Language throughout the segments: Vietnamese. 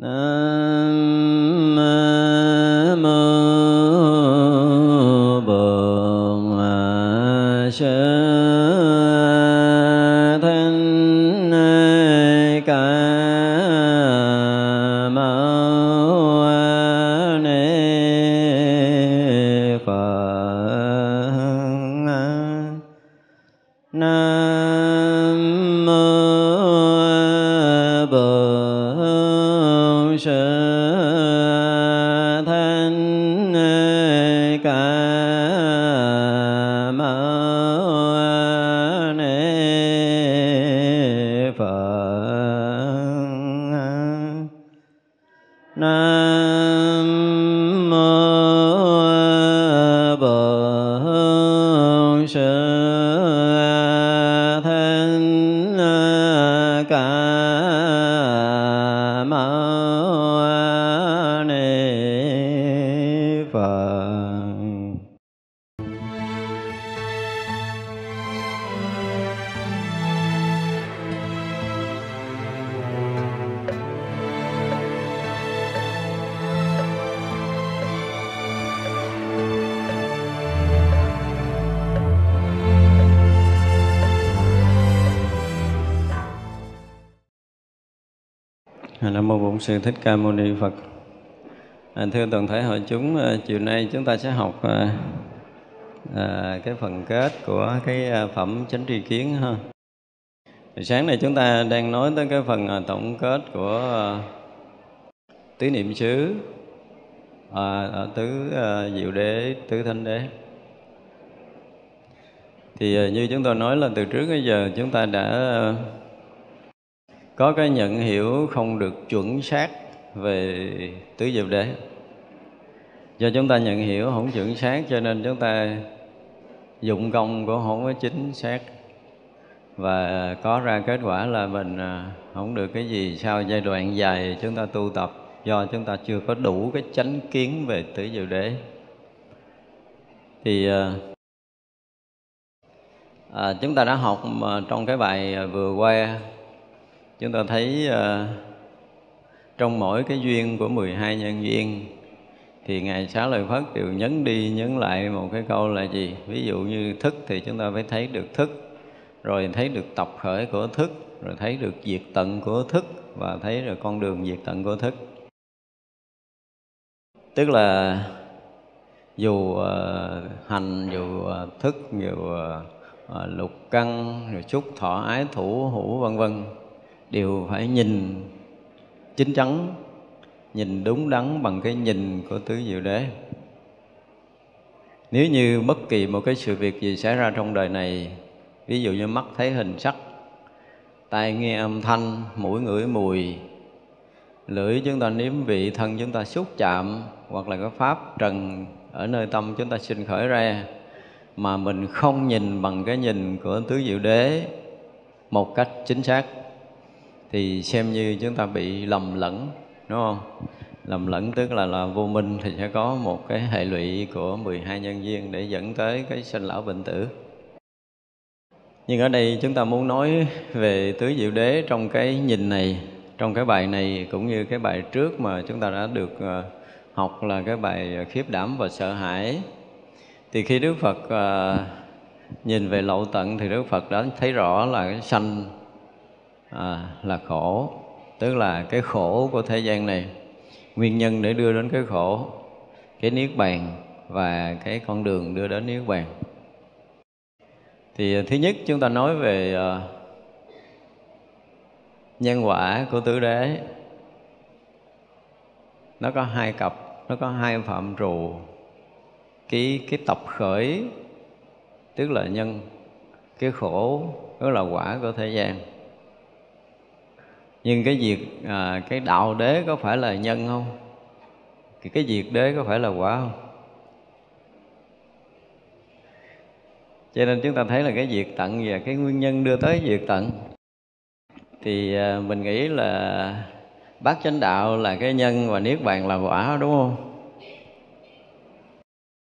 Nam mô Bổn Sư Thích Ca Mâu Ni Phật. Nam mô Bổn Sư Thích Ca Mâu Ni Phật. Nam mô Bổn Sư Thích Ca Mâu Ni Phật. Nam mô Bổn Sư Thích Ca Mâu Ni Phật. Thưa toàn thể hội chúng, chiều nay chúng ta sẽ học cái phần kết của cái phẩm Chánh Tri Kiến ha. Sáng nay chúng ta đang nói tới cái phần tổng kết của tứ niệm xứ ở tứ Diệu Đế, tứ Thánh Đế. Thì như chúng tôi nói là từ trước đến giờ chúng ta đã có cái nhận hiểu không được chuẩn xác về tứ Diệu Đế. Do chúng ta nhận hiểu không chuẩn xác cho nên chúng ta dụng công cũng không có chính xác, và có ra kết quả là mình không được cái gì sau giai đoạn dài chúng ta tu tập, do chúng ta chưa có đủ cái chánh kiến về tứ Diệu Đế. Thì chúng ta đã học trong cái bài vừa qua, chúng ta thấy trong mỗi cái duyên của 12 nhân duyên thì Ngài Xá Lợi Phất đều nhấn đi nhấn lại một cái câu là gì? Ví dụ như thức thì chúng ta phải thấy được thức, rồi thấy được tập khởi của thức, rồi thấy được diệt tận của thức, và thấy được con đường diệt tận của thức. Tức là dù hành, dù thức, dù lục căn, rồi xúc thọ ái thủ hữu vân vân, đều phải nhìn chín chắn, nhìn đúng đắn bằng cái nhìn của tứ Diệu Đế. Nếu như bất kỳ một cái sự việc gì xảy ra trong đời này, ví dụ như mắt thấy hình sắc, tai nghe âm thanh, mũi ngửi mùi, lưỡi chúng ta nếm vị, thân chúng ta xúc chạm, hoặc là cái pháp trần ở nơi tâm chúng ta sinh khởi ra, mà mình không nhìn bằng cái nhìn của tứ Diệu Đế một cách chính xác, thì xem như chúng ta bị lầm lẫn, đúng không? Lầm lẫn tức là vô minh, thì sẽ có một cái hệ lụy của 12 nhân duyên để dẫn tới cái sinh lão bệnh tử. Nhưng ở đây chúng ta muốn nói về tứ Diệu Đế trong cái nhìn này, trong cái bài này cũng như cái bài trước mà chúng ta đã được học là cái bài khiếp đảm và sợ hãi. Thì khi Đức Phật nhìn về lậu tận thì Đức Phật đã thấy rõ là cái sanh là khổ, tức là cái khổ của thế gian này, nguyên nhân để đưa đến cái khổ, cái niết bàn và cái con đường đưa đến niết bàn. Thì thứ nhất chúng ta nói về nhân quả của tứ đế. Nó có hai cặp, nó có hai phạm trù. Cái tập khởi tức là nhân, cái khổ đó là quả của thế gian. Nhưng cái việc cái đạo đế có phải là nhân không? Cái diệt đế có phải là quả không? Cho nên chúng ta thấy là cái diệt tận và cái nguyên nhân đưa tới diệt tận, thì mình nghĩ là bát chánh đạo là cái nhân và niết bàn là quả, đúng không?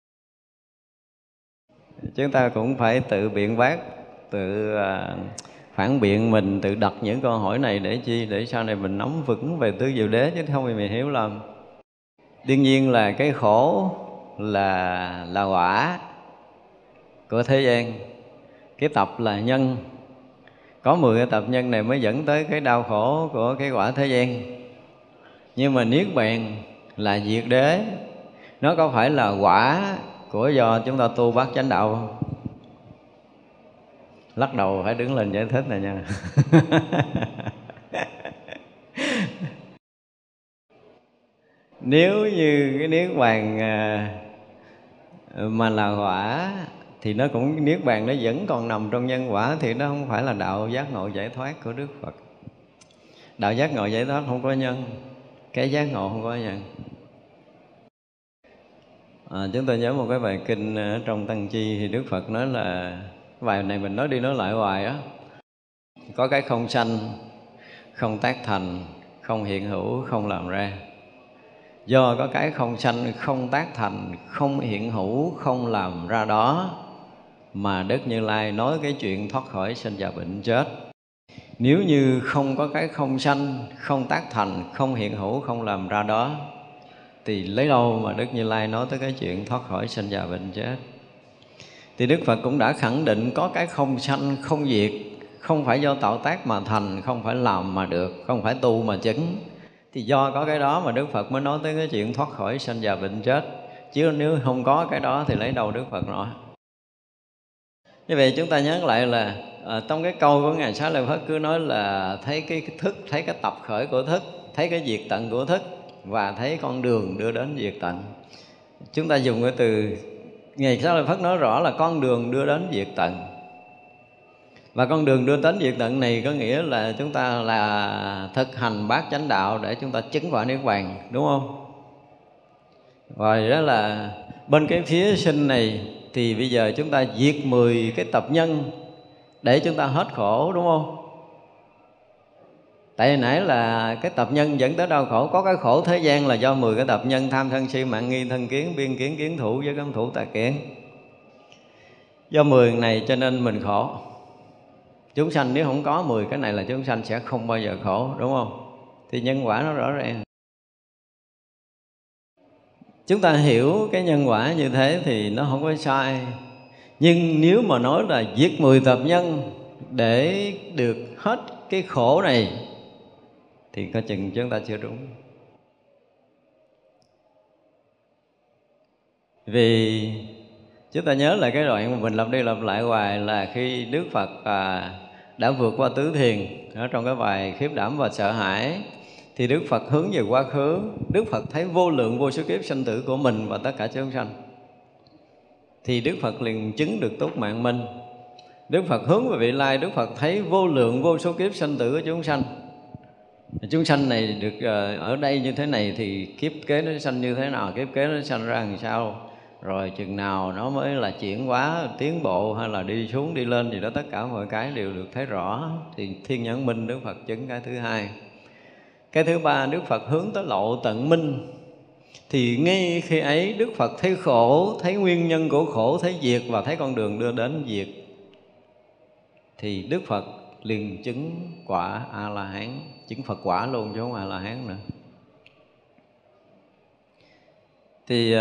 Chúng ta cũng phải tự biện bác, tự phản biện mình, tự đặt những câu hỏi này để chi? Để sau này mình nắm vững về tứ diệu đế, chứ không thì mình hiểu lầm. Đương nhiên là cái khổ là quả của thế gian, cái tập là nhân. Có 10 cái tập nhân này mới dẫn tới cái đau khổ của cái quả thế gian. Nhưng mà niết bàn là diệt đế, nó có phải là quả của do chúng ta tu bát chánh đạo không? Lắc đầu phải đứng lên giải thích này nha. Nếu như cái niết bàn mà là quả thì nó cũng, niết bàn nó vẫn còn nằm trong nhân quả, thì nó không phải là đạo giác ngộ giải thoát của Đức Phật. Đạo giác ngộ giải thoát không có nhân, cái giác ngộ không có nhân. Chúng tôi nhớ một cái bài kinh ở trong Tăng Chi thì Đức Phật nói là, bài này mình nói đi nói lại hoài á, có cái không sanh, không tác thành, không hiện hữu, không làm ra. Do có cái không sanh, không tác thành, không hiện hữu, không làm ra đó mà Đức Như Lai nói cái chuyện thoát khỏi sinh già bệnh chết. Nếu như không có cái không sanh, không tác thành, không hiện hữu, không làm ra đó, thì lấy đâu mà Đức Như Lai nói tới cái chuyện thoát khỏi sinh già bệnh chết? Thì Đức Phật cũng đã khẳng định có cái không sanh, không diệt, không phải do tạo tác mà thành, không phải làm mà được, không phải tu mà chứng. Thì do có cái đó mà Đức Phật mới nói tới cái chuyện thoát khỏi sanh già bệnh chết. Chứ nếu không có cái đó thì lấy đâu Đức Phật nói. Như vậy chúng ta nhớ lại là trong cái câu của Ngài Xá Lợi Phất cứ nói là thấy cái thức, thấy cái tập khởi của thức, thấy cái diệt tận của thức, và thấy con đường đưa đến diệt tận. Chúng ta dùng cái từ, Ngài Xá Lợi Phất nói rõ là con đường đưa đến diệt tận. Và con đường đưa đến diệt tận này có nghĩa là chúng ta là thực hành bát chánh đạo để chúng ta chứng quả niết bàn, đúng không? Rồi đó là bên cái phía sinh này thì bây giờ chúng ta diệt 10 cái tập nhân để chúng ta hết khổ, đúng không? Tại nãy là cái tập nhân dẫn tới đau khổ. Có cái khổ thế gian là do 10 cái tập nhân: tham sân si mạng nghi thân kiến biên kiến kiến thủ với cấm thủ tà kiến. Do 10 này cho nên mình khổ. Chúng sanh nếu không có 10 cái này là chúng sanh sẽ không bao giờ khổ, đúng không? Thì nhân quả nó rõ ràng. Chúng ta hiểu cái nhân quả như thế thì nó không có sai. Nhưng nếu mà nói là giết 10 tập nhân để được hết cái khổ này thì coi chừng chúng ta chưa đúng. Vì chúng ta nhớ lại cái đoạn mà mình lặp đi lặp lại hoài là khi Đức Phật đã vượt qua tứ thiền ở trong cái bài khiếp đảm và sợ hãi, thì Đức Phật hướng về quá khứ. Đức Phật thấy vô lượng vô số kiếp sanh tử của mình và tất cả chúng sanh, thì Đức Phật liền chứng được túc mạng minh. Đức Phật hướng về vị lai, Đức Phật thấy vô lượng vô số kiếp sanh tử của chúng sanh. Chúng sanh này được ở đây như thế này thì kiếp kế nó sanh như thế nào, kiếp kế nó sanh ra làm sao, rồi chừng nào nó mới là chuyển hóa, tiến bộ hay là đi xuống đi lên gì đó, tất cả mọi cái đều được thấy rõ. Thì thiên nhãn minh Đức Phật chứng cái thứ hai. Cái thứ ba, Đức Phật hướng tới lộ tận minh. Thì ngay khi ấy Đức Phật thấy khổ, thấy nguyên nhân của khổ, thấy diệt và thấy con đường đưa đến diệt, thì Đức Phật liền chứng quả A-la-hán, chứng Phật quả luôn chứ không A-la-hán nữa. Thì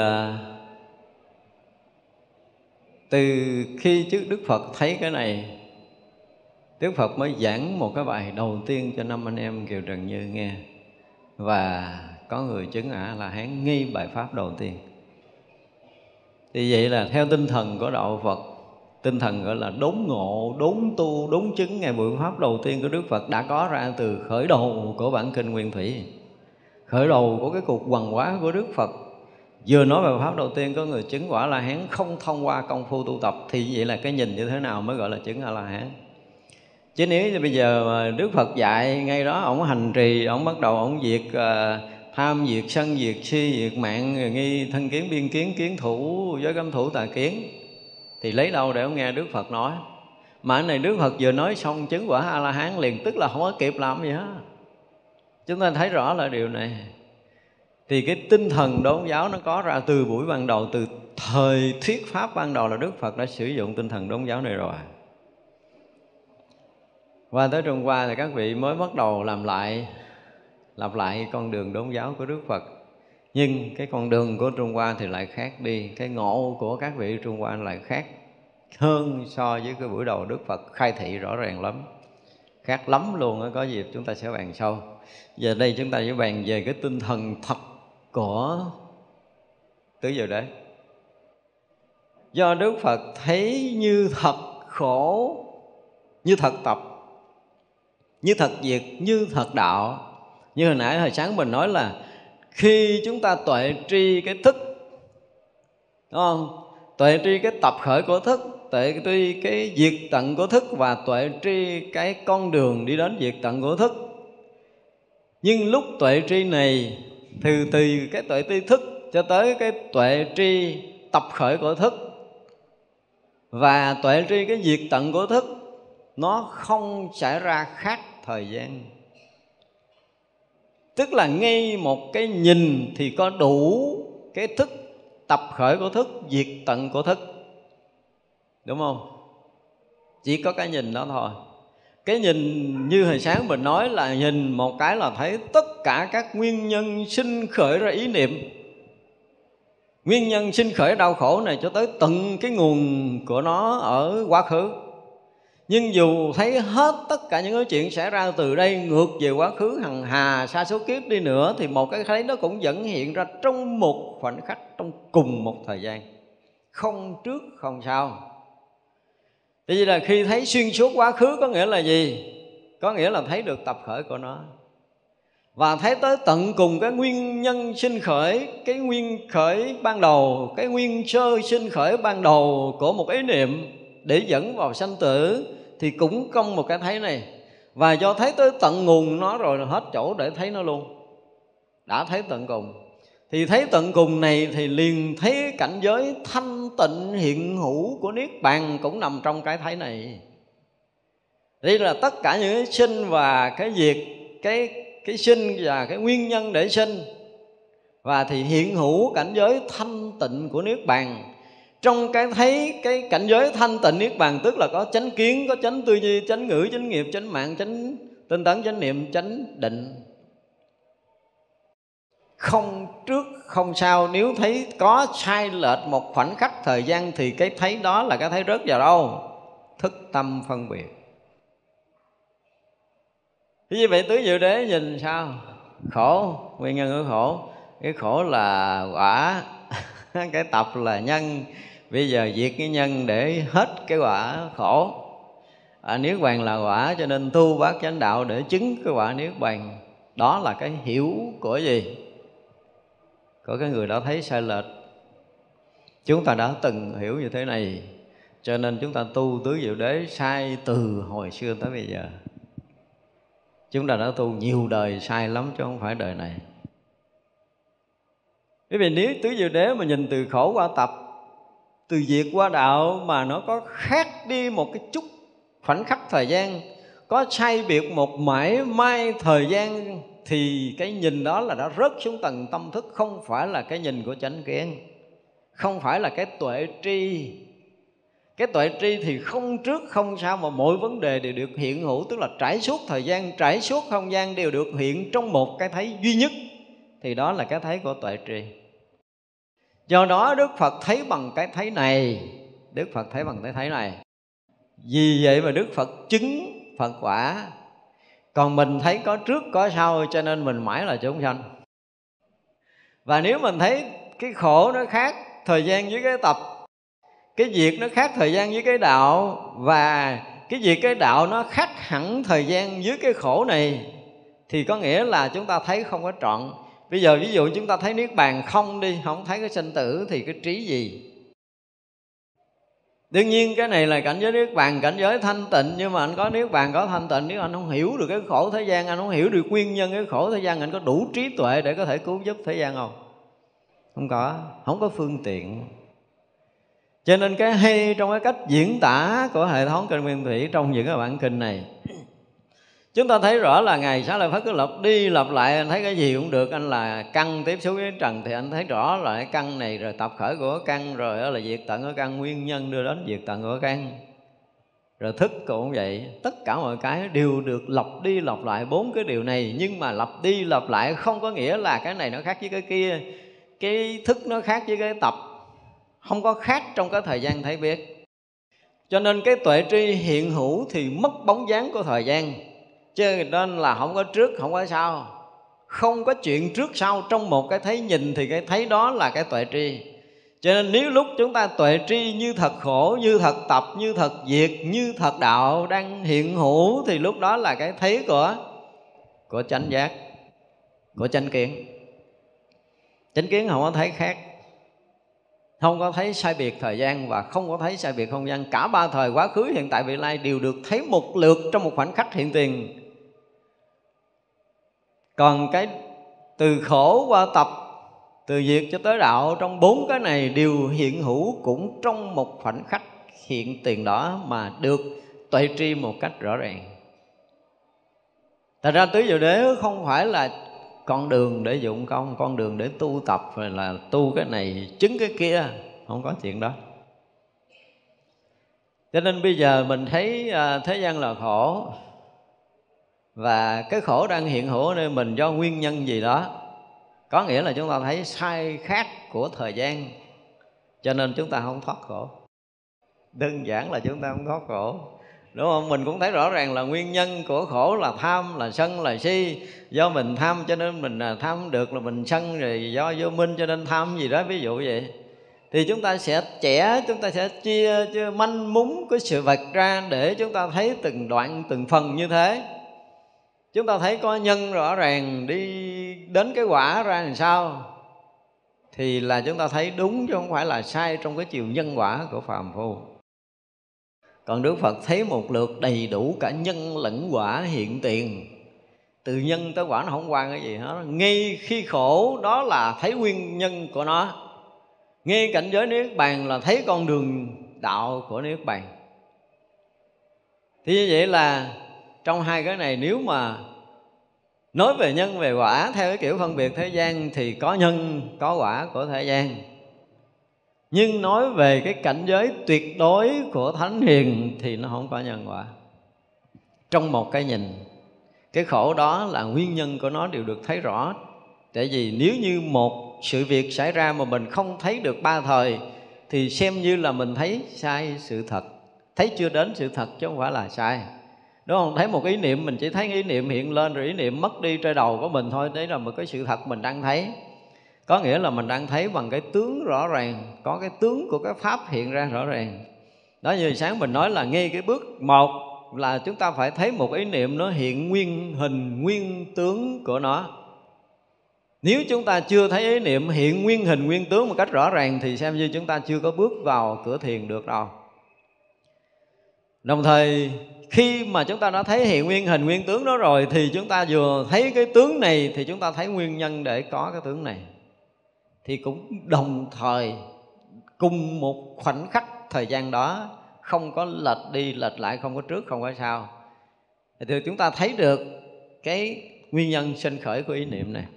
từ khi trước Đức Phật thấy cái này, Đức Phật mới giảng một cái bài đầu tiên cho 5 anh em Kiều Trần Như nghe. Và có người chứng A-la-hán ngay bài pháp đầu tiên. Thì vậy là theo tinh thần của đạo Phật, tinh thần gọi là đốn ngộ, đốn tu, đốn chứng. Ngày buổi pháp đầu tiên của Đức Phật đã có ra từ khởi đầu của bản kinh Nguyên Thủy, khởi đầu của cái cuộc hoằng hóa của Đức Phật. Vừa nói về pháp đầu tiên có người chứng quả A-la-hán không thông qua công phu tu tập, thì vậy là cái nhìn như thế nào mới gọi là chứng A-la-hán? Chứ nếu như bây giờ mà Đức Phật dạy ngay đó, ổng hành trì, ổng bắt đầu ổng diệt tham, diệt sân, diệt si, diệt mạng nghi thân kiến biên kiến kiến thủ với cấm thủ tà kiến, thì lấy đâu để ông nghe Đức Phật nói? Mà cái này Đức Phật vừa nói xong chứng quả A-la-hán liền, tức là không có kịp làm gì hết. Chúng ta thấy rõ là điều này. Thì cái tinh thần đốn giáo nó có ra từ buổi ban đầu, từ thời thuyết pháp ban đầu là Đức Phật đã sử dụng tinh thần đốn giáo này rồi. Qua tới Trung Hoa thì các vị mới bắt đầu lặp lại con đường đốn giáo của Đức Phật. Nhưng cái con đường của Trung Hoa thì lại khác đi. Cái ngộ của các vị Trung Hoa lại khác hơn so với cái buổi đầu Đức Phật khai thị rõ ràng lắm. Khác lắm luôn á, có dịp chúng ta sẽ bàn sâu. Giờ đây chúng ta sẽ bàn về cái tinh thần thật của tứ diệu đế. Do Đức Phật thấy như thật khổ, như thật tập, như thật diệt, như thật đạo. Như hồi sáng mình nói là khi chúng ta tuệ tri cái thức, đúng không? Tuệ tri cái tập khởi của thức, tuệ tri cái diệt tận của thức, và tuệ tri cái con đường đi đến diệt tận của thức. Nhưng lúc tuệ tri này, từ cái tuệ tri thức cho tới cái tuệ tri tập khởi của thức và tuệ tri cái diệt tận của thức, nó không xảy ra khác thời gian. Tức là ngay một cái nhìn thì có đủ cái thức tập khởi của thức, diệt tận của thức, đúng không? Chỉ có cái nhìn đó thôi. Cái nhìn như hồi sáng mình nói là nhìn một cái là thấy tất cả các nguyên nhân sinh khởi ra ý niệm, nguyên nhân sinh khởi đau khổ này cho tới tận cái nguồn của nó ở quá khứ. Nhưng dù thấy hết tất cả những cái chuyện xảy ra từ đây ngược về quá khứ hằng hà sa số kiếp đi nữa, thì một cái thấy nó cũng vẫn hiện ra trong một khoảnh khắc, trong cùng một thời gian, không trước không sau. Tại vì là khi thấy xuyên suốt quá khứ có nghĩa là gì? Có nghĩa là thấy được tập khởi của nó, và thấy tới tận cùng cái nguyên nhân sinh khởi, cái nguyên khởi ban đầu, cái nguyên sơ sinh khởi ban đầu của một ý niệm để dẫn vào sanh tử, thì cũng công một cái thấy này. Và do thấy tới tận nguồn nó rồi là hết chỗ để thấy nó luôn. Đã thấy tận cùng, thì thấy tận cùng này thì liền thấy cảnh giới thanh tịnh hiện hữu của Niết Bàn cũng nằm trong cái thấy này. Đây là tất cả những cái sinh và cái diệt, cái sinh và cái nguyên nhân để sinh, và thì hiện hữu cảnh giới thanh tịnh của Niết Bàn. Trong cái thấy cái cảnh giới thanh tịnh Niết Bàn, tức là có chánh kiến, có chánh tư duy, chánh ngữ, chánh nghiệp, chánh mạng, chánh tinh tấn, chánh niệm, chánh định. Không trước không sau. Nếu thấy có sai lệch một khoảnh khắc thời gian thì cái thấy đó là cái thấy rớt vào đâu? Thức tâm phân biệt. Thế như vậy tứ diệu đế nhìn sao? Khổ, nguyên nhân của khổ. Cái khổ là quả, cái tập là nhân. Bây giờ diệt cái nhân để hết cái quả khổ. Niết bàn là quả, cho nên tu bát chánh đạo để chứng cái quả niết bàn. Đó là cái hiểu của gì? Của cái người đã thấy sai lệch. Chúng ta đã từng hiểu như thế này, cho nên chúng ta tu tứ diệu đế sai từ hồi xưa tới bây giờ. Chúng ta đã tu nhiều đời sai lắm chứ không phải đời này. Bởi vì nếu tứ diệu đế mà nhìn từ khổ qua tập, từ diệt qua đạo, mà nó có khác đi một cái chút khoảnh khắc thời gian, có sai biệt một mãi may thời gian, thì cái nhìn đó là đã rớt xuống tầng tâm thức, không phải là cái nhìn của chánh kiến, không phải là cái tuệ tri. Cái tuệ tri thì không trước không sau, mà mỗi vấn đề đều được hiện hữu, tức là trải suốt thời gian, trải suốt không gian đều được hiện trong một cái thấy duy nhất, thì đó là cái thấy của tuệ tri. Do đó Đức Phật thấy bằng cái thấy này. Đức Phật thấy bằng cái thấy này. Vì vậy mà Đức Phật chứng Phật quả. Còn mình thấy có trước có sau, cho nên mình mãi là chúng sanh. Và nếu mình thấy cái khổ nó khác thời gian với cái tập, cái diệt nó khác thời gian với cái đạo, và cái diệt cái đạo nó khác hẳn thời gian với cái khổ này, thì có nghĩa là chúng ta thấy không có trọn. Bây giờ ví dụ chúng ta thấy Niết Bàn không đi, không thấy cái sinh tử, thì cái trí gì? Đương nhiên cái này là cảnh giới Niết Bàn, cảnh giới thanh tịnh. Nhưng mà anh có Niết Bàn, có thanh tịnh, nếu anh không hiểu được cái khổ thế gian, anh không hiểu được nguyên nhân cái khổ thế gian, anh có đủ trí tuệ để có thể cứu giúp thế gian không? Không có, không có phương tiện. Cho nên cái hay trong cái cách diễn tả của hệ thống kinh Nguyên Thủy trong những cái bản kinh này, chúng ta thấy rõ là Ngài Xá Lợi Phất cứ lặp đi lặp lại. Anh thấy cái gì cũng được. Anh là căn tiếp xúc với trần, thì anh thấy rõ là cái căn này, rồi tập khởi của căn, rồi đó là diệt tận của căn, nguyên nhân đưa đến diệt tận của căn. rồi thức cũng vậy. Tất cả mọi cái đều được lặp đi lặp lại 4 cái điều này. Nhưng mà lặp đi lặp lại không có nghĩa là cái này nó khác với cái kia, cái thức nó khác với cái tập, không có khác trong cái thời gian thấy biết. Cho nên cái tuệ tri hiện hữu thì mất bóng dáng của thời gian. Cho nên là không có trước, không có sau, không có chuyện trước sau. Trong một cái thấy nhìn thì cái thấy đó là cái tuệ tri. Cho nên nếu lúc chúng ta tuệ tri như thật khổ, như thật tập, như thật diệt, như thật đạo đang hiện hữu, thì lúc đó là cái thấy của chánh giác, của chánh kiến. Chánh kiến không có thấy khác, không có thấy sai biệt thời gian và không có thấy sai biệt không gian. Cả ba thời quá khứ, hiện tại, vị lai đều được thấy một lượt trong một khoảnh khắc hiện tiền. Còn cái từ khổ qua tập, từ diệt cho tới đạo, trong 4 cái này đều hiện hữu cũng trong một khoảnh khắc hiện tiền đó mà được tuệ tri một cách rõ ràng. Thật ra tứ diệu đế không phải là con đường để dụng công, con đường để tu tập, rồi là tu cái này chứng cái kia, không có chuyện đó. Cho nên bây giờ mình thấy thế gian là khổ, và cái khổ đang hiện hữu ở nơi mình do nguyên nhân gì đó. Có nghĩa là chúng ta thấy sai khác của thời gian, cho nên chúng ta không thoát khổ. Đơn giản là chúng ta không thoát khổ, đúng không? Mình cũng thấy rõ ràng là nguyên nhân của khổ là tham, là sân, là si. Do mình tham cho nên mình tham không được, là mình sân, rồi do vô minh cho nên tham gì đó, ví dụ vậy. Thì chúng ta sẽ chúng ta sẽ chia manh mún cái sự vật ra để chúng ta thấy từng đoạn, từng phần như thế. Chúng ta thấy có nhân rõ ràng, đi đến cái quả ra làm sao thì là chúng ta thấy đúng, chứ không phải là sai trong cái chiều nhân quả của phàm phu. Còn Đức Phật thấy một lượt đầy đủ cả nhân lẫn quả hiện tiền. Từ nhân tới quả nó không quan cái gì hết. Ngay khi khổ đó là thấy nguyên nhân của nó. Ngay cảnh giới Niết Bàn là thấy con đường đạo của Niết Bàn. Thì như vậy là trong hai cái này, nếu mà nói về nhân về quả theo cái kiểu phân biệt thế gian thì có nhân có quả của thế gian. Nhưng nói về cái cảnh giới tuyệt đối của Thánh Hiền thì nó không có nhân quả. Trong một cái nhìn, cái khổ đó là nguyên nhân của nó đều được thấy rõ. Tại vì nếu như một sự việc xảy ra mà mình không thấy được ba thời thì xem như là mình thấy sai sự thật, thấy chưa đến sự thật chứ không phải là sai. Đúng không? Thấy một ý niệm, mình chỉ thấy ý niệm hiện lên rồi ý niệm mất đi trên đầu của mình thôi. Đấy là một cái sự thật mình đang thấy. Có nghĩa là mình đang thấy bằng cái tướng rõ ràng, có cái tướng của cái pháp hiện ra rõ ràng. Đó, như sáng mình nói là ngay cái bước một là chúng ta phải thấy một ý niệm nó hiện nguyên hình, nguyên tướng của nó. Nếu chúng ta chưa thấy ý niệm hiện nguyên hình, nguyên tướng một cách rõ ràng thì xem như chúng ta chưa có bước vào cửa thiền được đâu. Đồng thời khi mà chúng ta đã thấy hiện nguyên hình, nguyên tướng đó rồi thì chúng ta vừa thấy cái tướng này thì chúng ta thấy nguyên nhân để có cái tướng này. Thì cũng đồng thời cùng một khoảnh khắc thời gian đó, không có lệch đi lệch lại, không có trước không có sau, thì chúng ta thấy được cái nguyên nhân sinh khởi của ý niệm này.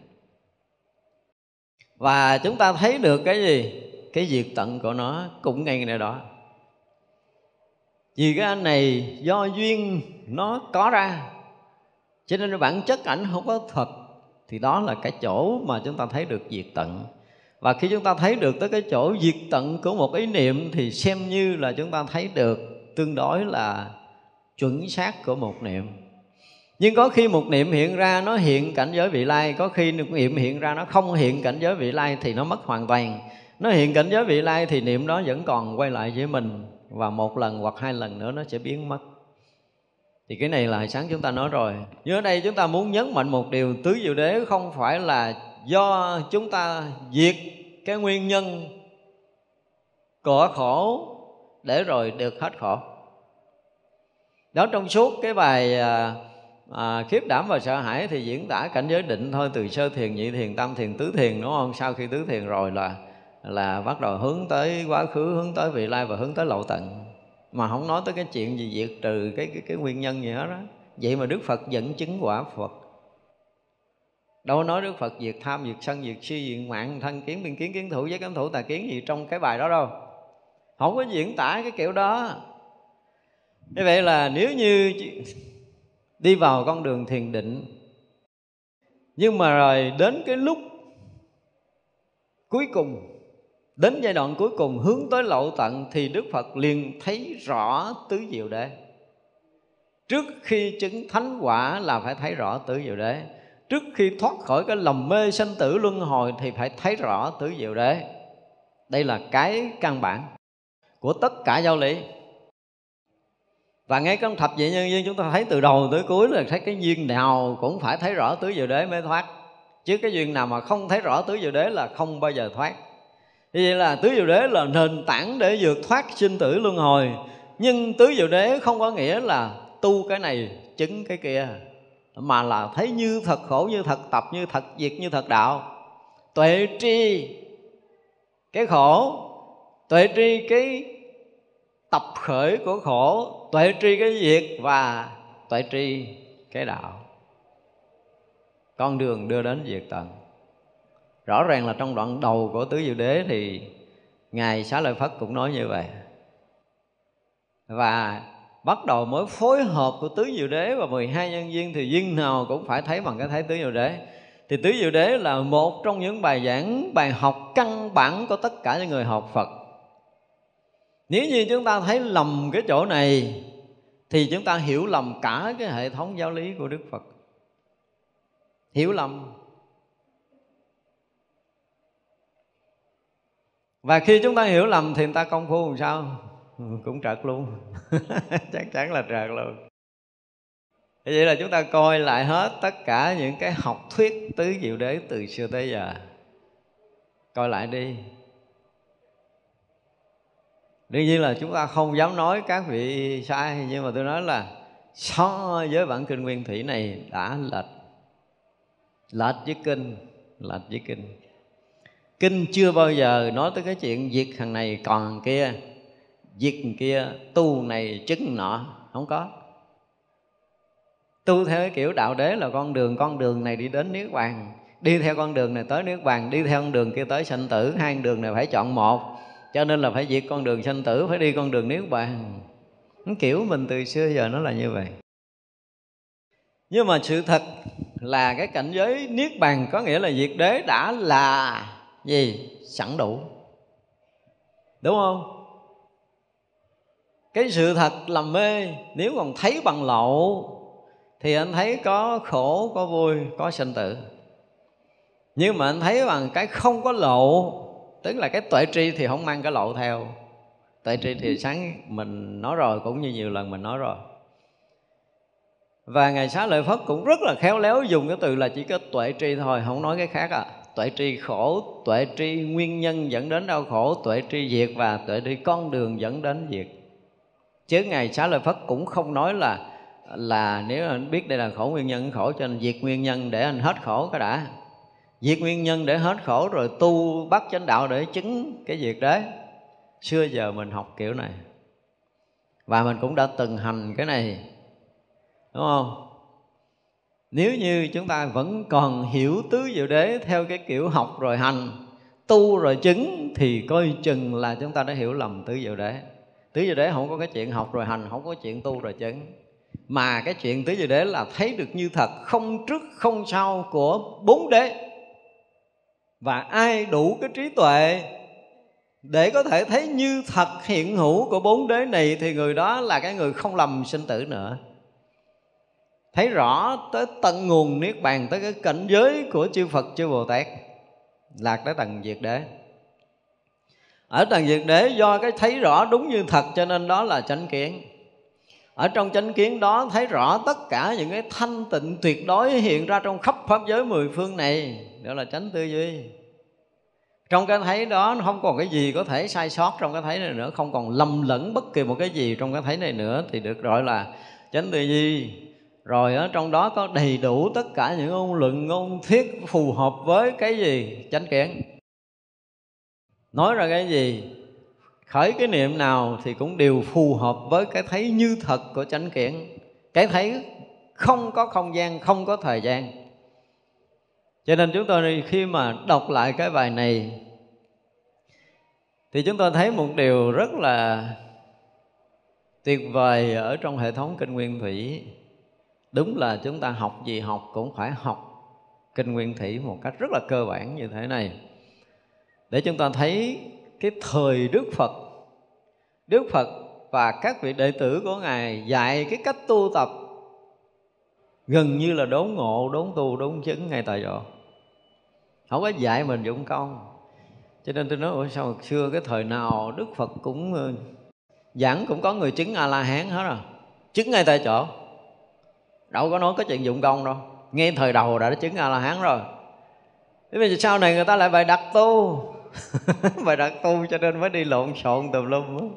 Và chúng ta thấy được cái gì? Cái diệt tận của nó cũng ngay nơi đó. Vì cái anh này do duyên nó có ra, cho nên bản chất ảnh không có thật. Thì đó là cái chỗ mà chúng ta thấy được diệt tận. Và khi chúng ta thấy được tới cái chỗ diệt tận của một ý niệm thì xem như là chúng ta thấy được tương đối là chuẩn xác của một niệm. Nhưng có khi một niệm hiện ra nó hiện cảnh giới vị lai, có khi một niệm hiện ra nó không hiện cảnh giới vị lai thì nó mất hoàn toàn. Nó hiện cảnh giới vị lai thì niệm đó vẫn còn quay lại với mình, và một lần hoặc hai lần nữa nó sẽ biến mất. Thì cái này là hồi sáng chúng ta nói rồi. Nhưng ở đây chúng ta muốn nhấn mạnh một điều, tứ diệu đế không phải là do chúng ta diệt cái nguyên nhân của khổ để rồi được hết khổ. Đó, trong suốt cái bài khiếp đảm và sợ hãi thì diễn tả cảnh giới định thôi, từ sơ thiền, nhị thiền, tam thiền, tứ thiền, đúng không? Sau khi tứ thiền rồi là bắt đầu hướng tới quá khứ, hướng tới vị lai và hướng tới lậu tận, mà không nói tới cái chuyện gì diệt trừ cái nguyên nhân gì hết đó. Vậy mà Đức Phật dẫn chứng quả Phật. Đâu nói Đức Phật diệt tham, diệt sân, diệt si, diệt mạng, thân kiến, biên kiến, kiến thủ, giới cấm thủ, tà kiến gì trong cái bài đó đâu. Không có diễn tả cái kiểu đó. Như vậy là nếu như đi vào con đường thiền định, nhưng mà rồi đến cái lúc cuối cùng, đến giai đoạn cuối cùng hướng tới lậu tận, thì Đức Phật liền thấy rõ tứ diệu đế. Trước khi chứng thánh quả là phải thấy rõ tứ diệu đế. Trước khi thoát khỏi cái lầm mê sanh tử luân hồi thì phải thấy rõ tứ diệu đế. Đây là cái căn bản của tất cả giáo lý. Và ngay trong thập nhị nhân duyên chúng ta thấy từ đầu tới cuối là thấy cái duyên nào cũng phải thấy rõ tứ diệu đế mới thoát. Chứ cái duyên nào mà không thấy rõ tứ diệu đế là không bao giờ thoát. Như vậy là tứ diệu đế là nền tảng để vượt thoát sinh tử luân hồi. Nhưng tứ diệu đế không có nghĩa là tu cái này chứng cái kia, mà là thấy như thật khổ, như thật tập, như thật diệt, như thật đạo. Tuệ tri cái khổ, tuệ tri cái tập khởi của khổ, tuệ tri cái diệt và tuệ tri cái đạo. Con đường đưa đến diệt tận. Rõ ràng là trong đoạn đầu của tứ diệu đế thì Ngài Xá Lợi Phất cũng nói như vậy. Và bắt đầu mới phối hợp của tứ diệu đế và 12 nhân duyên, thì duyên nào cũng phải thấy bằng cái thấy tứ diệu đế. Thì tứ diệu đế là một trong những bài giảng, bài học căn bản của tất cả những người học Phật. Nếu như chúng ta thấy lầm cái chỗ này thì chúng ta hiểu lầm cả cái hệ thống giáo lý của Đức Phật. Hiểu lầm. Và khi chúng ta hiểu lầm thì người ta công phu làm sao? Cũng trật luôn. Chắc chắn là trật luôn. Thế vậy là chúng ta coi lại hết tất cả những cái học thuyết tứ diệu đế từ xưa tới giờ. Coi lại đi. Đương nhiên là chúng ta không dám nói các vị sai, nhưng mà tôi nói là so với bản kinh Nguyên Thủy này đã lệch. Lệch với kinh, lệch với kinh. Kinh chưa bao giờ nói tới cái chuyện diệt thằng này còn thằng kia, diệt thằng kia, tu này chứng nọ, không có. Tu theo cái kiểu đạo đế là con đường này đi đến Niết Bàn, đi theo con đường này tới Niết Bàn, đi theo con đường kia tới sanh tử. Hai con đường này phải chọn một, cho nên là phải diệt con đường sanh tử, phải đi con đường Niết Bàn. Cái kiểu mình từ xưa giờ nó là như vậy. Nhưng mà sự thật là cái cảnh giới Niết Bàn có nghĩa là diệt đế đã là gì? Sẵn đủ. Đúng không? Cái sự thật làm mê nếu còn thấy bằng lậu thì anh thấy có khổ, có vui, có sanh tử. Nhưng mà anh thấy bằng cái không có lậu, tức là cái tuệ tri thì không mang cái lậu theo. Tuệ tri thì sáng mình nói rồi, cũng như nhiều lần mình nói rồi. Và Ngài Xá Lợi Phất cũng rất là khéo léo dùng cái từ là chỉ có tuệ tri thôi, không nói cái khác. Tuệ tri khổ, tuệ tri nguyên nhân dẫn đến đau khổ, tuệ tri diệt và tuệ tri con đường dẫn đến diệt. Chứ Ngài Xá Lợi Phất cũng không nói là nếu anh biết đây là khổ nguyên nhân khổ cho anh diệt nguyên nhân để anh hết khổ cái đã. Diệt nguyên nhân để hết khổ rồi tu bắt chánh đạo để chứng cái diệt đế. Xưa giờ mình học kiểu này và mình cũng đã từng hành cái này, đúng không? Nếu như chúng ta vẫn còn hiểu tứ diệu đế theo cái kiểu học rồi hành, tu rồi chứng, thì coi chừng là chúng ta đã hiểu lầm tứ diệu đế. Tứ diệu đế không có cái chuyện học rồi hành, không có chuyện tu rồi chứng. Mà cái chuyện tứ diệu đế là thấy được như thật, không trước không sau của bốn đế. Và ai đủ cái trí tuệ để có thể thấy như thật hiện hữu của bốn đế này thì người đó là cái người không lầm sinh tử nữa. Thấy rõ tới tận nguồn Niết Bàn, tới cái cảnh giới của chư Phật, chư Bồ Tát, lạc tới tầng diệt đế. Ở tầng diệt đế do cái thấy rõ đúng như thật cho nên đó là chánh kiến. Ở trong chánh kiến đó thấy rõ tất cả những cái thanh tịnh tuyệt đối hiện ra trong khắp pháp giới mười phương này, đó là chánh tư duy. Trong cái thấy đó không còn cái gì có thể sai sót trong cái thấy này nữa, không còn lầm lẫn bất kỳ một cái gì trong cái thấy này nữa, thì được gọi là chánh tư duy. Rồi ở trong đó có đầy đủ tất cả những ngôn luận, ngôn thuyết phù hợp với cái gì? Chánh kiến. Nói ra cái gì, khởi cái niệm nào thì cũng đều phù hợp với cái thấy như thật của chánh kiến. Cái thấy không có không gian, không có thời gian. Cho nên chúng tôi khi mà đọc lại cái bài này thì chúng tôi thấy một điều rất là tuyệt vời ở trong hệ thống Kinh Nguyên Thủy. Đúng là chúng ta học gì học cũng phải học Kinh Nguyên Thủy một cách rất là cơ bản như thế này, để chúng ta thấy cái thời Đức Phật và các vị đệ tử của Ngài dạy cái cách tu tập gần như là đốn ngộ, đốn tu, đốn chứng ngay tại chỗ, không có dạy mình dụng công. Cho nên tôi nói ủa sao hồi xưa cái thời nào Đức Phật cũng giảng cũng có người chứng A-la-hán hết rồi, chứng ngay tại chỗ, đâu có nói có chuyện dụng công đâu. Ngay thời đầu đã chứng A-la-hán rồi. Thế bây giờ sau này người ta lại bày đặt tu bày đặt tu cho nên mới đi lộn xộn tùm lum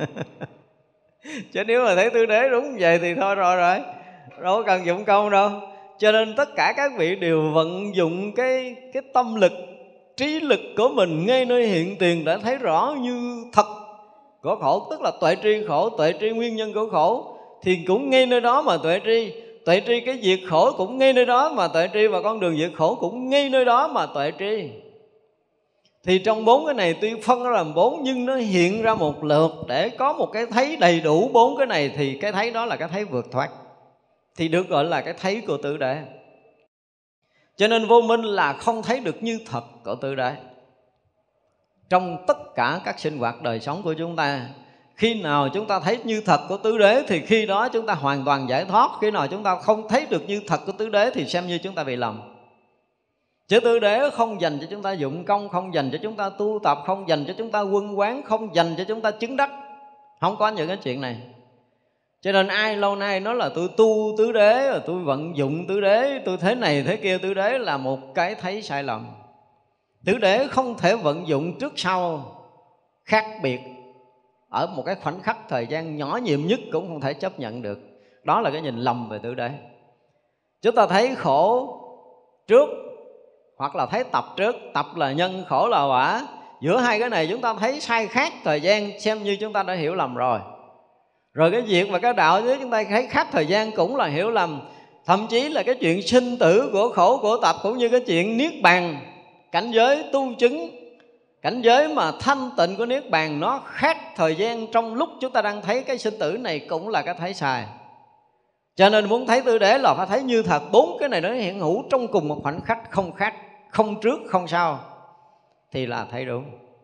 chứ nếu mà thấy tứ đế đúng vậy thì thôi rồi đâu có cần dụng công đâu. Cho nên tất cả các vị đều vận dụng cái tâm lực, trí lực của mình ngay nơi hiện tiền đã thấy rõ như thật của khổ, tức là tuệ tri khổ, tuệ tri nguyên nhân của khổ, thì cũng ngay nơi đó mà tuệ tri. Tuệ tri cái diệt khổ cũng ngay nơi đó mà tuệ tri, và con đường diệt khổ cũng ngay nơi đó mà tuệ tri. Thì trong bốn cái này tuy phân nó làm bốn, nhưng nó hiện ra một lượt để có một cái thấy đầy đủ bốn cái này, thì cái thấy đó là cái thấy vượt thoát, thì được gọi là cái thấy của tứ đế. Cho nên vô minh là không thấy được như thật của tứ đế. Trong tất cả các sinh hoạt đời sống của chúng ta, khi nào chúng ta thấy như thật của tứ đế thì khi đó chúng ta hoàn toàn giải thoát. Khi nào chúng ta không thấy được như thật của tứ đế thì xem như chúng ta bị lầm. Chứ tứ đế không dành cho chúng ta dụng công, không dành cho chúng ta tu tập, không dành cho chúng ta quân quán, không dành cho chúng ta chứng đắc. Không có những cái chuyện này. Cho nên ai lâu nay nói là tôi tu tứ đế, rồi tôi vận dụng tứ đế, tôi thế này thế kia tứ đế, là một cái thấy sai lầm. Tứ đế không thể vận dụng trước sau khác biệt, ở một cái khoảnh khắc thời gian nhỏ nhiệm nhất cũng không thể chấp nhận được. Đó là cái nhìn lầm về tứ đế. Chúng ta thấy khổ trước hoặc là thấy tập trước, tập là nhân, khổ là quả. Giữa hai cái này chúng ta thấy sai khác thời gian, xem như chúng ta đã hiểu lầm rồi. Rồi cái diệt và cái đạo nếu chúng ta thấy khác thời gian cũng là hiểu lầm. Thậm chí là cái chuyện sinh tử của khổ của tập, cũng như cái chuyện niết bàn, cảnh giới tu chứng, cảnh giới mà thanh tịnh của niết bàn, nó khác thời gian trong lúc chúng ta đang thấy cái sinh tử này, cũng là cái thấy sai. Cho nên muốn thấy tứ đế là phải thấy như thật. Bốn cái này nó hiện hữu trong cùng một khoảnh khắc, không khác, không trước không sau, thì là thấy đúng.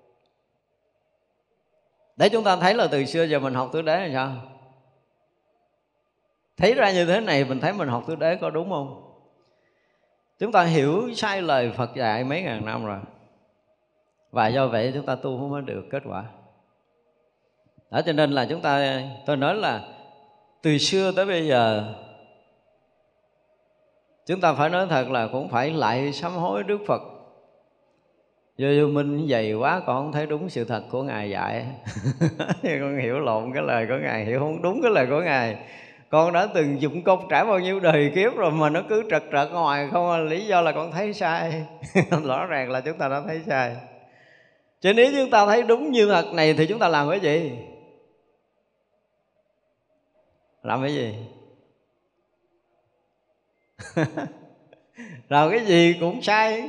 Để chúng ta thấy là từ xưa giờ mình học tứ đế là sao? Thấy ra như thế này mình thấy mình học tứ đế có đúng không? Chúng ta hiểu sai lời Phật dạy mấy ngàn năm rồi, và do vậy chúng ta tu không có được kết quả. Đó, cho nên là tôi nói là từ xưa tới bây giờ chúng ta phải nói thật là cũng phải lại sám hối Đức Phật. Vô minh dày quá còn không thấy đúng sự thật của Ngài dạy con hiểu lộn cái lời của Ngài, hiểu không đúng cái lời của Ngài. Con đã từng dụng công trải bao nhiêu đời kiếp rồi mà nó cứ trật ngoài không, lý do là con thấy sai rõ ràng là chúng ta đã thấy sai. Chứ nếu chúng ta thấy đúng như thật này thì chúng ta làm cái gì? Làm cái gì? Làm cái gì cũng sai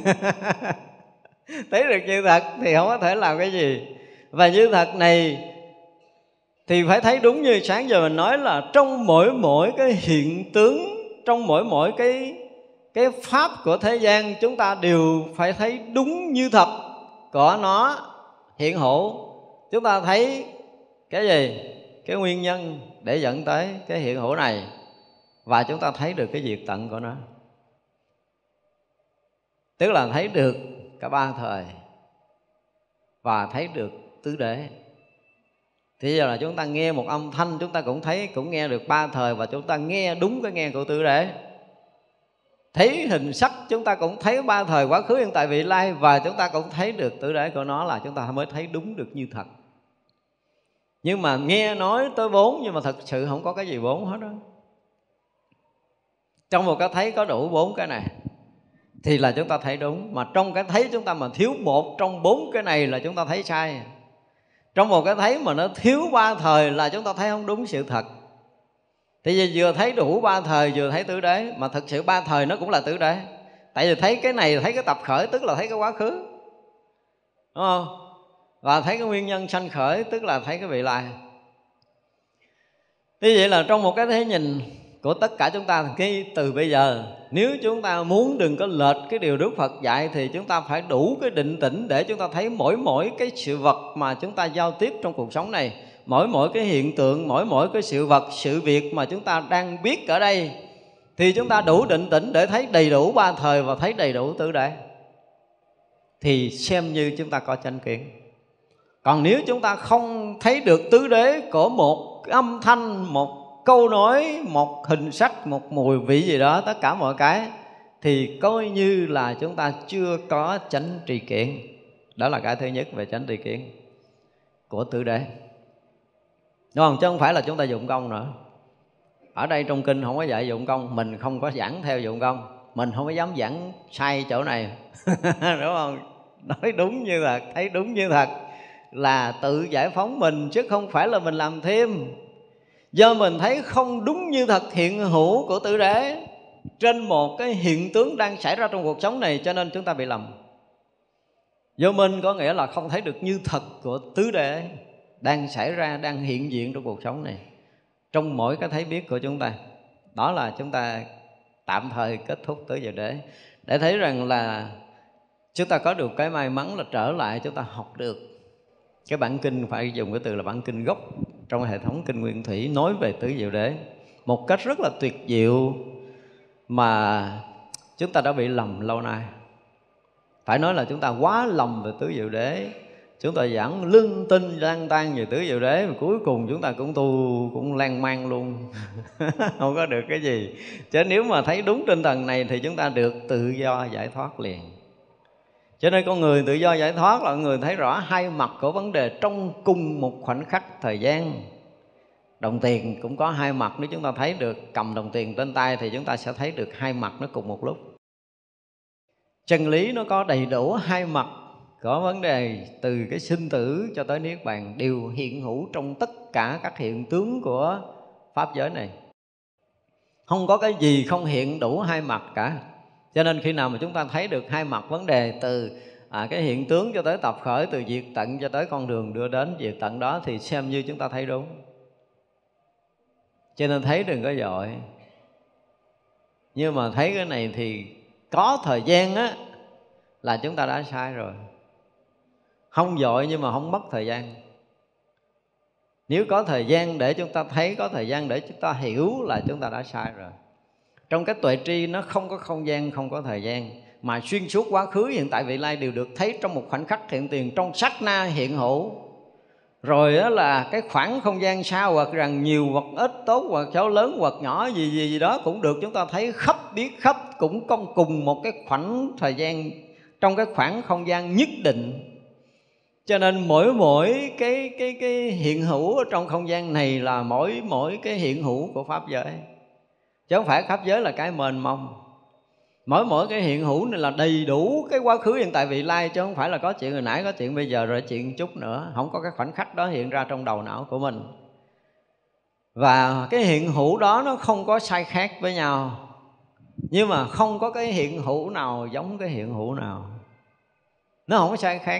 thấy được như thật thì không có thể làm cái gì. Và như thật này thì phải thấy đúng như sáng giờ mình nói là trong mỗi cái hiện tướng, trong mỗi cái pháp của thế gian, chúng ta đều phải thấy đúng như thật của nó hiện hữu. Chúng ta thấy cái gì? Cái nguyên nhân để dẫn tới cái hiện hữu này, và chúng ta thấy được cái diệt tận của nó. Tức là thấy được cả ba thời và thấy được tứ đế. Thì giờ là chúng ta nghe một âm thanh, chúng ta cũng thấy, cũng nghe được ba thời, và chúng ta nghe đúng cái nghe của tứ đế. Thấy hình sắc chúng ta cũng thấy ba thời quá khứ hiện tại vị lai, và chúng ta cũng thấy được tứ đế của nó, là chúng ta mới thấy đúng được như thật. Nhưng mà nghe nói tới bốn, nhưng mà thật sự không có cái gì bốn hết đó. Trong một cái thấy có đủ bốn cái này thì là chúng ta thấy đúng. Mà trong cái thấy chúng ta mà thiếu một trong bốn cái này là chúng ta thấy sai. Trong một cái thấy mà nó thiếu ba thời là chúng ta thấy không đúng sự thật. Thì vừa thấy đủ ba thời, vừa thấy tứ đế. Mà thực sự ba thời nó cũng là tứ đế. Tại vì thấy cái này, thấy cái tập khởi, tức là thấy cái quá khứ, đúng không? Và thấy cái nguyên nhân sanh khởi, tức là thấy cái vị lai. Như vậy là trong một cái thế nhìn của tất cả chúng ta, cái từ bây giờ nếu chúng ta muốn đừng có lệch cái điều Đức Phật dạy, thì chúng ta phải đủ cái định tĩnh để chúng ta thấy mỗi cái sự vật mà chúng ta giao tiếp trong cuộc sống này, mỗi cái hiện tượng, mỗi cái sự vật, sự việc mà chúng ta đang biết ở đây, thì chúng ta đủ định tĩnh để thấy đầy đủ ba thời và thấy đầy đủ tứ đế, thì xem như chúng ta có chánh kiến. Còn nếu chúng ta không thấy được tứ đế của một âm thanh, một câu nói, một hình sắc, một mùi vị gì đó, tất cả mọi cái, thì coi như là chúng ta chưa có chánh tri kiến. Đó là cái thứ nhất về chánh tri kiến của tứ đế, đúng không? Chứ không phải là chúng ta dụng công nữa. Ở đây trong kinh không có dạy dụng công, mình không có giảng theo dụng công, mình không có dám giảng sai chỗ này đúng không? Nói đúng như thật, thấy đúng như thật là tự giải phóng mình, chứ không phải là mình làm thêm. Do mình thấy không đúng như thật hiện hữu của tứ đế trên một cái hiện tướng đang xảy ra trong cuộc sống này, cho nên chúng ta bị lầm. Vô minh có nghĩa là không thấy được như thật của tứ đế đang xảy ra, đang hiện diện trong cuộc sống này, trong mỗi cái thấy biết của chúng ta. Đó là chúng ta tạm thời kết thúc tứ diệu đế, để thấy rằng là chúng ta có được cái may mắn là trở lại chúng ta học được cái bản kinh, phải dùng cái từ là bản kinh gốc trong hệ thống kinh Nguyên Thủy, nói về tứ diệu đế một cách rất là tuyệt diệu mà chúng ta đã bị lầm lâu nay. Phải nói là chúng ta quá lầm về tứ diệu đế. Chúng ta giảng lưng tinh lang tan về tứ diệu đế, mà cuối cùng chúng ta cũng tu cũng lan man luôn không có được cái gì. Chứ nếu mà thấy đúng tinh thần này thì chúng ta được tự do giải thoát liền. Cho nên con người tự do giải thoát là người thấy rõ hai mặt của vấn đề trong cùng một khoảnh khắc thời gian. Đồng tiền cũng có hai mặt. Nếu chúng ta thấy được, cầm đồng tiền trên tay thì chúng ta sẽ thấy được hai mặt nó cùng một lúc. Chân lý nó có đầy đủ hai mặt có vấn đề, từ cái sinh tử cho tới niết bàn đều hiện hữu trong tất cả các hiện tướng của pháp giới này. Không có cái gì không hiện đủ hai mặt cả. Cho nên khi nào mà chúng ta thấy được hai mặt vấn đề, từ cái hiện tướng cho tới tập khởi, từ diệt tận cho tới con đường đưa đến diệt tận đó, thì xem như chúng ta thấy đúng. Cho nên thấy đừng có vội. Nhưng mà thấy cái này thì có thời gian á là chúng ta đã sai rồi. Không vội nhưng mà không mất thời gian. Nếu có thời gian để chúng ta thấy, có thời gian để chúng ta hiểu là chúng ta đã sai rồi. Trong cái tuệ tri nó không có không gian, không có thời gian, mà xuyên suốt quá khứ, hiện tại, vị lai đều được thấy trong một khoảnh khắc hiện tiền, trong sát na hiện hữu. Rồi đó là cái khoảng không gian xa hoặc rằng nhiều hoặc ít, tốt hoặc xấu, lớn hoặc nhỏ, gì đó cũng được chúng ta thấy khắp, biết khắp, cũng không cùng một cái khoảnh thời gian, trong cái khoảng không gian nhất định. Cho nên mỗi cái hiện hữu ở trong không gian này là mỗi cái hiện hữu của pháp giới, chứ không phải pháp giới là cái mênh mông. Mỗi cái hiện hữu này là đầy đủ cái quá khứ, hiện tại, vị lai, chứ không phải là có chuyện hồi nãy, có chuyện bây giờ, rồi chuyện chút nữa. Không có cái khoảnh khắc đó hiện ra trong đầu não của mình. Và cái hiện hữu đó nó không có sai khác với nhau, nhưng mà không có cái hiện hữu nào giống cái hiện hữu nào. Nó không có sai khác,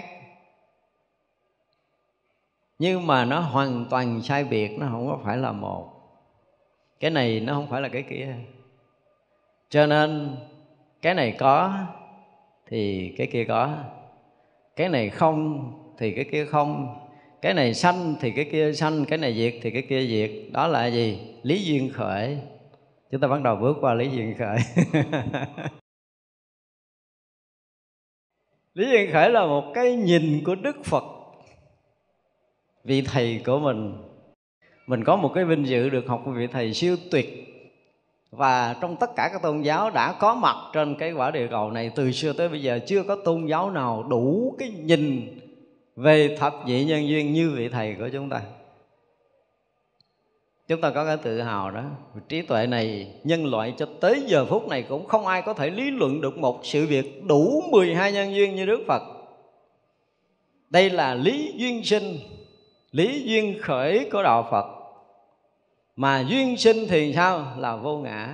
nhưng mà nó hoàn toàn sai biệt, nó không có phải là một. Cái này nó không phải là cái kia. Cho nên cái này có thì cái kia có, cái này không thì cái kia không, cái này sanh thì cái kia sanh, cái này diệt thì cái kia diệt. Đó là gì? Lý duyên khởi. Chúng ta bắt đầu bước qua lý duyên khởi. Lý duyên khởi là một cái nhìn của Đức Phật, vị thầy của mình. Mình có một cái vinh dự được học của vị thầy siêu tuyệt, và trong tất cả các tôn giáo đã có mặt trên cái quả địa cầu này từ xưa tới bây giờ, chưa có tôn giáo nào đủ cái nhìn về thập nhị nhân duyên như vị thầy của chúng ta. Chúng ta có cái tự hào đó. Trí tuệ này nhân loại cho tới giờ phút này cũng không ai có thể lý luận được một sự việc đủ 12 nhân duyên như Đức Phật. Đây là lý duyên sinh, lý duyên khởi của đạo Phật. Mà duyên sinh thì sao? Là vô ngã.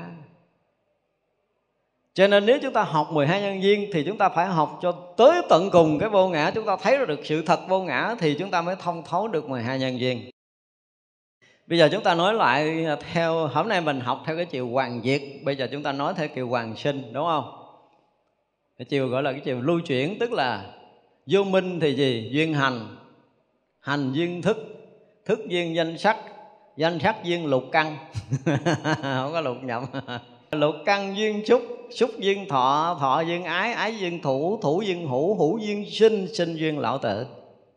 Cho nên nếu chúng ta học 12 nhân duyên thì chúng ta phải học cho tới tận cùng cái vô ngã. Chúng ta thấy được sự thật vô ngã thì chúng ta mới thông thấu được 12 nhân duyên. Bây giờ chúng ta nói lại theo, hôm nay mình học theo cái chiều hoàn diệt, bây giờ chúng ta nói theo chiều hoàn sinh, đúng không? Cái chiều gọi là cái chiều lưu chuyển, tức là vô minh thì gì? Duyên hành, hành duyên thức, thức duyên danh sắc, danh sắc duyên lục căn không có lục nhầm lục căn duyên xúc, xúc duyên thọ, thọ duyên ái, ái duyên thủ, thủ duyên hữu, hữu duyên sinh, sinh duyên lão tử.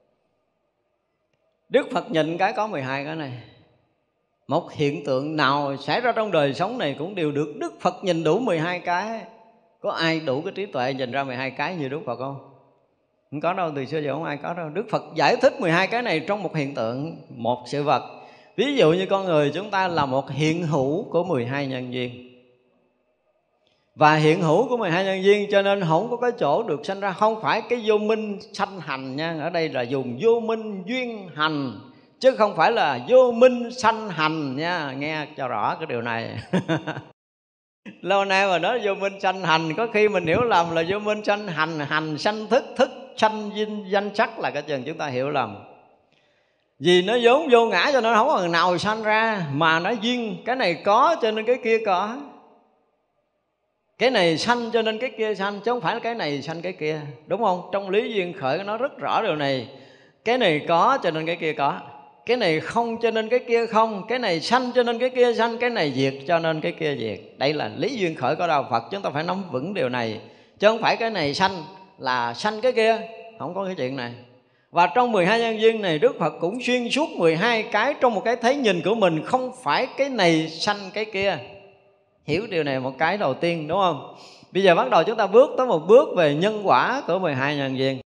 Đức Phật nhìn cái có 12 cái này. Một hiện tượng nào xảy ra trong đời sống này cũng đều được Đức Phật nhìn đủ 12 cái. Có ai đủ cái trí tuệ nhìn ra 12 cái như Đức Phật không? Không có đâu, từ xưa giờ không ai có đâu. Đức Phật giải thích 12 cái này trong một hiện tượng, một sự vật. Ví dụ như con người chúng ta là một hiện hữu của 12 nhân duyên. Và hiện hữu của 12 nhân duyên cho nên không có cái chỗ được sanh ra. Không phải cái vô minh sanh hành nha. Ở đây là dùng vô minh duyên hành, chứ không phải là vô minh sanh hành nha. Nghe cho rõ cái điều này lâu nay mà nói vô minh sanh hành, có khi mình hiểu lầm là vô minh sanh hành, hành sanh thức, thức sanh danh sắc, là cái chừng chúng ta hiểu lầm. Vì nó vốn vô ngã cho nên không có người nào sanh ra, mà nó duyên, cái này có cho nên cái kia có. Cái này sanh cho nên cái kia sanh, chứ không phải cái này sanh cái kia, đúng không? Trong lý duyên khởi nó rất rõ điều này. Cái này có cho nên cái kia có, cái này không cho nên cái kia không, cái này sanh cho nên cái kia sanh, cái này diệt cho nên cái kia diệt. Đây là lý duyên khởi của đạo Phật, chúng ta phải nắm vững điều này. Chứ không phải cái này sanh là sanh cái kia, không có cái chuyện này. Và trong 12 nhân duyên này Đức Phật cũng xuyên suốt 12 cái trong một cái thấy nhìn của mình, không phải cái này sanh cái kia. Hiểu điều này một cái đầu tiên, đúng không? Bây giờ bắt đầu chúng ta bước tới một bước về nhân quả của 12 nhân duyên.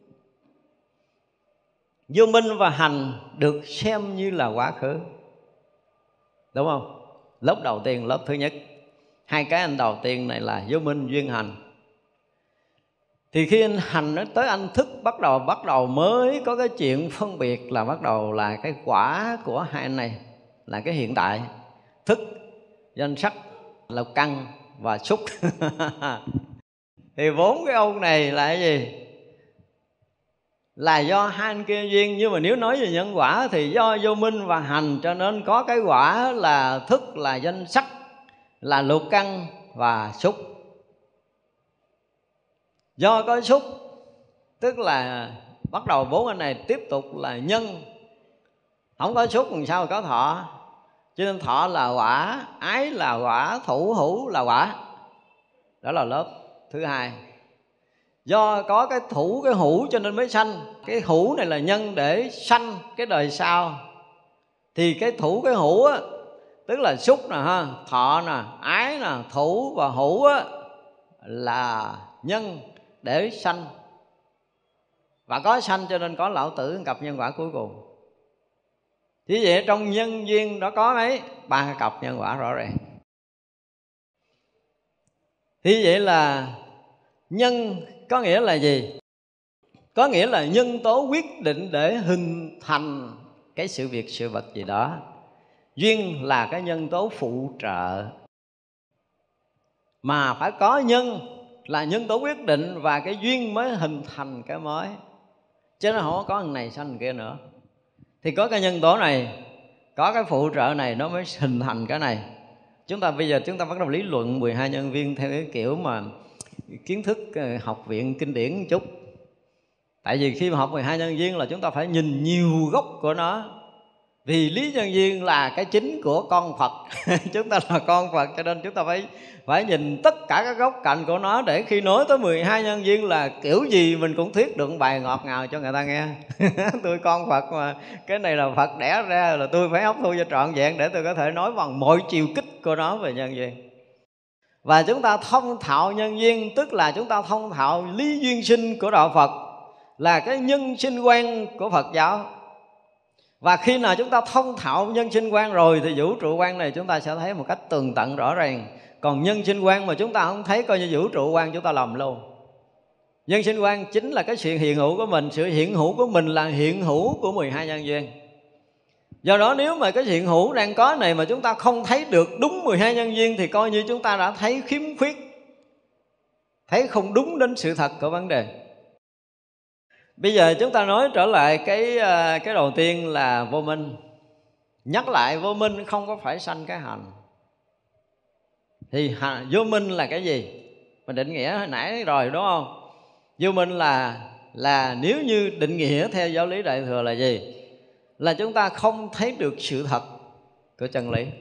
Vô minh và hành được xem như là quá khứ, đúng không? Lớp đầu tiên, lớp thứ nhất. Hai cái anh đầu tiên này là vô minh duyên hành. Thì khi anh hành nó tới anh thức, bắt đầu mới có cái chuyện phân biệt, là bắt đầu là cái quả của hai anh này, là cái hiện tại. Thức, danh sắc, lục căn và xúc thì bốn cái ông này là cái gì? Là do hai anh kia duyên. Nhưng mà nếu nói về nhân quả thì do vô minh và hành cho nên có cái quả là thức, là danh sắc, là lục căn và xúc. Do có xúc, tức là bắt đầu bốn anh này tiếp tục là nhân. Không có xúc làm sao mà có thọ. Cho nên thọ là quả, ái là quả, thủ hữu là quả. Đó là lớp thứ hai. Do có cái thủ, cái hữu cho nên mới sanh. Cái hữu này là nhân để sanh cái đời sau. Thì cái thủ, cái hữu á, tức là xúc nè ha, thọ nè, ái nè, thủ và hữu á, là nhân để sanh. Và có sanh cho nên có lão tử, cặp nhân quả cuối cùng. Thì vậy trong nhân duyên đó có mấy? Ba cặp nhân quả rõ ràng. Thì vậy là nhân có nghĩa là gì? Có nghĩa là nhân tố quyết định để hình thành cái sự việc, sự vật gì đó. Duyên là cái nhân tố phụ trợ. Mà phải có nhân là nhân tố quyết định, và cái duyên mới hình thành cái mới. Chứ nó không có thằng này sanh kia nữa. Thì có cái nhân tố này, có cái phụ trợ này nó mới hình thành cái này. Chúng ta bây giờ chúng ta bắt đầu lý luận 12 nhân duyên theo cái kiểu mà kiến thức học viện kinh điển một chút. Tại vì khi mà học 12 nhân duyên là chúng ta phải nhìn nhiều gốc của nó. Vì lý nhân duyên là cái chính của con Phật chúng ta là con Phật, cho nên chúng ta phải nhìn tất cả các góc cạnh của nó. Để khi nói tới 12 nhân duyên là kiểu gì mình cũng thuyết được bài ngọt ngào cho người ta nghe tôi con Phật mà, cái này là Phật đẻ ra, là tôi phải hấp thu cho trọn vẹn để tôi có thể nói bằng mọi chiều kích của nó về nhân duyên. Và chúng ta thông thạo nhân duyên, tức là chúng ta thông thạo lý duyên sinh của đạo Phật, là cái nhân sinh quan của Phật giáo. Và khi nào chúng ta thông thạo nhân sinh quan rồi thì vũ trụ quan này chúng ta sẽ thấy một cách tường tận rõ ràng. Còn nhân sinh quan mà chúng ta không thấy, coi như vũ trụ quan chúng ta lầm luôn. Nhân sinh quan chính là cái sự hiện hữu của mình. Sự hiện hữu của mình là hiện hữu của 12 nhân duyên. Do đó nếu mà cái hiện hữu đang có này mà chúng ta không thấy được đúng 12 nhân duyên thì coi như chúng ta đã thấy khiếm khuyết, thấy không đúng đến sự thật của vấn đề. Bây giờ chúng ta nói trở lại cái đầu tiên là vô minh. Nhắc lại vô minh không có phải sanh cái hành. Thì vô minh là cái gì? Mình định nghĩa hồi nãy rồi đúng không? Vô minh là nếu như định nghĩa theo giáo lý Đại Thừa là gì? Là chúng ta không thấy được sự thật của chân lý.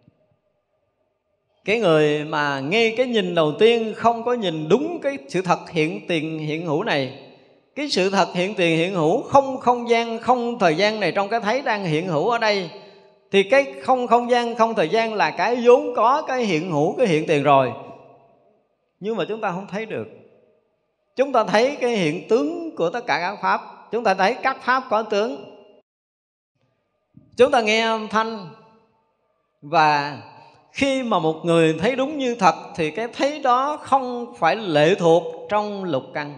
Cái người mà ngay cái nhìn đầu tiên không có nhìn đúng cái sự thật hiện tiền hiện hữu này, cái sự thật hiện tiền hiện hữu, không không gian không thời gian này trong cái thấy đang hiện hữu ở đây, thì cái không không gian không thời gian là cái vốn có cái hiện hữu, cái hiện tiền rồi, nhưng mà chúng ta không thấy được. Chúng ta thấy cái hiện tướng của tất cả các pháp, chúng ta thấy các pháp có tướng. Chúng ta nghe âm thanh, và khi mà một người thấy đúng như thật thì cái thấy đó không phải lệ thuộc trong lục căn.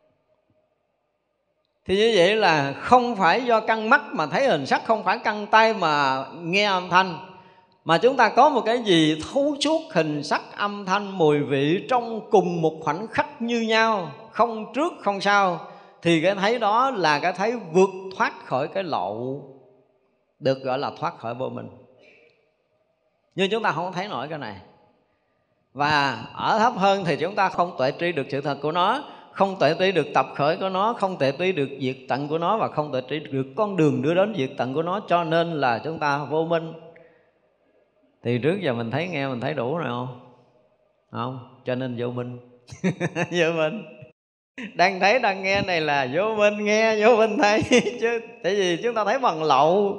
Thì như vậy là không phải do căn mắt mà thấy hình sắc, không phải căn tai mà nghe âm thanh, mà chúng ta có một cái gì thấu suốt hình sắc âm thanh mùi vị trong cùng một khoảnh khắc như nhau, không trước không sau, thì cái thấy đó là cái thấy vượt thoát khỏi cái lậu, được gọi là thoát khỏi vô minh. Nhưng chúng ta không thấy nổi cái này. Và ở thấp hơn thì chúng ta không tuệ tri được sự thật của nó, không tuệ tri được tập khởi của nó, không tuệ tri được diệt tận của nó, và không tuệ tri được con đường đưa đến diệt tận của nó. Cho nên là chúng ta vô minh. Thì trước giờ mình thấy nghe mình thấy đủ rồi không? Không, cho nên vô minh. Vô minh. Đang thấy đang nghe này là vô minh, nghe vô minh thấy. Chứ tại vì chúng ta thấy bằng lậu,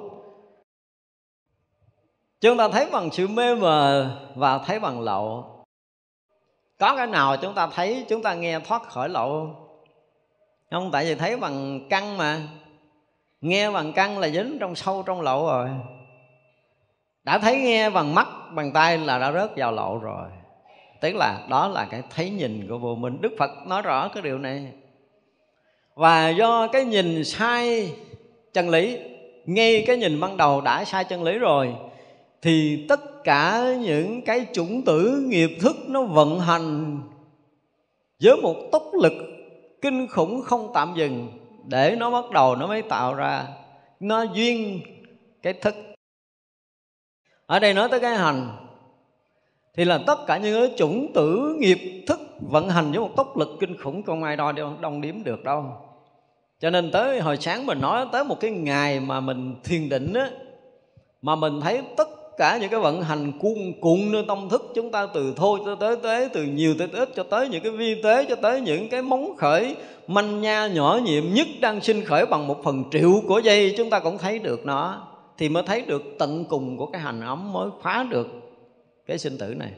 chúng ta thấy bằng sự mê mờ và thấy bằng lậu. Có cái nào chúng ta thấy chúng ta nghe thoát khỏi lậu không? Tại vì thấy bằng căn mà. Nghe bằng căn là dính trong sâu trong lậu rồi. Đã thấy nghe bằng mắt, bằng tai là đã rớt vào lậu rồi. Tức là đó là cái thấy nhìn của vô minh. Đức Phật nói rõ cái điều này. Và do cái nhìn sai chân lý, ngay cái nhìn ban đầu đã sai chân lý rồi, thì tất cả những cái chủng tử nghiệp thức nó vận hành với một tốc lực kinh khủng không tạm dừng, để nó bắt đầu nó mới tạo ra, nó duyên cái thức. Ở đây nói tới cái hành thì là tất cả những cái chủng tử nghiệp thức vận hành với một tốc lực kinh khủng, không ai đo đong đếm được đâu. Cho nên tới hồi sáng mình nói tới một cái ngày mà mình thiền định á, mà mình thấy tất cả những cái vận hành cuồn cuộn nơi tâm thức chúng ta, từ thôi cho tới tế, từ nhiều tới ít, cho tới những cái vi tế, cho tới những cái móng khởi manh nha nhỏ nhiệm nhất đang sinh khởi bằng 1/1.000.000 của giây, chúng ta cũng thấy được nó. Thì mới thấy được tận cùng của cái hành ấm, mới phá được cái sinh tử này.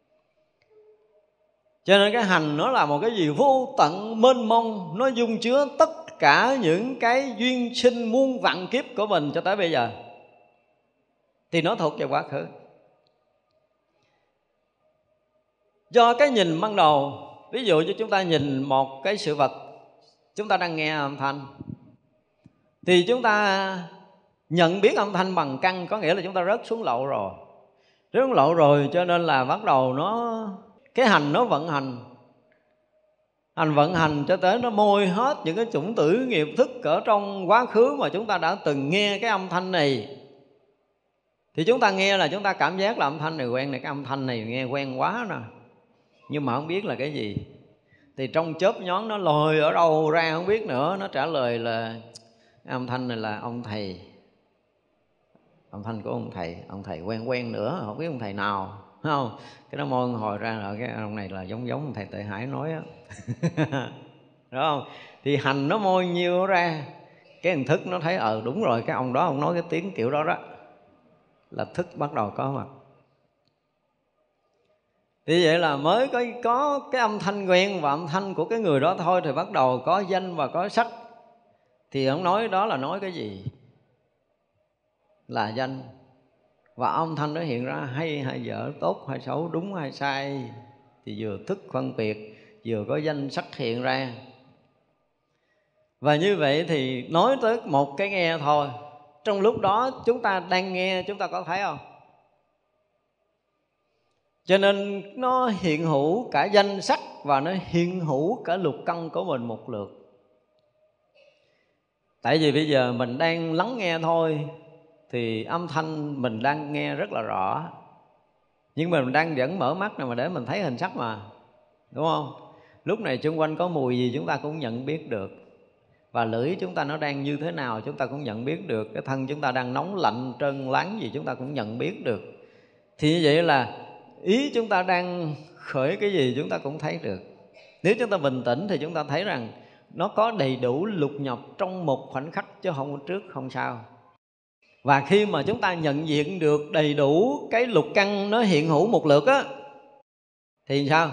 Cho nên cái hành nó là một cái gì vô tận mênh mông, nó dung chứa tất cả những cái duyên sinh muôn vạn kiếp của mình cho tới bây giờ. Thì nó thuộc về quá khứ. Do cái nhìn ban đầu, ví dụ như chúng ta nhìn một cái sự vật, chúng ta đang nghe âm thanh, thì chúng ta nhận biết âm thanh bằng căn, có nghĩa là chúng ta rớt xuống lậu rồi. Rớt xuống lậu rồi cho nên là bắt đầu cái hành nó vận hành. Hành vận hành cho tới nó môi hết những cái chủng tử nghiệp thức ở trong quá khứ mà chúng ta đã từng nghe cái âm thanh này. Thì chúng ta nghe là chúng ta cảm giác là âm thanh này quen này, cái âm thanh này nghe quen quá nè, nhưng mà không biết là cái gì. Thì trong chớp nhón nó lôi ở đâu ra không biết nữa, nó trả lời là âm thanh này là ông thầy, âm thanh của ông thầy quen quen nữa, không biết ông thầy nào, thấy không? Cái nó môi hồi ra là cái ông này là giống ông thầy Tệ Hải nói á. Đúng không? Thì hành nó môi nhiêu ra, cái hình thức nó thấy đúng rồi, cái ông đó ông nói cái tiếng kiểu đó đó, là thức bắt đầu có mặt. Thì vậy là mới có cái âm thanh quen và âm thanh của cái người đó thôi, thì bắt đầu có danh và có sắc. Thì ông nói đó là nói cái gì? Là danh. Và âm thanh đó hiện ra hay hay dở, tốt hay xấu, đúng hay sai, thì vừa thức phân biệt, vừa có danh sắc hiện ra. Và như vậy thì nói tới một cái nghe thôi. Trong lúc đó chúng ta đang nghe, chúng ta có thấy không? Cho nên nó hiện hữu cả danh sắc và nó hiện hữu cả lục căn của mình một lượt. Tại vì bây giờ mình đang lắng nghe thôi, thì âm thanh mình đang nghe rất là rõ, nhưng mà mình đang vẫn mở mắt này mà để mình thấy hình sắc mà, đúng không? Lúc này xung quanh có mùi gì chúng ta cũng nhận biết được, và lưỡi chúng ta nó đang như thế nào chúng ta cũng nhận biết được, cái thân chúng ta đang nóng lạnh trơn láng gì chúng ta cũng nhận biết được. Thì như vậy là ý chúng ta đang khởi cái gì chúng ta cũng thấy được. Nếu chúng ta bình tĩnh thì chúng ta thấy rằng nó có đầy đủ lục nhập trong một khoảnh khắc, chứ không có trước không sau. Và khi mà chúng ta nhận diện được đầy đủ cái lục căn nó hiện hữu một lượt á, thì sao?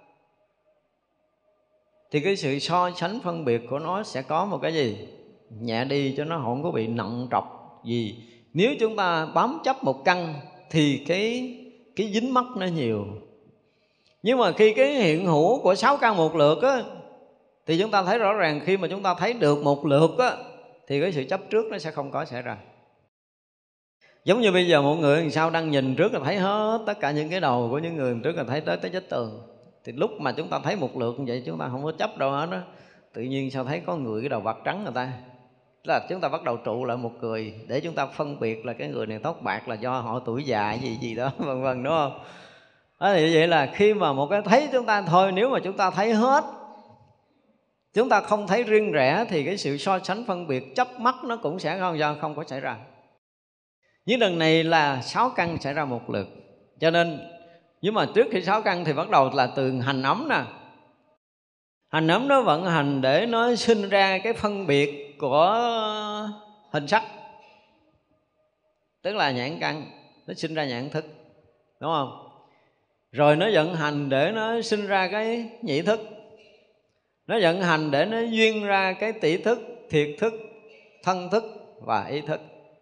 Thì cái sự so sánh phân biệt của nó sẽ có một cái gì? Nhẹ đi, cho nó không có bị nặng trọc gì. Nếu chúng ta bám chấp một căn thì cái dính mắc nó nhiều. Nhưng mà khi cái hiện hữu của 6 căn một lượt á, thì chúng ta thấy rõ ràng khi mà chúng ta thấy được một lượt á, thì cái sự chấp trước nó sẽ không có xảy ra. Giống như bây giờ một người làm sao đang nhìn trước là thấy hết tất cả những cái đầu của những người trước là thấy tới chết tường. Thì lúc mà chúng ta thấy một lượt như vậy chúng ta không có chấp đâu hết đó. Tự nhiên sao thấy có người cái đầu bạc trắng người ta, là chúng ta bắt đầu trụ lại một người để chúng ta phân biệt là cái người này tóc bạc là do họ tuổi già gì gì đó vân vân, đúng không? Đó thì vậy là khi mà một cái thấy chúng ta thôi, nếu mà chúng ta thấy hết, chúng ta không thấy riêng rẽ thì cái sự so sánh phân biệt chấp mắt nó cũng sẽ không có xảy ra. Nhưng lần này là 6 căn xảy ra một lượt. Cho nên, nhưng mà trước khi 6 căn thì bắt đầu là từ hành ấm nè. Hành ấm nó vận hành để nó sinh ra cái phân biệt của hình sắc, tức là nhãn căn, nó sinh ra nhãn thức, đúng không? Rồi nó vận hành để nó sinh ra cái nhĩ thức, nó vận hành để nó duyên ra cái tỷ thức, thiệt thức, thân thức và ý thức.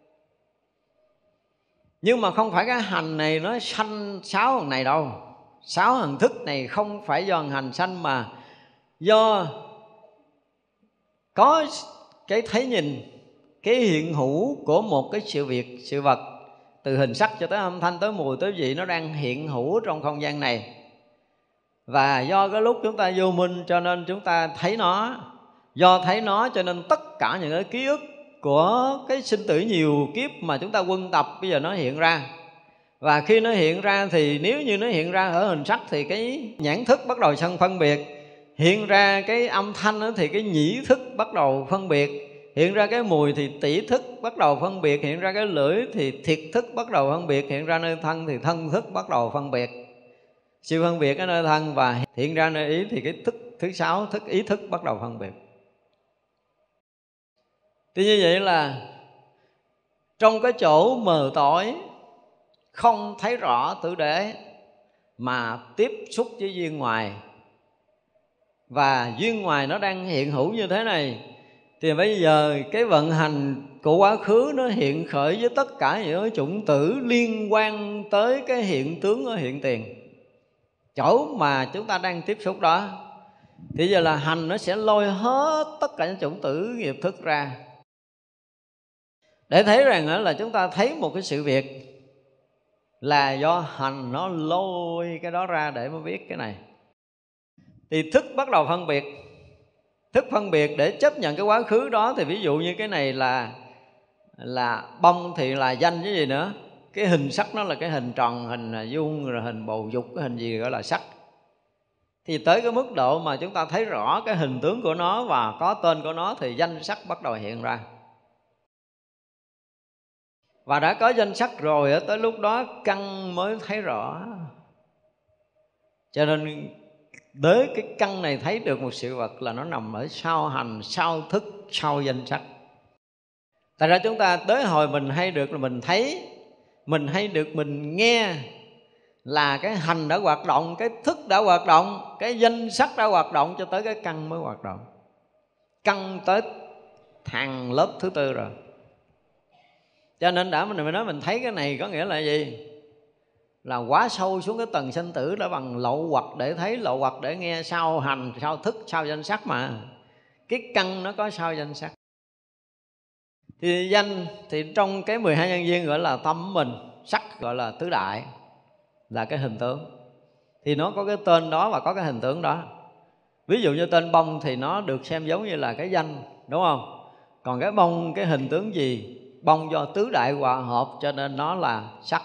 Nhưng mà không phải cái hành này nó sanh 6 hành này đâu. 6 hành thức này không phải do hành sanh, mà do có cái thấy nhìn, cái hiện hữu của một cái sự việc, sự vật, từ hình sắc cho tới âm thanh, tới mùi, tới vị, nó đang hiện hữu trong không gian này. Và do cái lúc chúng ta vô minh cho nên chúng ta thấy nó. Do thấy nó cho nên tất cả những cái ký ức của cái sinh tử nhiều kiếp mà chúng ta quân tập bây giờ nó hiện ra. Và khi nó hiện ra thì nếu như nó hiện ra ở hình sắc thì cái nhãn thức bắt đầu sân phân biệt. Hiện ra cái âm thanh thì cái nhĩ thức bắt đầu phân biệt. Hiện ra cái mùi thì tỷ thức bắt đầu phân biệt. Hiện ra cái lưỡi thì thiệt thức bắt đầu phân biệt. Hiện ra nơi thân thì thân thức bắt đầu phân biệt. Sự phân biệt ở nơi thân và hiện ra nơi ý thì cái thức thứ 6, thức ý thức bắt đầu phân biệt. Thì như vậy là trong cái chỗ mờ tối không thấy rõ tử đế mà tiếp xúc với duyên ngoài, và duyên ngoài nó đang hiện hữu như thế này, thì bây giờ cái vận hành của quá khứ nó hiện khởi với tất cả những cái chủng tử liên quan tới cái hiện tướng ở hiện tiền, chỗ mà chúng ta đang tiếp xúc đó. Thì giờ là hành nó sẽ lôi hết tất cả những chủng tử nghiệp thức ra, để thấy rằng là chúng ta thấy một cái sự việc là do hành nó lôi cái đó ra để mới biết cái này. Thì thức bắt đầu phân biệt. Thức phân biệt để chấp nhận cái quá khứ đó. Thì ví dụ như cái này là bông thì là danh với gì nữa. Cái hình sắc nó là cái hình tròn, hình vuông, rồi hình bầu dục, cái hình gì gọi là sắc. Thì tới cái mức độ mà chúng ta thấy rõ cái hình tướng của nó và có tên của nó thì danh sắc bắt đầu hiện ra. Và đã có danh sắc rồi, tới lúc đó căn mới thấy rõ. Cho nên tới cái căn này thấy được một sự vật là nó nằm ở sau hành, sau thức, sau danh sắc. Tại ra chúng ta tới hồi mình hay được là mình thấy, mình hay được mình nghe là cái hành đã hoạt động, cái thức đã hoạt động, cái danh sắc đã hoạt động, cho tới cái căn mới hoạt động. Căn tới hàng lớp thứ 4 rồi. Cho nên đã mình nói mình thấy cái này có nghĩa là gì? Là quá sâu xuống cái tầng sinh tử đã bằng lậu hoặc để thấy, lậu hoặc để nghe, sau hành, sau thức, sau danh sắc mà. Cái căn nó có sau danh sắc. Thì danh thì trong cái 12 nhân duyên gọi là tâm mình, sắc gọi là tứ đại, là cái hình tướng. Thì nó có cái tên đó và có cái hình tướng đó. Ví dụ như tên bông thì nó được xem giống như là cái danh, đúng không? Còn cái bông, cái hình tướng gì bông do tứ đại hòa hợp cho nên nó là sắc.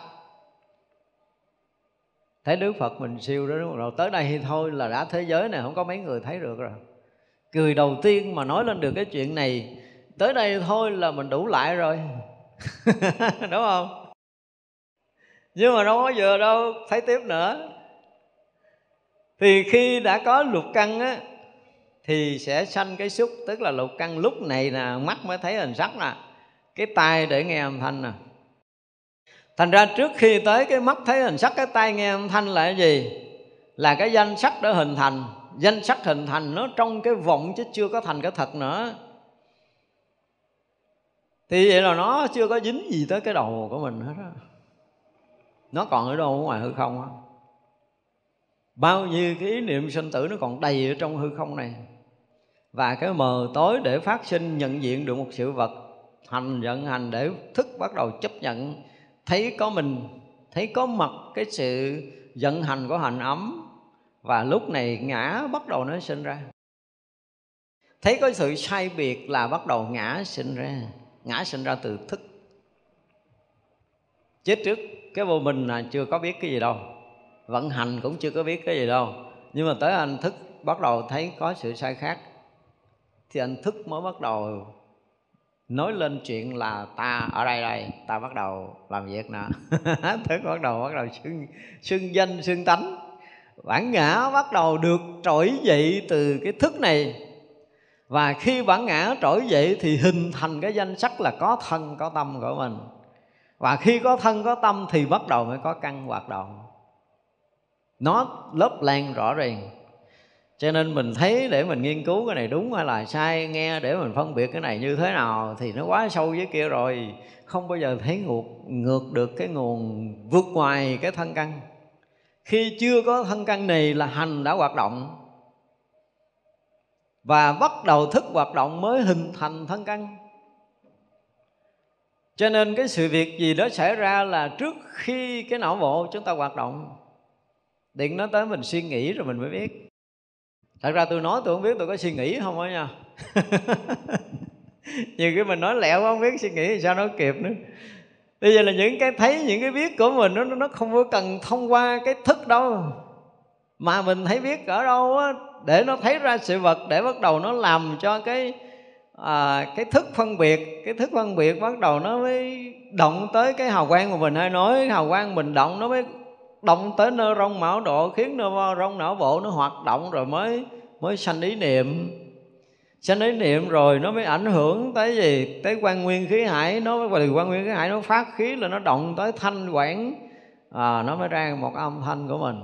Thấy Đức Phật mình siêu đó đúng không? Rồi tới đây thì thôi là đã thế giới này không có mấy người thấy được rồi. Cười đầu tiên mà nói lên được cái chuyện này, tới đây thôi là mình đủ lại rồi. Đúng không? Nhưng mà đâu có vừa đâu, thấy tiếp nữa. Thì khi đã có lục căn á, thì sẽ sanh cái xúc. Tức là lục căn lúc này nè, mắt mới thấy hình sắc nè, cái tai để nghe âm thanh nè. Thành ra trước khi tới cái mắt thấy hình sắc, cái tai nghe âm thanh là cái gì? Là cái danh sắc đã hình thành. Danh sắc hình thành nó trong cái vọng chứ chưa có thành cái thật nữa. Thì vậy là nó chưa có dính gì tới cái đầu của mình hết á. Nó còn ở đâu, ở ngoài hư không á. Bao nhiêu cái ý niệm sinh tử nó còn đầy ở trong hư không này. Và cái mờ tối để phát sinh nhận diện được một sự vật, hành vận hành để thức bắt đầu chấp nhận, thấy có mình, thấy có mặt cái sự vận hành của hành ấm. Và lúc này ngã bắt đầu nó sinh ra. Thấy có sự sai biệt là bắt đầu ngã sinh ra. Ngã sinh ra từ thức. Chết trước cái vô mình là chưa có biết cái gì đâu, vận hành cũng chưa có biết cái gì đâu. Nhưng mà tới anh thức bắt đầu thấy có sự sai khác, thì anh thức mới bắt đầu nói lên chuyện là ta ở đây, ta bắt đầu làm việc nè. Thức bắt đầu xưng danh xưng tánh. Bản ngã bắt đầu được trỗi dậy từ cái thức này. Và khi bản ngã trỗi dậy thì hình thành cái danh sắc là có thân có tâm của mình. Và khi có thân có tâm thì bắt đầu mới có căn hoạt động. Nó lớp lan rõ ràng. Cho nên mình thấy để mình nghiên cứu cái này đúng hay là sai, nghe để mình phân biệt cái này như thế nào thì nó quá sâu với kia rồi. Không bao giờ thấy ngược được cái nguồn vượt ngoài cái thân căn. Khi chưa có thân căn này là hành đã hoạt động. Và bắt đầu thức hoạt động mới hình thành thân căn. Cho nên cái sự việc gì đó xảy ra là trước khi cái não bộ chúng ta hoạt động. Điện nó tới mình suy nghĩ rồi mình mới biết. Thật ra tôi nói tôi không biết tôi có suy nghĩ không á nha. Nhiều khi mình nói lẹo không biết suy nghĩ thì sao nói kịp nữa. Bây giờ là những cái thấy, những cái biết của mình nó không có cần thông qua cái thức đâu. Mà mình thấy biết ở đâu á, để nó thấy ra sự vật, để bắt đầu nó làm cho cái thức phân biệt. Cái thức phân biệt bắt đầu nó mới động tới cái hào quang mà mình hay nói. Hào quang mình động nó mới động tới nơ rong não độ, khiến nơ rong não bộ nó hoạt động rồi mới sanh ý niệm. Sanh ý niệm rồi nó mới ảnh hưởng tới gì? Tới quan nguyên khí hải. Nó mới từ quan nguyên khí hải nó phát khí là nó động tới thanh quản, nó mới ra một âm thanh của mình.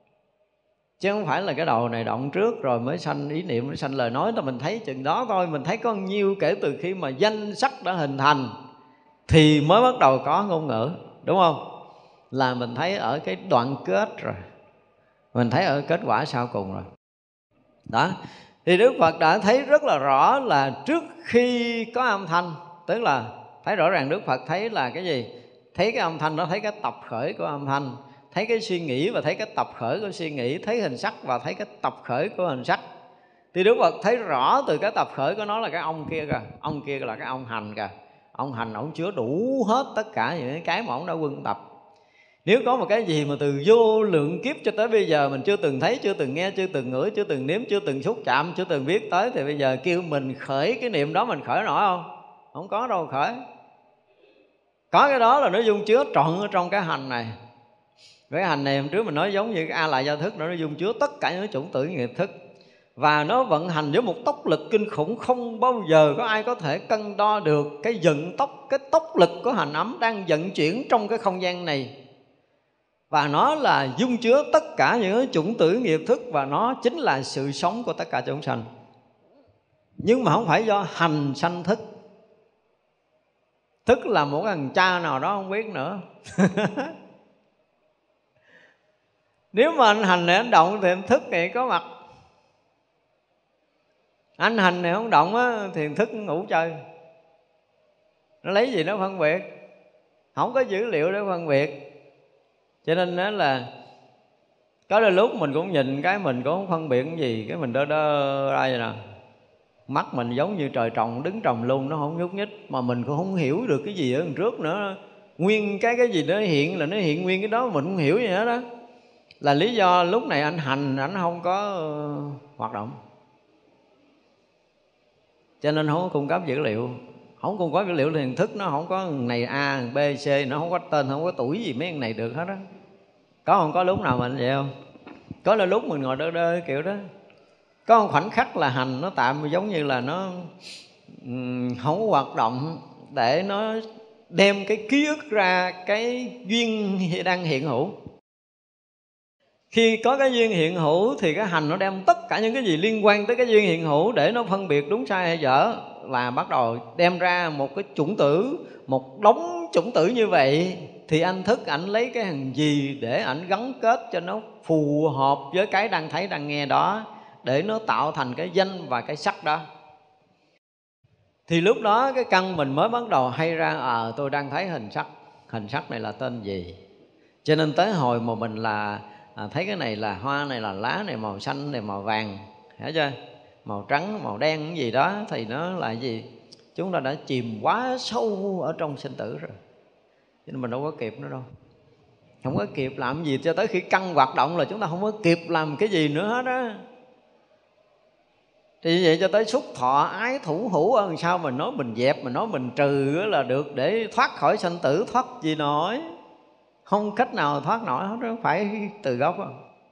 Chứ không phải là cái đầu này động trước rồi mới sanh ý niệm, mới sanh lời nói. Là mình thấy chừng đó thôi. Mình thấy có nhiêu kể từ khi mà danh sắc đã hình thành thì mới bắt đầu có ngôn ngữ, đúng không? Là mình thấy ở cái đoạn kết rồi, mình thấy ở kết quả sau cùng rồi. Đó, thì Đức Phật đã thấy rất là rõ là trước khi có âm thanh, tức là thấy rõ ràng Đức Phật thấy là cái gì? Thấy cái âm thanh đó, thấy cái tập khởi của âm thanh, thấy cái suy nghĩ và thấy cái tập khởi của suy nghĩ, thấy hình sắc và thấy cái tập khởi của hình sắc. Thì Đức Phật thấy rõ từ cái tập khởi của nó là cái ông kia kìa. Ông kia là cái ông hành kìa. Ông hành, ông chứa đủ hết tất cả những cái mà ông đã quân tập. Nếu có một cái gì mà từ vô lượng kiếp cho tới bây giờ mình chưa từng thấy, chưa từng nghe, chưa từng ngửi, chưa từng nếm, chưa từng xúc chạm, chưa từng biết tới, thì bây giờ kêu mình khởi cái niệm đó, mình khởi nổi không? Không có đâu khởi. Có cái đó là nó dung chứa trọn ở trong cái hành này. Cái hành này hôm trước mình nói giống như cái A Lại Gia Thức, nó dung chứa tất cả những chủng tử nghiệp thức. Và nó vận hành với một tốc lực kinh khủng, không bao giờ có ai có thể cân đo được cái tốc lực của hành ấm đang vận chuyển trong cái không gian này. Và nó là dung chứa tất cả những chủng tử nghiệp thức, và nó chính là sự sống của tất cả chúng sanh. Nhưng mà không phải do hành sanh thức. Thức là một thằng cha nào đó không biết nữa. Nếu mà anh hành này anh động thì anh thức này có mặt. Anh hành này không động á, thì thức ngủ chơi. Nó lấy gì nó phân biệt? Không có dữ liệu để phân biệt. Cho nên đó là có đôi lúc mình cũng nhìn cái mình cũng không phân biệt cái gì, cái mình đơ ra vậy nè. Mắt mình giống như trời trồng đứng trồng luôn, nó không nhúc nhích, mà mình cũng không hiểu được cái gì ở đằng trước nữa. Nguyên cái gì đó hiện là nó hiện nguyên cái đó, mình không hiểu gì hết đó. Là lý do lúc này anh hành anh không có hoạt động, cho nên không có cung cấp dữ liệu. Không cung cấp dữ liệu thì hình thức nó không có này A, B, C, nó không có tên, không có tuổi gì mấy con này được hết á. Có không? Có lúc nào mình vậy không? Có là lúc mình ngồi đơ đơ kiểu đó. Có một khoảnh khắc là hành nó tạm giống như là nó không có hoạt động để nó đem cái ký ức ra cái duyên đang hiện hữu. Khi có cái duyên hiện hữu thì cái hành nó đem tất cả những cái gì liên quan tới cái duyên hiện hữu để nó phân biệt đúng sai hay dở, và bắt đầu đem ra một cái chủng tử, một đống chủng tử như vậy. Thì anh thức ảnh lấy cái hàng gì để ảnh gắn kết cho nó phù hợp với cái đang thấy đang nghe đó, để nó tạo thành cái danh và cái sắc đó. Thì lúc đó cái căn mình mới bắt đầu hay ra tôi đang thấy hình sắc này là tên gì. Cho nên tới hồi mà mình là thấy cái này là hoa, này là lá, này màu xanh, này màu vàng, hiểu chưa? Màu trắng, màu đen cái gì đó thì nó là gì? Chúng ta đã chìm quá sâu ở trong sinh tử rồi, cho nên mình đâu có kịp nữa đâu. Không có kịp làm gì, cho tới khi căn hoạt động là chúng ta không có kịp làm cái gì nữa hết á. Thì như vậy cho tới xúc thọ ái thủ hữu ở đằng sau mình nói mình dẹp, mình nói mình trừ là được, để thoát khỏi sanh tử. Thoát gì nổi, không cách nào thoát nổi hết, phải từ gốc đó.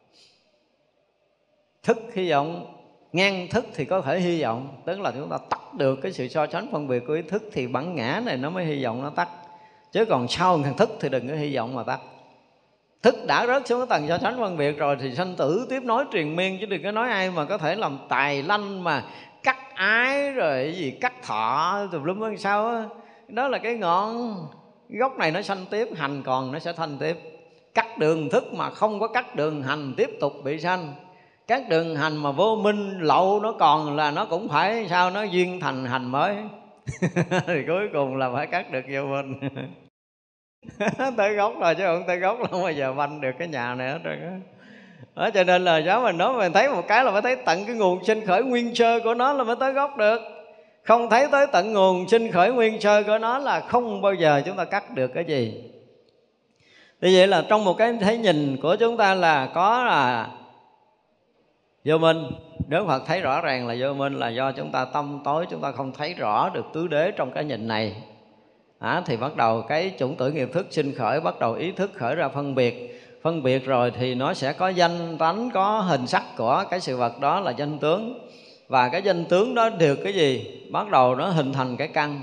Thức hy vọng, ngang thức thì có thể hy vọng, tức là chúng ta tắt được cái sự so sánh phân biệt của ý thức, thì bản ngã này nó mới hy vọng nó tắt. Chứ còn sau ngàn thức thì đừng có hy vọng mà tắt. Thức đã rớt xuống cái tầng so sánh phân biệt rồi thì sanh tử tiếp nối truyền miên, chứ đừng có nói ai mà có thể làm tài lanh mà cắt ái rồi cái gì cắt thọ tùm lum hơn sao á. Đó là cái ngọn, cái gốc này nó sanh tiếp, hành còn nó sẽ thanh tiếp. Cắt đường thức mà không có cắt đường hành tiếp tục bị sanh. Các đường hành mà vô minh lậu nó còn là nó cũng phải sao, nó duyên thành hành mới. Thì cuối cùng là phải cắt được vô minh. Tới gốc rồi chứ không tới gốc là không bao giờ banh được cái nhà này hết rồi đó. Cho nên là giáo mình nói mình thấy một cái là phải thấy tận cái nguồn sinh khởi nguyên sơ của nó là mới tới gốc được. Không thấy tới tận nguồn sinh khởi nguyên sơ của nó là không bao giờ chúng ta cắt được cái gì. Như vậy là trong một cái thấy nhìn của chúng ta là có là vô minh. Nếu Phật thấy rõ ràng là vô minh là do chúng ta tâm tối, chúng ta không thấy rõ được tứ đế trong cái nhìn này. Thì bắt đầu cái chủng tử nghiệp thức sinh khởi, bắt đầu ý thức khởi ra phân biệt. Phân biệt rồi thì nó sẽ có danh tánh, có hình sắc của cái sự vật đó là danh tướng. Và cái danh tướng đó được cái gì? Bắt đầu nó hình thành cái căn.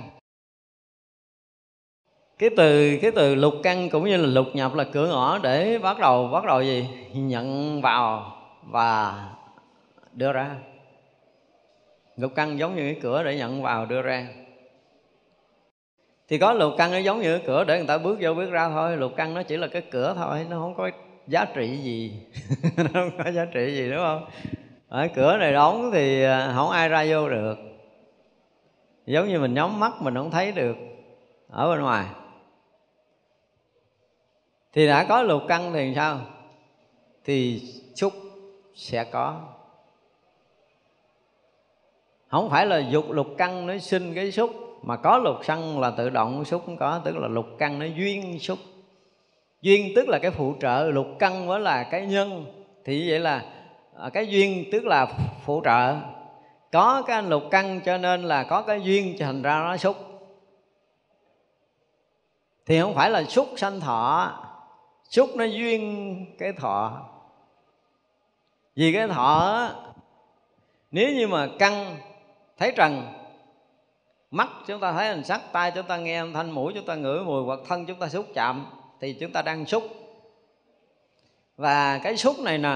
Cái từ lục căn cũng như là lục nhập là cửa ngõ để bắt đầu gì? Nhận vào và đưa ra. Lục căn giống như cái cửa để nhận vào đưa ra. Thì có lục căn nó giống như cái cửa để người ta bước vô bước ra thôi. Lục căn nó chỉ là cái cửa thôi, nó không có giá trị gì. Nó không có giá trị gì, đúng không? Ở cửa này đóng thì không ai ra vô được. Giống như mình nhắm mắt mình không thấy được ở bên ngoài. Thì đã có lục căn thì sao? Thì xúc sẽ có. Không phải là dục lục căn nó sinh cái xúc, mà có lục căn là tự động xúc cũng có. Tức là lục căn nó duyên xúc. Duyên tức là cái phụ trợ, lục căn mới là cái nhân. Thì như vậy là cái duyên tức là phụ trợ. Có cái lục căn cho nên là có cái duyên, thành ra nó xúc. Thì không phải là xúc sanh thọ. Xúc nó duyên cái thọ. Vì cái thọ nếu như mà căn thấy trần, mắt chúng ta thấy hình sắc, tai chúng ta nghe âm thanh, mũi chúng ta ngửi mùi, hoặc thân chúng ta xúc chạm, thì chúng ta đang xúc. Và cái xúc này nè,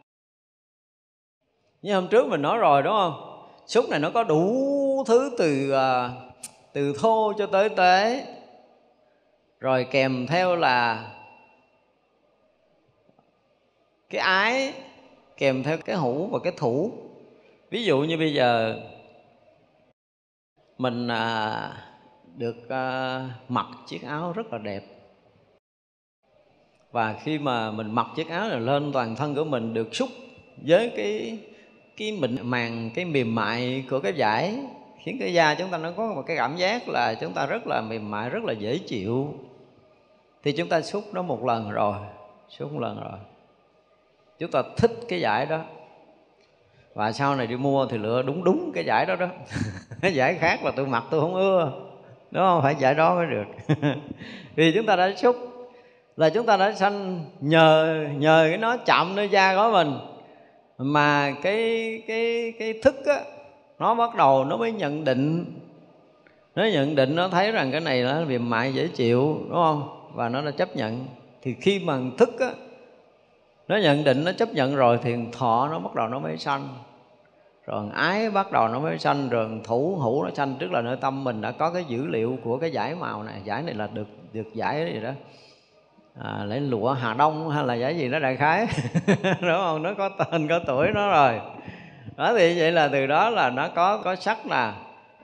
như hôm trước mình nói rồi đúng không? Xúc này nó có đủ thứ từ thô cho tới tế. Rồi kèm theo là cái ái, kèm theo cái hữu và cái thủ. Ví dụ như bây giờ mình được mặc chiếc áo rất là đẹp. Và khi mà mình mặc chiếc áo này lên, toàn thân của mình được xúc với cái mịn màng, cái mềm mại của cái vải, khiến cái da chúng ta nó có một cái cảm giác là chúng ta rất là mềm mại, rất là dễ chịu. Thì chúng ta xúc nó một lần rồi, xúc một lần rồi, chúng ta thích cái vải đó, và sau này đi mua thì lựa đúng cái vải đó đó. Cái vải khác là tôi mặc tôi không ưa, đúng không? Phải vải đó mới được. Vì chúng ta đã xúc là chúng ta đã sanh nhờ cái nó chạm nơi da của mình, mà cái thức á, nó bắt đầu nó mới nhận định, nó thấy rằng cái này nó mềm mại dễ chịu, đúng không? Và nó đã chấp nhận. Thì khi mà thức á, nó nhận định, nó chấp nhận rồi thì thọ nó bắt đầu nó mới sanh, rồi ái bắt đầu nó mới sanh, rồi thủ hữu nó sanh. Tức là nơi tâm mình đã có cái dữ liệu của cái giải màu này. Giải này là được giải gì đó, lấy lụa Hà Đông hay là giải gì đó đại khái. Đúng không? Nó có tên có tuổi nó rồi đó. Thì vậy là từ đó là nó có sắc là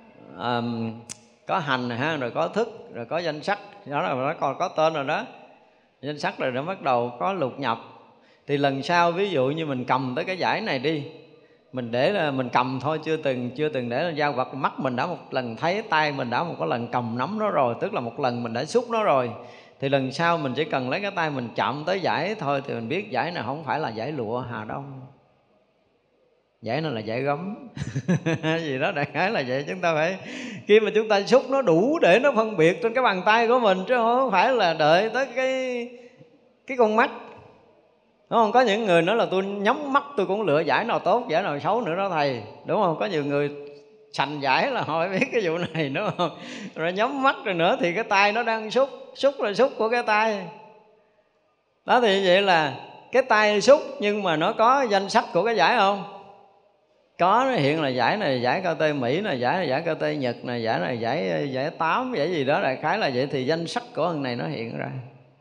có hành này, ha, rồi có thức, rồi có danh sắc. Đó là nó còn có tên rồi đó, danh sắc rồi nó bắt đầu có lục nhập. Thì lần sau ví dụ như mình cầm tới cái giải này đi, mình để là mình cầm thôi, chưa từng để lên dao vật. Mắt mình đã một lần thấy, tay mình đã một cái lần cầm nắm nó rồi, tức là một lần mình đã xúc nó rồi. Thì lần sau mình chỉ cần lấy cái tay mình chạm tới giải thôi, thì mình biết giải này không phải là giải lụa Hà Đông, giải này là giải gấm. Gì đó đại khái là vậy. Chúng ta phải, khi mà chúng ta xúc nó đủ để nó phân biệt trên cái bàn tay của mình, chứ không phải là đợi tới cái con mắt. Đúng không? Có những người nói là tôi nhắm mắt tôi cũng lựa giải nào tốt, giải nào xấu nữa đó thầy, đúng không? Có nhiều người sành giải là họ biết cái vụ này, đúng không? Rồi nhắm mắt rồi nữa thì cái tay nó đang xúc là xúc của cái tay đó. Thì vậy là cái tay xúc, nhưng mà nó có danh sách của cái giải không? Có, nó hiện là giải này giải cao tê Mỹ, này giải cao tê Nhật, này giải 8, giải gì đó đại khái là vậy. Thì danh sách của thằng này nó hiện ra.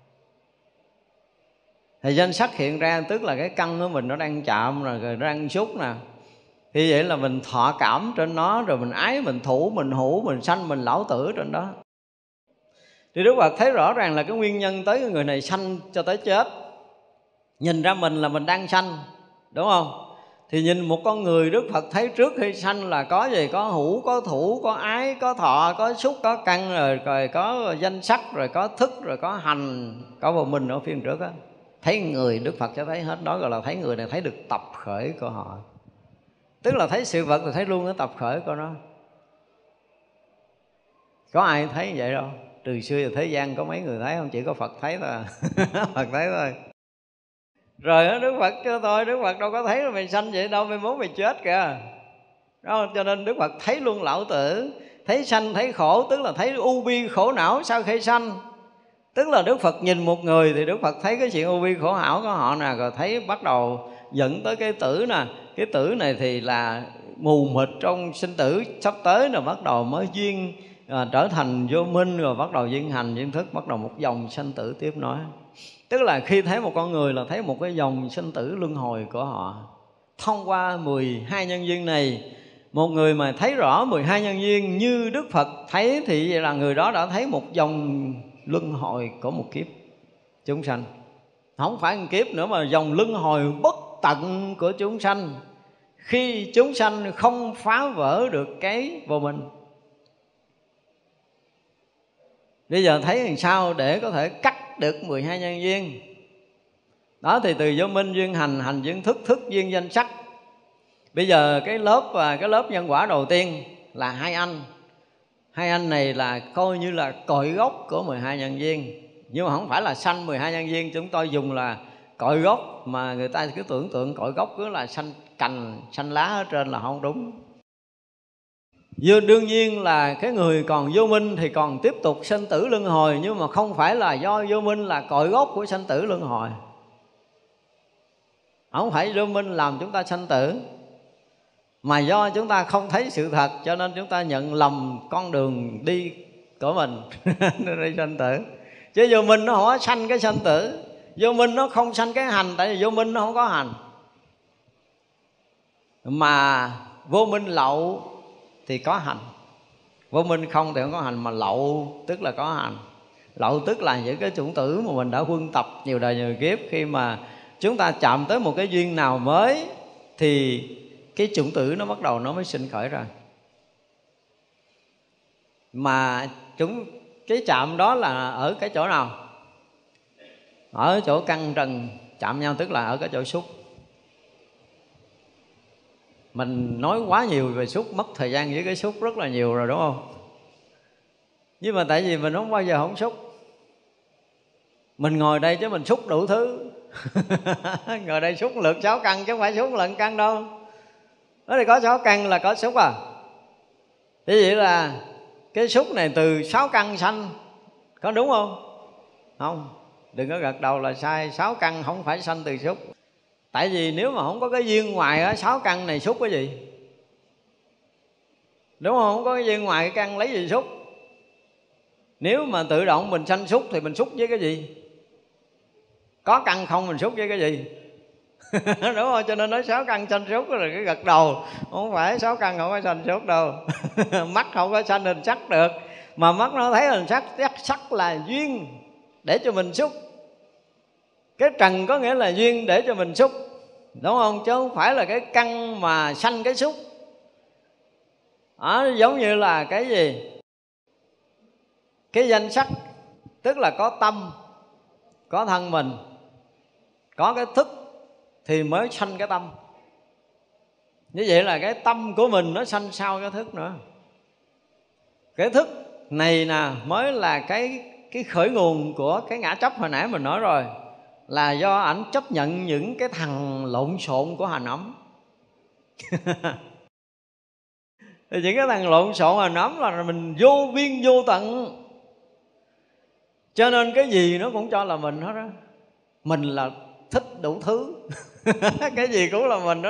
Thì danh sắc hiện ra tức là cái căn của mình nó đang chạm rồi nó đang xúc nè. Thì vậy là mình thọ cảm trên nó, rồi mình ái, mình thủ, mình hữu, mình sanh, mình lão tử trên đó. Thì Đức Phật thấy rõ ràng là cái nguyên nhân tới cái người này sanh cho tới chết. Nhìn ra mình là mình đang sanh, đúng không? Thì nhìn một con người, Đức Phật thấy trước khi sanh là có gì? Có hữu, có thủ, có ái, có thọ, có xúc, có căn, rồi có danh sắc, rồi có thức, rồi có hành, có vô minh ở phía trước á. Thấy người, Đức Phật cho thấy hết. Đó gọi là thấy người này thấy được tập khởi của họ. Tức là thấy sự vật thì thấy luôn cái tập khởi của nó. Có ai thấy vậy đâu. Từ xưa giờ thế gian có mấy người thấy không? Chỉ có Phật thấy thôi. Phật thấy thôi. Rồi đó, Đức Phật cho tôi, Đức Phật đâu có thấy là mày sanh vậy đâu, mày muốn mày chết kìa. Đó, cho nên Đức Phật thấy luôn lão tử. Thấy sanh, thấy khổ, tức là thấy u bi khổ não sau khi sanh. Tức là Đức Phật nhìn một người thì Đức Phật thấy cái chuyện u bi khổ não của họ nè, rồi thấy bắt đầu dẫn tới cái tử nè. Cái tử này thì là mù mịt trong sinh tử sắp tới, rồi bắt đầu mới duyên trở thành vô minh, rồi bắt đầu duyên hành duyên thức, bắt đầu một dòng sanh tử tiếp nối. Tức là khi thấy một con người là thấy một cái dòng sinh tử luân hồi của họ. Thông qua 12 nhân duyên này, một người mà thấy rõ 12 nhân duyên như Đức Phật thấy, thì vậy là người đó đã thấy một dòng luân hồi của một kiếp chúng sanh. Không phải một kiếp nữa mà dòng luân hồi bất tận của chúng sanh, khi chúng sanh không phá vỡ được cái vô minh. Bây giờ thấy làm sao để có thể cắt được 12 nhân duyên. Đó thì từ vô minh duyên hành, hành duyên thức, thức duyên danh sắc. Bây giờ cái lớp nhân quả đầu tiên là hai anh. Hai anh này là coi như là cội gốc của 12 nhân duyên. Nhưng mà không phải là sanh 12 nhân duyên. Chúng tôi dùng là cội gốc, mà người ta cứ tưởng tượng cội gốc cứ là sanh cành, sanh lá ở trên là không đúng. Đương nhiên là cái người còn vô minh thì còn tiếp tục sanh tử luân hồi, nhưng mà không phải là do vô minh là cội gốc của sanh tử luân hồi. Không phải vô minh làm chúng ta sanh tử, mà do chúng ta không thấy sự thật, cho nên chúng ta nhận lầm con đường đi của mình. Nó đi sanh tử. Chứ vô minh nó không có sanh cái sanh tử. Vô minh nó không sanh cái hành, tại vì vô minh nó không có hành. Mà vô minh lậu thì có hành. Vô minh không thì không có hành, mà lậu tức là có hành. Lậu tức là những cái chủng tử mà mình đã huân tập nhiều đời nhiều kiếp. Khi mà chúng ta chạm tới một cái duyên nào mới thì cái chủng tử nó bắt đầu nó mới sinh khởi ra. Mà cái chạm đó là ở cái chỗ nào? Ở chỗ căn trần chạm nhau, tức là ở cái chỗ xúc. Mình nói quá nhiều về xúc, mất thời gian với cái xúc rất là nhiều rồi đúng không? Nhưng mà tại vì mình không bao giờ không xúc. Mình ngồi đây chứ mình xúc đủ thứ. Ngồi đây xúc lượt 6 căn chứ không phải xúc lượt căn đâu. Ở đây có 6 căn là có xúc à. Thế vậy là cái xúc này từ 6 căn sanh, có đúng không? Không, đừng có gật đầu là sai. 6 căn không phải sanh từ xúc. Tại vì nếu mà không có cái duyên ngoài á, 6 căn này xúc cái gì? Đúng không? Không có cái duyên ngoài cái căn lấy gì xúc? Nếu mà tự động mình sanh xúc thì mình xúc với cái gì? Có căn không mình xúc với cái gì? Đúng không? Cho nên nói 6 căn sanh xúc là cái gật đầu. Không phải 6 căn không có sanh xúc đâu. Mắt không có sanh hình sắc được. Mà mắt nó thấy hình sắc, sắc là duyên để cho mình xúc. Cái trần có nghĩa là duyên để cho mình xúc, đúng không? Chứ không phải là cái căn mà sanh cái xúc. Giống như là cái gì? Cái danh sắc, tức là có tâm, có thân mình, có cái thức thì mới sanh cái tâm. Như vậy là cái tâm của mình nó sanh sau cái thức nữa. Cái thức này nè mới là cái khởi nguồn của cái ngã chấp hồi nãy mình nói rồi. Là do ảnh chấp nhận những cái thằng lộn xộn của hành ấm. Thì những cái thằng lộn xộn hành ấm là mình vô biên vô tận. Cho nên cái gì nó cũng cho là mình hết á. Mình là thích đủ thứ. Cái gì cũng là mình đó.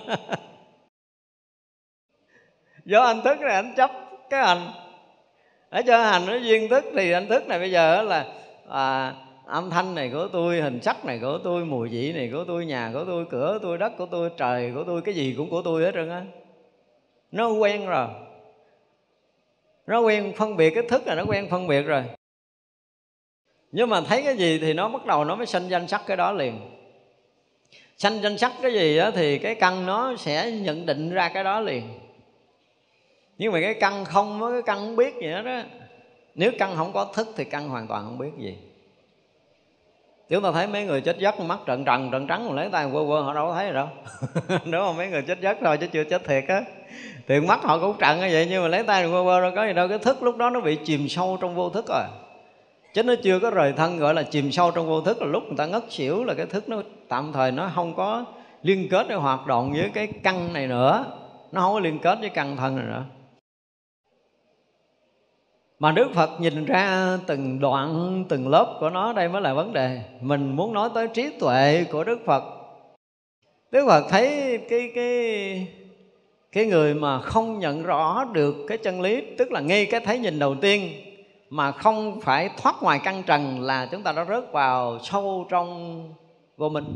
Do anh thức này anh chấp cái hành. Để cho hành nó duyên thức thì anh thức này bây giờ là âm thanh này của tôi, hình sắc này của tôi, mùi vị này của tôi, nhà của tôi, cửa của tôi, đất của tôi, trời của tôi, cái gì cũng của tôi hết trơn á. Nó quen rồi. Nó quen phân biệt, cái thức là nó quen phân biệt rồi. Nhưng mà thấy cái gì thì nó bắt đầu nó mới sanh danh sắc cái đó liền. Sanh danh sắc cái gì đó thì cái căn nó sẽ nhận định ra cái đó liền. Nhưng mà cái căn không, cái căn không biết gì hết đó. Nếu căn không có thức thì căn hoàn toàn không biết gì. Chúng ta thấy mấy người chết giấc mắt trợn trắng mà lấy tay quơ quơ họ đâu có thấy rồi đâu. Đúng không? Mấy người chết giấc thôi chứ chưa chết thiệt á. Thì mắt họ cũng trợn như vậy nhưng mà lấy tay quơ quơ đâu có gì đâu. Cái thức lúc đó nó bị chìm sâu trong vô thức rồi. Chứ nó chưa có rời thân, gọi là chìm sâu trong vô thức là lúc người ta ngất xỉu là cái thức nó tạm thời nó không có liên kết để hoạt động với cái căn này nữa. Nó không có liên kết với căn thân này nữa. Mà Đức Phật nhìn ra từng đoạn, từng lớp của nó, đây mới là vấn đề. Mình muốn nói tới trí tuệ của Đức Phật. Đức Phật thấy cái người mà không nhận rõ được cái chân lý, tức là ngay cái thấy nhìn đầu tiên mà không phải thoát ngoài căn trần là chúng ta đã rớt vào sâu trong vô minh.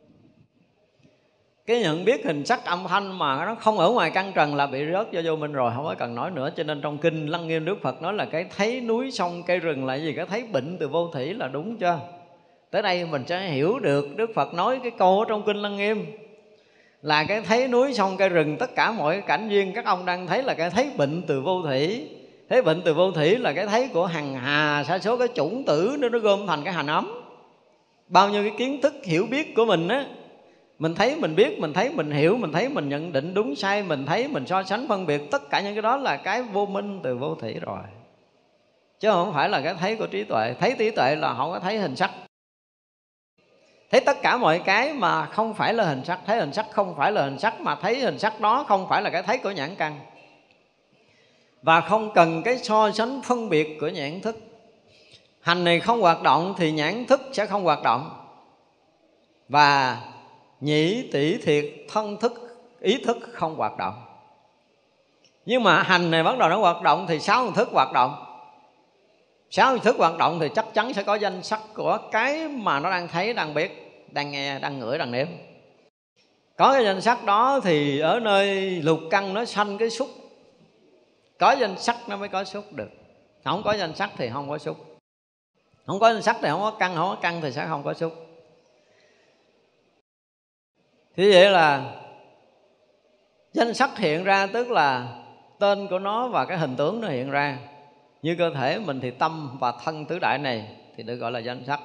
Cái nhận biết hình sắc âm thanh mà nó không ở ngoài căn trần là bị rớt vô minh rồi, không có cần nói nữa. Cho nên trong kinh Lăng Nghiêm Đức Phật nói là cái thấy núi sông cây rừng là gì? Cái thấy bệnh từ vô thủy là đúng chưa? Tới đây mình sẽ hiểu được Đức Phật nói cái câu ở trong kinh Lăng Nghiêm là cái thấy núi sông cây rừng, tất cả mọi cái cảnh duyên các ông đang thấy là cái thấy bệnh từ vô thủy. Thấy bệnh từ vô thủy là cái thấy của hằng hà sa số cái chủng tử nó gom thành cái hành ấm. Bao nhiêu cái kiến thức hiểu biết của mình á, mình thấy mình biết, mình thấy mình hiểu, mình thấy mình nhận định đúng sai, mình thấy mình so sánh phân biệt, tất cả những cái đó là cái vô minh từ vô thủy rồi. Chứ không phải là cái thấy của trí tuệ. Thấy trí tuệ là không có thấy hình sắc. Thấy tất cả mọi cái mà không phải là hình sắc. Thấy hình sắc không phải là hình sắc, mà thấy hình sắc đó không phải là cái thấy của nhãn căn. Và không cần cái so sánh phân biệt của nhãn thức. Hành này không hoạt động thì nhãn thức sẽ không hoạt động. Và nhĩ tỷ thiệt thân thức, ý thức không hoạt động. Nhưng mà hành này bắt đầu nó hoạt động thì 6 thức hoạt động. 6 thức hoạt động thì chắc chắn sẽ có danh sắc của cái mà nó đang thấy, đang biết, đang nghe, đang ngửi, đang nếm. Có cái danh sắc đó thì ở nơi lục căn nó sanh cái xúc. Có danh sắc nó mới có xúc được. Không có danh sắc thì không có xúc. Không có danh sắc thì không có căn, không có căn thì sẽ không có xúc. Thế vậy là Danh sắc hiện ra tức là tên của nó và cái hình tướng nó hiện ra. Như cơ thể mình thì tâm và thân tứ đại này thì được gọi là danh sắc.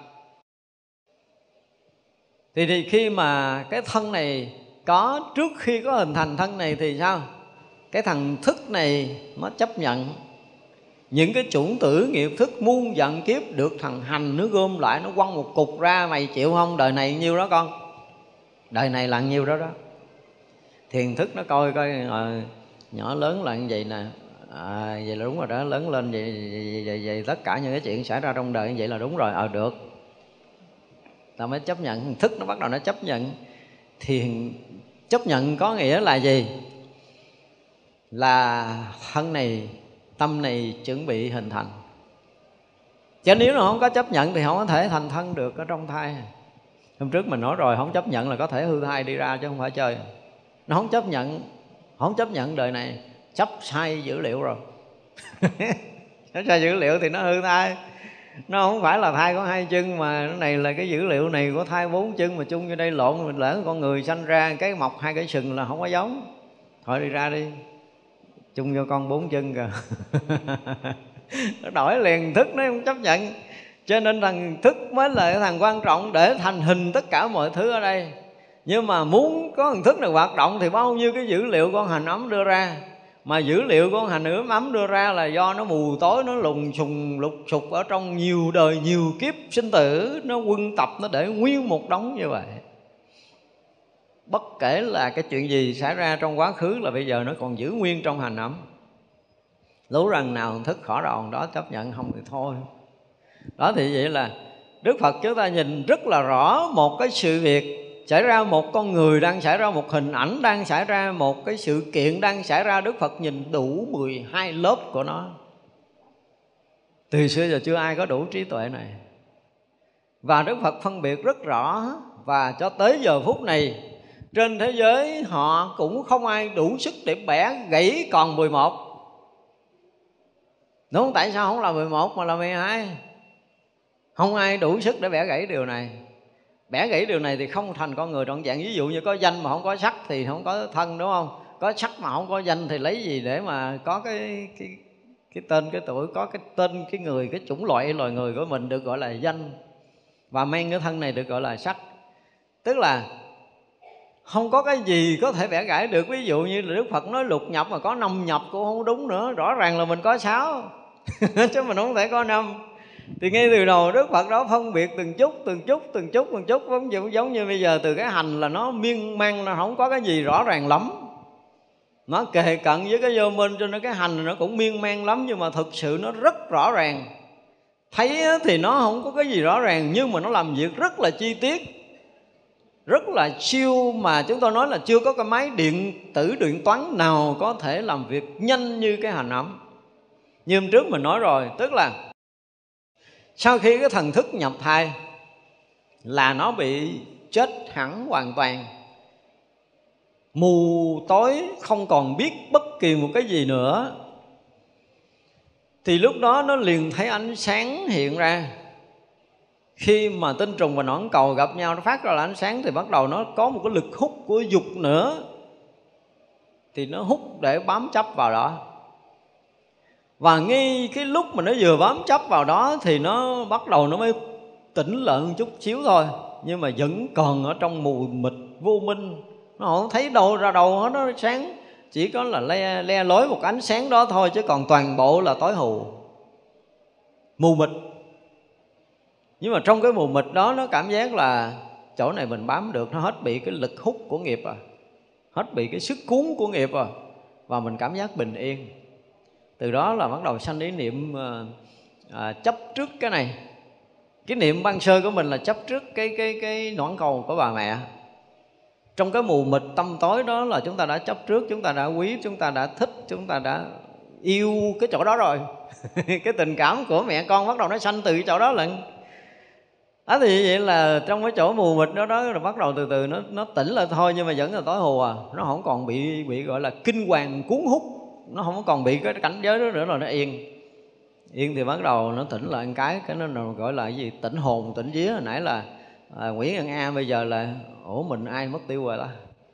Thì khi mà cái thân này có, trước khi có hình thành thân này thì sao? Cái thằng thức này nó chấp nhận những cái chủng tử nghiệp thức muôn vạn kiếp được thằng hành nó gom lại, nó quăng một cục ra, mày chịu không? Đời này nhiêu đó con, đời này là nhiêu đó đó. Thiền thức nó coi nhỏ lớn là như vậy nè, vậy là đúng rồi đó, lớn lên vậy tất cả những cái chuyện xảy ra trong đời như vậy là đúng rồi, được. Ta mới chấp nhận. Thức nó bắt đầu nó chấp nhận. Thiền chấp nhận có nghĩa là gì? Là thân này, tâm này chuẩn bị hình thành. Chứ nếu nó không có chấp nhận thì không có thể thành thân được ở trong thai. Hôm trước mình nói rồi, không chấp nhận là có thể hư thai đi ra chứ không phải chơi. Nó không chấp nhận đời này, chấp sai dữ liệu rồi. Chấp sai dữ liệu thì nó hư thai. Nó không phải là thai có 2 chân, mà cái này là cái dữ liệu này của thai 4 chân mà chung vô đây lộn. Mình lỡ con người sanh ra cái mọc 2 cái sừng là không có giống. Thôi đi ra đi, chung vô con 4 chân kìa. Nó đổi liền, thức nó không chấp nhận. Cho nên thằng thức mới là cái thằng quan trọng để thành hình tất cả mọi thứ ở đây. Nhưng mà muốn có thằng thức này hoạt động thì bao nhiêu cái dữ liệu con hành ấm đưa ra. Mà dữ liệu con hành ấm đưa ra là do nó mù tối, nó lùng xùng lục sục ở trong nhiều đời, nhiều kiếp sinh tử. Nó quân tập, nó để nguyên một đống như vậy. Bất kể là cái chuyện gì xảy ra trong quá khứ là bây giờ nó còn giữ nguyên trong hành ấm. Lú rần nào thằng thức khỏi đòn đó chấp nhận, không thì thôi. Đó thì vậy là Đức Phật chúng ta nhìn rất là rõ một cái sự việc xảy ra, một con người đang xảy ra, một hình ảnh đang xảy ra, một cái sự kiện đang xảy ra. Đức Phật nhìn đủ 12 lớp của nó. Từ xưa giờ chưa ai có đủ trí tuệ này. Và Đức Phật phân biệt rất rõ. Và cho tới giờ phút này trên thế giới họ cũng không ai đủ sức để bẻ gãy còn 11. Đúng không? Tại sao không là 11 mà là 12? Không ai đủ sức để bẻ gãy điều này. Bẻ gãy điều này thì không thành con người trọn vẹn. Ví dụ như có danh mà không có sắc thì không có thân, đúng không? Có sắc mà không có danh thì lấy gì để mà có cái tên, cái tuổi, có cái tên, cái người, cái chủng loại loài người của mình được gọi là danh. Và mang cái thân này được gọi là sắc. Tức là không có cái gì có thể bẻ gãy được. Ví dụ như là Đức Phật nói lục nhập mà có 5 nhập cũng không đúng nữa. Rõ ràng là mình có 6 chứ mình không thể có 5. Thì ngay từ đầu Đức Phật đó phân biệt từng chút, giống như bây giờ từ cái hành là nó miên man, nó không có cái gì rõ ràng lắm. Nó kề cận với cái vô minh, cho nên cái hành nó cũng miên man lắm. Nhưng mà thực sự nó rất rõ ràng. Thấy thì nó không có cái gì rõ ràng, nhưng mà nó làm việc rất là chi tiết, rất là siêu, mà chúng tôi nói là chưa có cái máy điện tử điện toán nào có thể làm việc nhanh như cái hành ấm. Như hôm trước mình nói rồi, tức là sau khi cái thần thức nhập thai là nó bị chết hẳn hoàn toàn, mù tối, không còn biết bất kỳ một cái gì nữa. Thì lúc đó nó liền thấy ánh sáng hiện ra. Khi mà tinh trùng và nõn cầu gặp nhau, nó phát ra là ánh sáng, thì bắt đầu nó có một cái lực hút của dục nữa. Thì nó hút để bám chấp vào đó. Và ngay cái lúc mà nó vừa bám chấp vào đó thì nó bắt đầu nó mới tỉnh lợn chút xíu thôi. Nhưng mà vẫn còn ở trong mù mịt vô minh. Nó không thấy đâu ra đâu hết, nó sáng. Chỉ có là le lối một ánh sáng đó thôi, chứ còn toàn bộ là tối hù, mù mịt. Nhưng mà trong cái mù mịt đó nó cảm giác là chỗ này mình bám được, nó hết bị cái lực hút của nghiệp rồi, hết bị cái sức cuốn của nghiệp rồi. Và mình cảm giác bình yên. Từ đó là bắt đầu sanh ý niệm chấp trước cái này. Cái niệm ban sơ của mình là chấp trước cái nõn cầu của bà mẹ. Trong cái mù mịt tâm tối đó là chúng ta đã chấp trước, chúng ta đã quý, chúng ta đã thích, chúng ta đã yêu cái chỗ đó rồi. Cái tình cảm của mẹ con bắt đầu nó sanh từ cái chỗ đó lận. Đó thì vậy là trong cái chỗ mù mịt đó rồi bắt đầu từ từ nó tỉnh lại thôi. Nhưng mà vẫn là tối hù à. Nó không còn bị gọi là kinh hoàng cuốn hút. Nó không còn bị cái cảnh giới đó nữa, rồi nó yên. Yên thì bắt đầu nó tỉnh lại cái nó gọi là cái gì? Tỉnh hồn, tỉnh vía. Hồi nãy là Nguyễn An A, bây giờ là ủa mình ai mất tiêu rồi đó.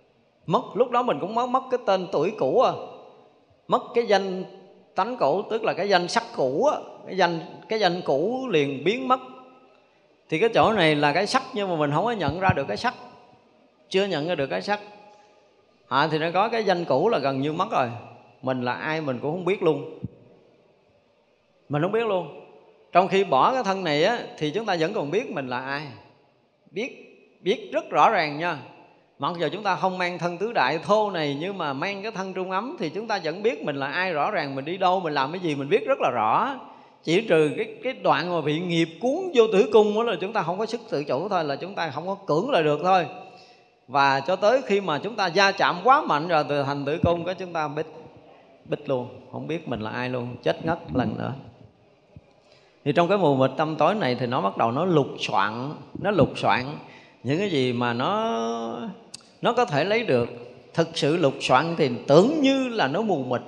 Mất, lúc đó mình cũng mất cái tên tuổi cũ à, mất cái danh tánh cũ, tức là cái danh sắc cũ á, cái danh cũ liền biến mất. Thì cái chỗ này là cái sắc nhưng mà mình không có nhận ra được cái sắc, chưa nhận ra được cái sắc. Thì nó có cái danh cũ là gần như mất rồi. Mình là ai mình cũng không biết luôn. Mình không biết luôn. Trong khi bỏ cái thân này á, thì chúng ta vẫn còn biết mình là ai. Biết rất rõ ràng nha. Mặc dù chúng ta không mang thân tứ đại thô này, nhưng mà mang cái thân trung ấm thì chúng ta vẫn biết mình là ai rõ ràng, mình đi đâu, mình làm cái gì mình biết rất là rõ. Chỉ trừ cái đoạn mà bị nghiệp cuốn vô tử cung đó là chúng ta không có sức tự chủ thôi, là chúng ta không có cưỡng lại được thôi. Và cho tới khi mà chúng ta va chạm quá mạnh rồi từ thành tử cung, cái chúng ta bích luôn, không biết mình là ai luôn, chết ngất lần nữa. Thì trong cái mù mịt tâm tối này thì nó bắt đầu nó lục soạn những cái gì mà nó có thể lấy được. Thực sự lục soạn thì tưởng như là nó mù mịt,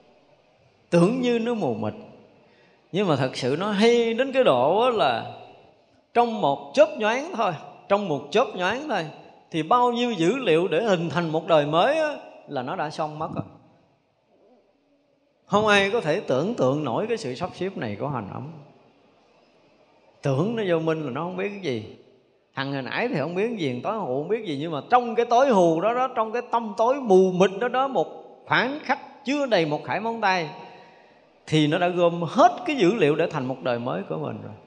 nhưng mà thật sự nó hay đến cái độ là trong một chớp nhoáng thôi, thì bao nhiêu dữ liệu để hình thành một đời mới á, là nó đã xong mất rồi. Không ai có thể tưởng tượng nổi cái sự sắp xếp này của hành ấm. Tưởng nó vô minh là nó không biết cái gì. Thằng hồi nãy thì không biết cái gì, tối hù không biết gì, nhưng mà trong cái tối hù đó, trong cái tâm tối mù mịt đó, một khoảng khắc chưa đầy một khải móng tay, thì nó đã gom hết cái dữ liệu để thành một đời mới của mình rồi.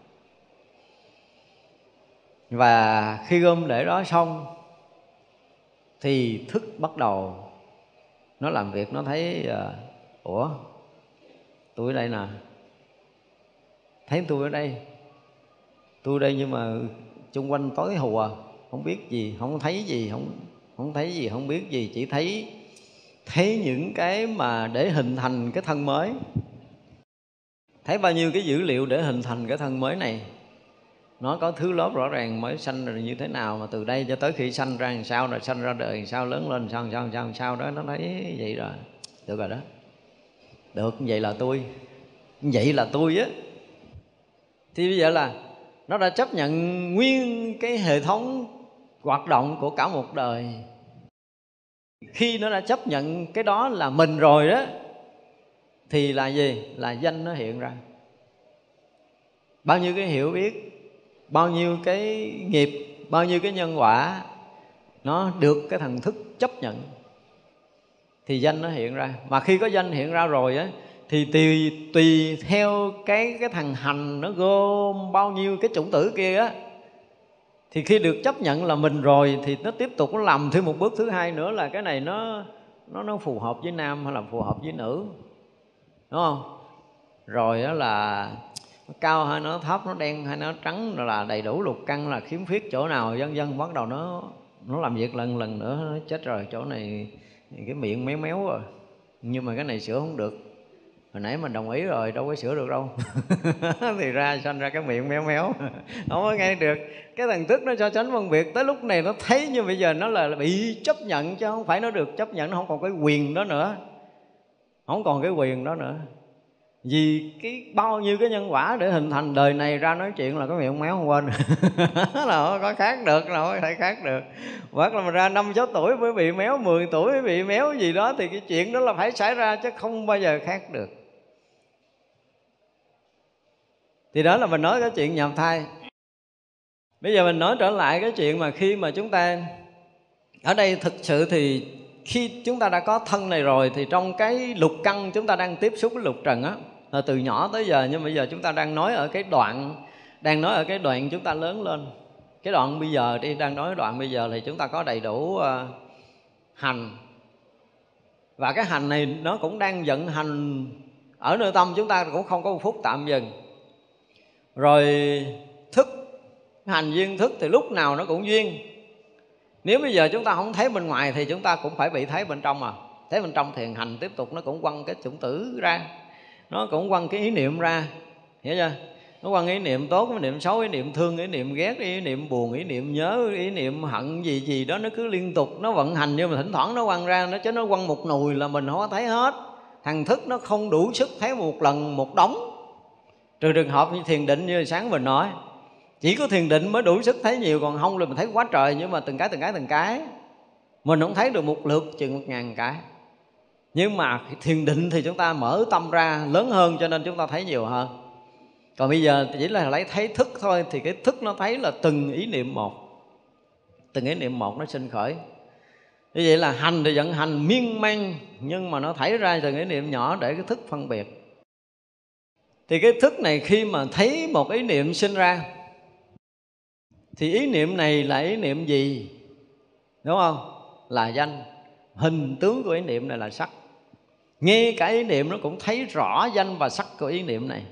Và khi gom để đó xong thì thức bắt đầu nó làm việc, nó thấy ủa, tôi ở đây nè, thấy tôi ở đây nhưng mà xung quanh tối hù à, không biết gì, không thấy gì, không thấy gì, không biết gì, chỉ thấy những cái mà để hình thành cái thân mới. Thấy bao nhiêu cái dữ liệu để hình thành cái thân mới này. Nó có thứ lớp rõ ràng, mới sanh rồi như thế nào, mà từ đây cho tới khi sanh ra làm sao, rồi sanh ra đời làm sao, lớn lên làm sao đó, nó thấy vậy rồi. Được rồi đó. Được, vậy là tôi á. Thì bây giờ là nó đã chấp nhận nguyên cái hệ thống hoạt động của cả một đời. Khi nó đã chấp nhận cái đó là mình rồi đó, thì là gì? Là danh nó hiện ra. Bao nhiêu cái hiểu biết, bao nhiêu cái nghiệp, bao nhiêu cái nhân quả, nó được cái thần thức chấp nhận thì danh nó hiện ra. Mà khi có danh hiện ra rồi á, thì tùy theo cái thằng hành nó gom bao nhiêu cái chủng tử kia á, thì khi được chấp nhận là mình rồi thì nó tiếp tục nó làm thêm một bước thứ hai nữa, là cái này nó phù hợp với nam hay là phù hợp với nữ, đúng không? Rồi đó là nó cao hay nó thấp, nó đen hay nó trắng, rồi là đầy đủ lục căn, là khiếm khuyết chỗ nào, vân vân. Bắt đầu nó làm việc lần nữa, nó chết rồi, chỗ này cái miệng méo méo rồi, nhưng mà cái này sửa không được, hồi nãy mình đồng ý rồi, đâu có sửa được đâu. Thì sanh ra cái miệng méo méo, không có nghe được. Cái thần thức nó cho tránh phân biệt, tới lúc này nó thấy, nhưng bây giờ nó là bị chấp nhận, chứ không phải nó được chấp nhận. Nó không còn cái quyền đó nữa, vì cái bao nhiêu cái nhân quả để hình thành đời này ra nói chuyện là cái miệng méo không quên. Là không có khác được, là không có thể khác được. Hoặc là mình ra 5-6 tuổi mới bị méo, 10 tuổi mới bị méo gì đó, thì cái chuyện đó là phải xảy ra, chứ không bao giờ khác được. Thì đó là mình nói cái chuyện nhập thai. Bây giờ mình nói trở lại cái chuyện mà khi mà chúng ta ở đây thực sự thì khi chúng ta đã có thân này rồi, thì trong cái lục căn chúng ta đang tiếp xúc với lục trần á, là từ nhỏ tới giờ. Nhưng bây giờ chúng ta đang nói ở cái đoạn chúng ta lớn lên. Cái đoạn bây giờ đi, đang nói đoạn bây giờ thì chúng ta có đầy đủ hành. Và cái hành này nó cũng đang vận hành ở nơi tâm chúng ta, cũng không có một phút tạm dừng. Rồi thức, hành duyên thức thì lúc nào nó cũng duyên. Nếu bây giờ chúng ta không thấy bên ngoài thì chúng ta cũng phải bị thấy bên trong. Thấy bên trong thì hành tiếp tục nó cũng quăng cái chủng tử ra, nó cũng quăng cái ý niệm ra, hiểu chưa? Nó quăng ý niệm tốt, ý niệm xấu, ý niệm thương, ý niệm ghét, ý niệm buồn, ý niệm nhớ, ý niệm hận gì đó. Nó cứ liên tục nó vận hành, nhưng mà thỉnh thoảng nó quăng ra, chứ nó quăng một nùi là mình không có thấy hết. Thằng thức nó không đủ sức thấy một lần một đống. Trừ trường hợp như thiền định như sáng mình nói, chỉ có thiền định mới đủ sức thấy nhiều, còn không là mình thấy quá trời. Nhưng mà từng cái Mình không thấy được một lượt chừng 1000 cái. Nhưng mà thiền định thì chúng ta mở tâm ra lớn hơn, cho nên chúng ta thấy nhiều hơn. Còn bây giờ chỉ là lấy thấy thức thôi, thì cái thức nó thấy là từng ý niệm một. Từng ý niệm một nó sinh khởi. Như vậy là hành thì vẫn hành miên man, nhưng mà nó thấy ra từng ý niệm nhỏ để cái thức phân biệt. Thì cái thức này khi mà thấy một ý niệm sinh ra, thì ý niệm này là ý niệm gì? Đúng không? Là danh. Hình tướng của ý niệm này là sắc. Ngay cả ý niệm nó cũng thấy rõ danh và sắc của ý niệm này.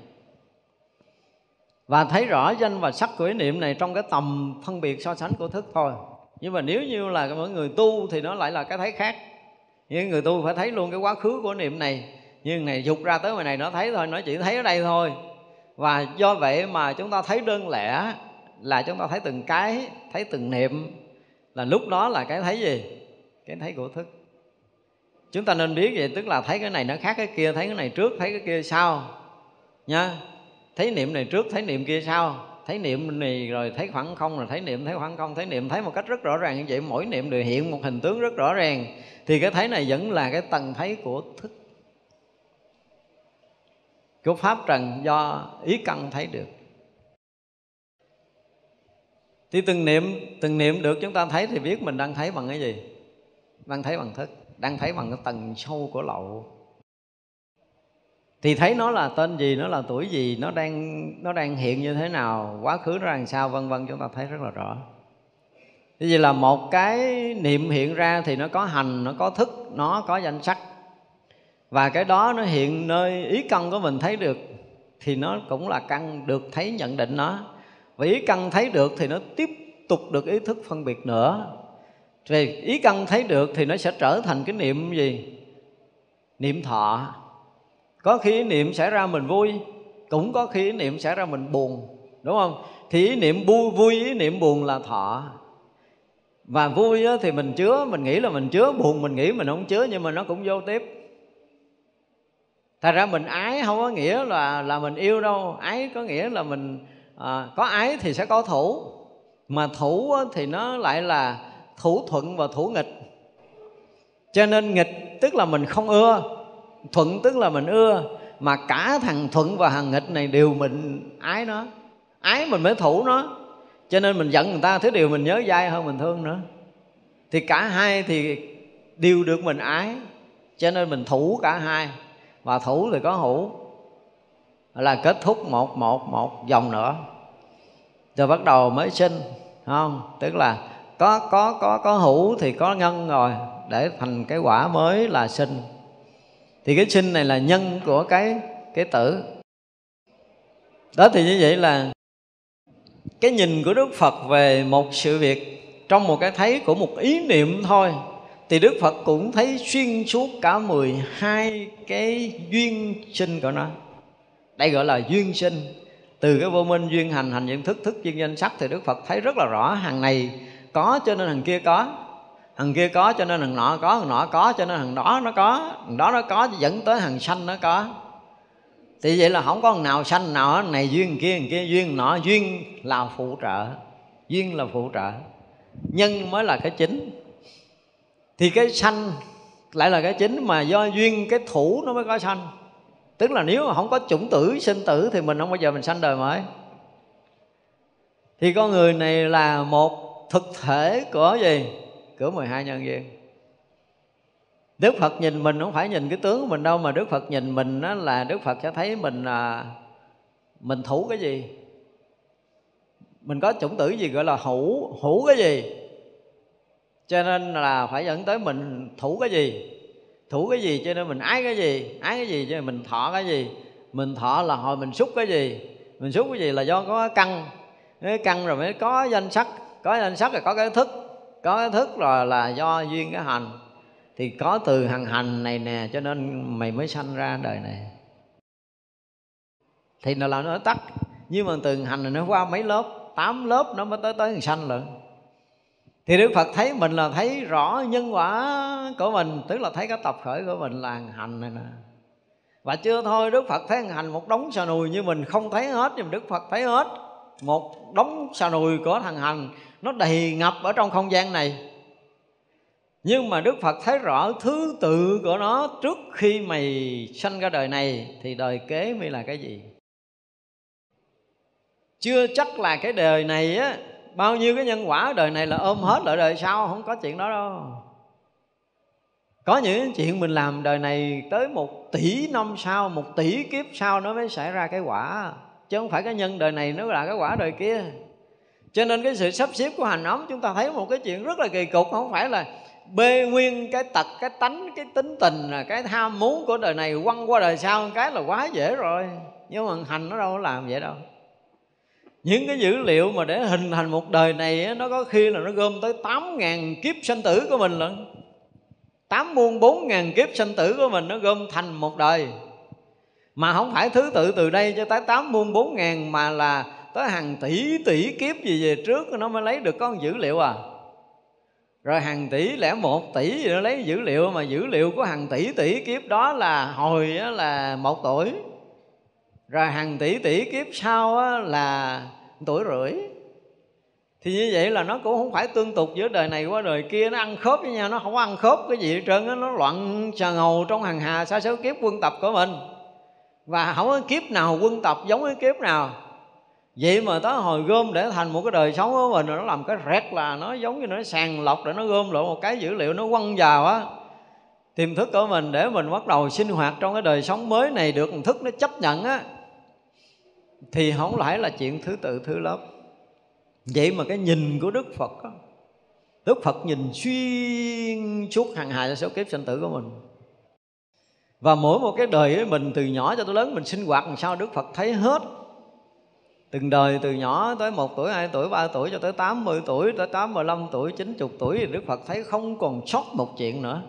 Và thấy rõ danh và sắc của ý niệm này trong cái tầm phân biệt so sánh của thức thôi. Nhưng mà nếu như là mỗi người tu thì nó lại là cái thấy khác. Nhưng người tu phải thấy luôn cái quá khứ của niệm này. Nhưng này dục ra tới ngoài này nó thấy thôi, nó chỉ thấy ở đây thôi. Và do vậy mà chúng ta thấy đơn lẻ là chúng ta thấy từng cái, thấy từng niệm, là lúc đó là cái thấy gì? Cái thấy của thức. Chúng ta nên biết vậy, tức là thấy cái này nó khác cái kia, thấy cái này trước, thấy cái kia sau nha. Thấy niệm này trước, thấy niệm kia sau. Thấy niệm này rồi thấy khoảng không, rồi thấy niệm thấy khoảng không. Thấy niệm thấy một cách rất rõ ràng như vậy. Mỗi niệm đều hiện một hình tướng rất rõ ràng. Thì cái thấy này vẫn là cái tầng thấy của thức, của pháp trần do ý căn thấy được. Thì từng niệm được chúng ta thấy thì biết mình đang thấy bằng cái gì? Đang thấy bằng thức, đang thấy bằng cái tầng sâu của lậu. Thì thấy nó là tên gì, nó là tuổi gì, nó đang hiện như thế nào, quá khứ nó ra làm sao, vân vân, chúng ta thấy rất là rõ. Thế vì là một cái niệm hiện ra thì nó có hành, nó có thức, nó có danh sắc. Và cái đó nó hiện nơi ý căn của mình thấy được, thì nó cũng là căn được thấy nhận định nó. Và ý căn thấy được thì nó tiếp tục được ý thức phân biệt nữa. Về ý căn thấy được thì nó sẽ trở thành cái niệm gì? Niệm thọ. Có khi ý niệm xảy ra mình vui, cũng có khi ý niệm xảy ra mình buồn, đúng không? Thì ý niệm vui, ý niệm buồn là thọ. Và vui thì mình chứa, mình nghĩ là mình chứa, buồn mình nghĩ mình không chứa, nhưng mà nó cũng vô tiếp. Thật ra mình ái không có nghĩa là mình yêu đâu. Ái có nghĩa là mình có ái thì sẽ có thủ. Mà thủ thì nó lại là thủ thuận và thủ nghịch. Cho nên nghịch tức là mình không ưa, thuận tức là mình ưa. Mà cả thằng thuận và thằng nghịch này đều mình ái nó. Ái mình mới thủ nó. Cho nên mình giận người ta, thứ điều mình nhớ dai hơn mình thương nữa. Thì cả hai thì đều được mình ái, cho nên mình thủ cả hai. Và thủ thì có hữu, là kết thúc một vòng nữa, rồi bắt đầu mới sinh, không? Tức là có hữu thì có nhân rồi, để thành cái quả mới là sinh. Thì cái sinh này là nhân của cái tử. Đó, thì như vậy là cái nhìn của Đức Phật về một sự việc trong một cái thấy của một ý niệm thôi, thì Đức Phật cũng thấy xuyên suốt cả 12 cái duyên sinh của nó. Đây gọi là duyên sinh. Từ cái vô minh duyên hành, hành duyên thức, thức duyên danh sắc, thì Đức Phật thấy rất là rõ. Hàng này có cho nên hàng kia có, hàng kia có cho nên hàng nọ có, hàng nọ có cho nên hàng đó nó có, hàng đó nó có dẫn tới hàng sanh nó có. Thì vậy là không có thằng nào sanh nào này duyên thằng kia duyên nọ. Duyên là phụ trợ, duyên là phụ trợ, nhân mới là cái chính. Thì cái sanh lại là cái chính, mà do duyên cái thủ nó mới có sanh. Tức là nếu mà không có chủng tử sinh tử thì mình không bao giờ mình sanh đời mới. Thì con người này là một thực thể của gì? Của 12 nhân duyên. Đức Phật nhìn mình không phải nhìn cái tướng của mình đâu, mà Đức Phật nhìn mình đó là Đức Phật sẽ thấy mình thủ cái gì. Mình có chủng tử gì gọi là hữu cái gì. Cho nên là phải dẫn tới mình thủ cái gì. Thủ cái gì cho nên mình ái cái gì. Ái cái gì cho nên mình thọ cái gì. Mình thọ là hồi mình xúc cái gì. Mình xúc cái gì là do có căn. Cái căn rồi mới có danh sắc. Có danh sắc rồi có cái thức. Có cái thức rồi là do duyên cái hành. Thì có từ hằng hành này nè, cho nên mày mới sanh ra đời này. Thì nó là nó tắt. Nhưng mà từ hành này nó qua mấy lớp, 8 lớp nó mới tới sanh lận. Thì Đức Phật thấy mình là thấy rõ nhân quả của mình. Tức là thấy cái tập khởi của mình là hành này nè. Và chưa thôi, Đức Phật thấy hành một đống xà nùi như mình không thấy hết. Nhưng Đức Phật thấy hết. Một đống xà nùi của thằng hành nó đầy ngập ở trong không gian này. Nhưng mà Đức Phật thấy rõ thứ tự của nó trước khi mày sanh ra đời này thì đời kế mới là cái gì. Chưa chắc là cái đời này á, bao nhiêu cái nhân quả đời này là ôm hết lại đời sau, không có chuyện đó đâu. Có những chuyện mình làm đời này tới 1 tỷ năm sau, 1 tỷ kiếp sau nó mới xảy ra cái quả, chứ không phải cái nhân đời này nó là cái quả đời kia. Cho nên cái sự sắp xếp của hành ấm chúng ta thấy một cái chuyện rất là kỳ cục. Không phải là bê nguyên cái tật, cái tánh, cái tính tình, cái tham muốn của đời này quăng qua đời sau cái là quá dễ rồi. Nhưng mà hành nó đâu có làm vậy đâu. Những cái dữ liệu mà để hình thành một đời này nó có khi là nó gom tới 8.000 kiếp sanh tử của mình lận. 8 muôn 4.000 kiếp sanh tử của mình nó gom thành một đời. Mà không phải thứ tự từ đây cho tới 8 muôn 4.000, mà là tới hàng tỷ tỷ kiếp gì về trước nó mới lấy được có một dữ liệu à. Rồi hàng tỷ lẻ 1 tỷ gì nó lấy dữ liệu, mà dữ liệu của hàng tỷ tỷ kiếp đó là hồi là 1 tuổi. Rồi hàng tỷ tỷ kiếp sau là 1,5 tuổi. Thì như vậy là nó cũng không phải tương tục giữa đời này qua đời kia, nó ăn khớp với nhau, nó không có ăn khớp cái gì hết trơn. Nó loạn trà ngầu trong hàng hà sa số kiếp quân tập của mình. Và không có kiếp nào quân tập giống cái kiếp nào. Vậy mà tới hồi gom để thành một cái đời sống của mình, rồi nó làm cái rẹt là nó giống như nó sàng lọc để nó gom lộ một cái dữ liệu nó quăng vào á. Tiềm thức của mình để mình bắt đầu sinh hoạt trong cái đời sống mới này được một thức nó chấp nhận á, thì không phải là chuyện thứ tự thứ lớp. Vậy mà cái nhìn của Đức Phật á, Đức Phật nhìn xuyên suốt hàng hà số kiếp sinh tử của mình. Và mỗi một cái đời ấy, mình từ nhỏ cho tới lớn mình sinh hoạt làm sao Đức Phật thấy hết. Từng đời từ nhỏ tới 1 tuổi, 2 tuổi, 3 tuổi cho tới 80 tuổi, tới 85 tuổi, 90 tuổi thì Đức Phật thấy không còn sót một chuyện nữa.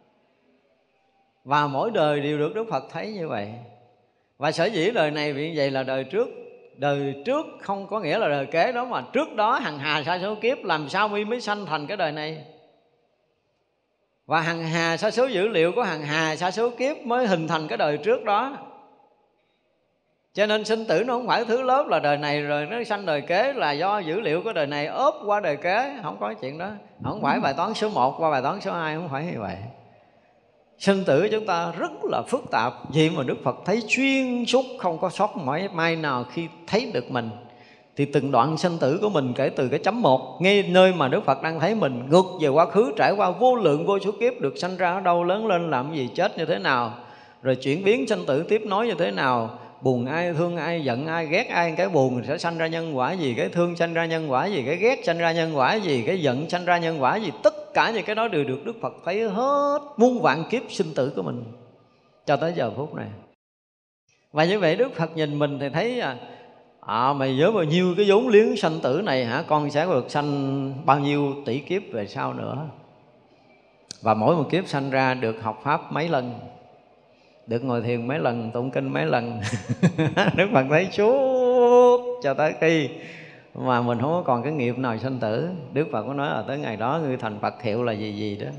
Và mỗi đời đều được Đức Phật thấy như vậy. Và sở dĩ đời này vì vậy là đời trước. Đời trước không có nghĩa là đời kế đó, mà trước đó hằng hà sa số kiếp làm sao mới sanh thành cái đời này. Và hằng hà sa số dữ liệu của hằng hà sa số kiếp mới hình thành cái đời trước đó. Cho nên sinh tử nó không phải thứ lớp là đời này rồi nó sanh đời kế là do dữ liệu của đời này ốp qua đời kế. Không có chuyện đó. Không phải bài toán số 1 qua bài toán số 2, không phải như vậy. Sinh tử chúng ta rất là phức tạp. Vậy mà Đức Phật thấy xuyên suốt, không có sót mỏi may nào khi thấy được mình. Thì từng đoạn sinh tử của mình kể từ cái chấm 1, ngay nơi mà Đức Phật đang thấy mình ngược về quá khứ, trải qua vô lượng vô số kiếp, được sanh ra ở đâu, lớn lên làm gì, chết như thế nào, rồi chuyển biến sinh tử tiếp nối như thế nào, buồn ai, thương ai, giận ai, ghét ai. Cái buồn sẽ sanh ra nhân quả gì, cái thương sanh ra nhân quả gì, cái ghét sanh ra nhân quả gì, cái giận sanh ra nhân quả gì. Tất cả những cái đó đều được Đức Phật thấy hết muôn vạn kiếp sinh tử của mình cho tới giờ phút này. Và như vậy Đức Phật nhìn mình thì thấy mày nhớ bao nhiêu cái vốn liếng sanh tử này hả, con sẽ được sanh bao nhiêu tỷ kiếp về sau nữa. Và mỗi một kiếp sanh ra được học Pháp mấy lần, được ngồi thiền mấy lần, tụng kinh mấy lần. Đức Phật thấy suốt cho tới khi mà mình không có còn cái nghiệp nào sanh tử. Đức Phật có nói là tới ngày đó ngươi thành Phật hiệu là gì gì đó.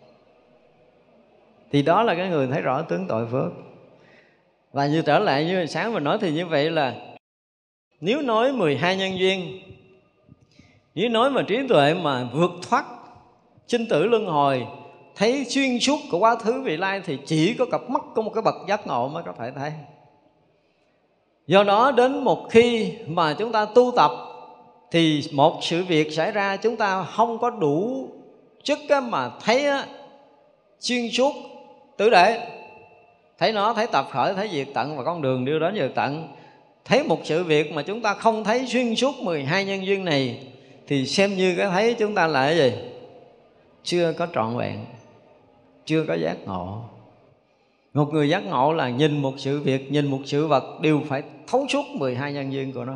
Thì đó là cái người thấy rõ tướng tội phước. Và như trở lại như sáng mình nói thì như vậy là nếu nói 12 nhân duyên, nếu nói mà trí tuệ mà vượt thoát sinh tử luân hồi, thấy xuyên suốt của quá khứ vị lai, thì chỉ có cặp mắt có một cái bậc giác ngộ mới có thể thấy. Do đó đến một khi mà chúng ta tu tập thì một sự việc xảy ra chúng ta không có đủ sức mà thấy xuyên suốt tứ đệ, thấy nó, thấy tập khởi, thấy diệt tận và con đường đưa đến diệt tận. Thấy một sự việc mà chúng ta không thấy xuyên suốt 12 nhân duyên này thì xem như cái thấy chúng ta là cái gì? Chưa có trọn vẹn, chưa có giác ngộ. Một người giác ngộ là nhìn một sự việc, nhìn một sự vật đều phải thấu suốt 12 nhân duyên của nó.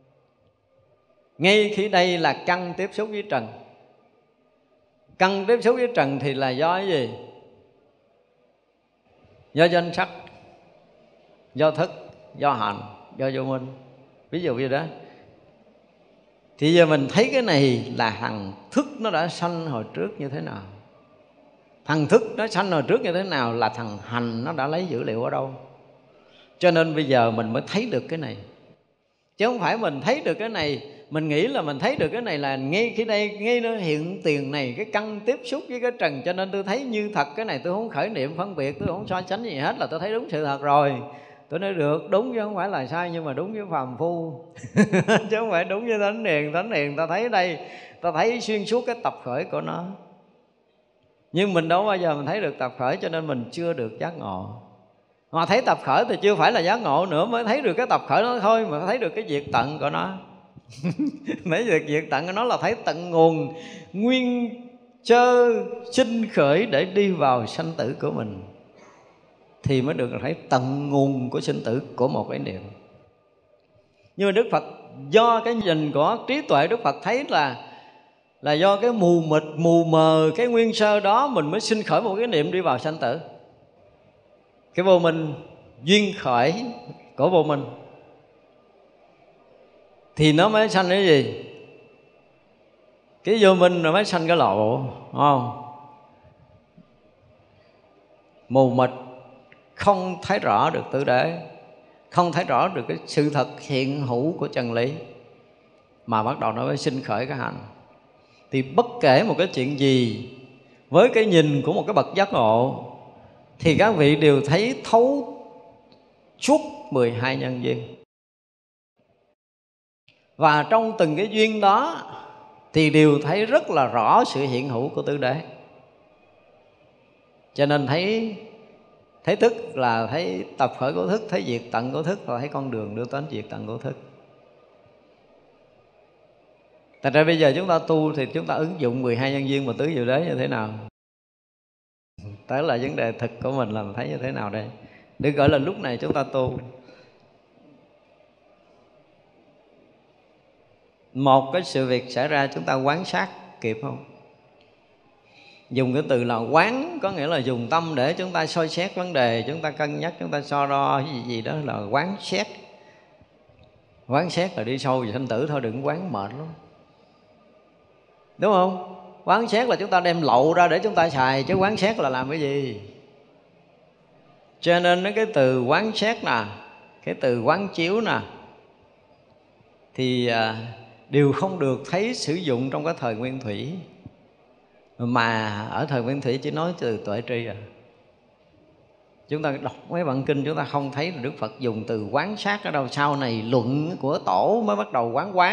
Ngay khi đây là căn tiếp xúc với trần. Căn tiếp xúc với trần thì là do cái gì? Do danh sắc, do thức, do hành, do vô minh. Ví dụ như đó. Thì giờ mình thấy cái này là thằng thức nó đã sanh hồi trước như thế nào. Thằng thức nó sanh hồi trước như thế nào là thằng hành nó đã lấy dữ liệu ở đâu. Cho nên bây giờ mình mới thấy được cái này. Chứ không phải mình thấy được cái này Mình nghĩ là mình thấy được cái này là ngay khi đây, ngay nó hiện tiền này, cái căn tiếp xúc với cái trần, cho nên tôi thấy như thật. Cái này tôi không khởi niệm phân biệt, tôi không so sánh gì hết, là tôi thấy đúng sự thật rồi. Tôi nói được, đúng chứ không phải là sai, nhưng mà đúng với phàm phu chứ không phải đúng với thánh hiền. Thánh hiền ta thấy đây, ta thấy xuyên suốt cái tập khởi của nó. Nhưng mình đâu bao giờ mình thấy được tập khởi, cho nên mình chưa được giác ngộ. Mà thấy tập khởi thì chưa phải là giác ngộ nữa, mới thấy được cái tập khởi đó thôi, mà thấy được cái diệt tận của nó. Mấy việc diệt tận của nó là thấy tận nguồn nguyên chơ sinh khởi để đi vào sanh tử của mình, thì mới được thấy tận nguồn của sinh tử của một cái niệm. Nhưng mà Đức Phật do cái nhìn của trí tuệ, Đức Phật thấy là do cái mù mịt, mù mờ cái nguyên sơ đó, mình mới sinh khởi một cái niệm đi vào sanh tử. Cái vô minh, duyên khởi của vô minh, thì nó mới sanh cái gì? Cái vô minh rồi mới sanh cái lộ, đúng không? Mù mịt, không thấy rõ được tứ đế, không thấy rõ được cái sự thật hiện hữu của chân lý, mà bắt đầu nó mới sinh khởi cái hành. Thì bất kể một cái chuyện gì, với cái nhìn của một cái bậc giác ngộ, thì các vị đều thấy thấu suốt 12 nhân duyên. Và trong từng cái duyên đó thì đều thấy rất là rõ sự hiện hữu của tứ đế. Cho nên thấy thức là thấy tập khởi của thức, thấy diệt tận của thức, và thấy con đường đưa đến diệt tận của thức. Thật ra bây giờ chúng ta tu thì chúng ta ứng dụng 12 nhân duyên và tứ diệu đế như thế nào? Đó là vấn đề thực của mình, là mình thấy như thế nào đây? Được gọi là lúc này chúng ta tu. Một cái sự việc xảy ra chúng ta quán sát kịp không? Dùng cái từ là quán có nghĩa là dùng tâm để chúng ta soi xét vấn đề, chúng ta cân nhắc, chúng ta so đo cái gì đó là quán xét. Quán xét là đi sâu về sanh tử thôi, đừng quán mệt lắm, đúng không? Quán xét là chúng ta đem lậu ra để chúng ta xài, chứ quán xét là làm cái gì? Cho nên cái từ quán xét nè, cái từ quán chiếu nè, thì đều không được thấy sử dụng trong cái thời Nguyên Thủy. Mà ở thời Nguyên Thủy chỉ nói từ tuệ tri à. Chúng ta đọc mấy bản kinh chúng ta không thấy là Đức Phật dùng từ quán sát ở đâu. Sau này luận của tổ mới bắt đầu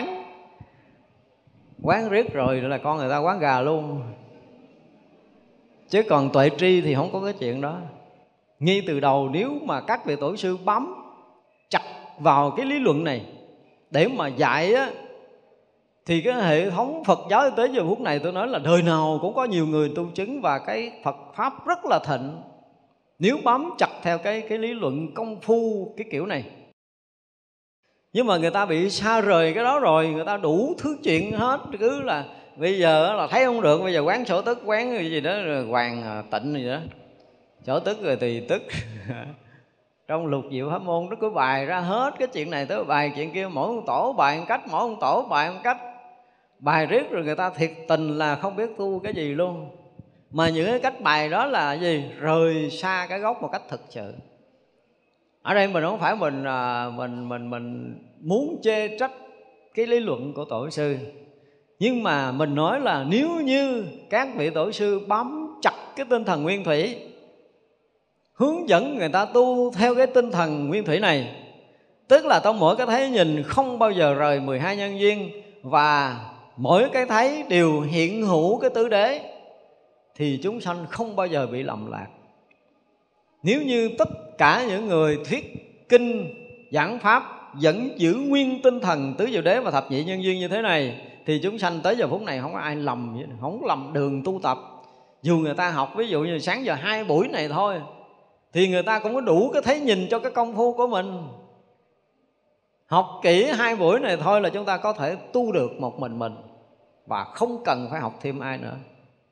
quán riết rồi là con người ta quán gà luôn. Chứ còn tuệ tri thì không có cái chuyện đó. Ngay từ đầu nếu mà các vị tổ sư bám chặt vào cái lý luận này để mà dạy á, thì cái hệ thống Phật giáo tới giờ phút này tôi nói là đời nào cũng có nhiều người tu chứng, và cái Phật Pháp rất là thịnh. Nếu bám chặt theo cái lý luận công phu cái kiểu này. Nhưng mà người ta bị xa rời cái đó rồi, người ta đủ thứ chuyện hết. Cứ là bây giờ là thấy không được, bây giờ quán sổ tức, quán cái gì đó rồi hoàng tịnh gì đó, sổ tức rồi tùy tức. Trong Lục Diệu Pháp Môn nó cứ bài ra hết cái chuyện này tới bài chuyện kia, mỗi một tổ bài một cách, mỗi một tổ bài một cách. Bài riết rồi người ta thiệt tình là không biết tu cái gì luôn. Mà những cái cách bài đó là gì? Rời xa cái gốc một cách thực sự. Ở đây mình không phải mình muốn chê trách cái lý luận của tổ sư, nhưng mà mình nói là nếu như các vị tổ sư bám chặt cái tinh thần Nguyên Thủy, hướng dẫn người ta tu theo cái tinh thần Nguyên Thủy này, tức là trong mỗi cái thấy nhìn không bao giờ rời 12 nhân duyên, và mỗi cái thấy đều hiện hữu cái tứ đế, thì chúng sanh không bao giờ bị lầm lạc. Nếu như tất cả những người thuyết kinh giảng pháp vẫn giữ nguyên tinh thần tứ diệu đế và thập nhị nhân duyên như thế này, thì chúng sanh tới giờ phút này không có ai lầm, không lầm đường tu tập. Dù người ta học ví dụ như sáng giờ 2 buổi này thôi, thì người ta cũng có đủ cái thấy nhìn cho cái công phu của mình. Học kỹ 2 buổi này thôi là chúng ta có thể tu được một mình, và không cần phải học thêm ai nữa.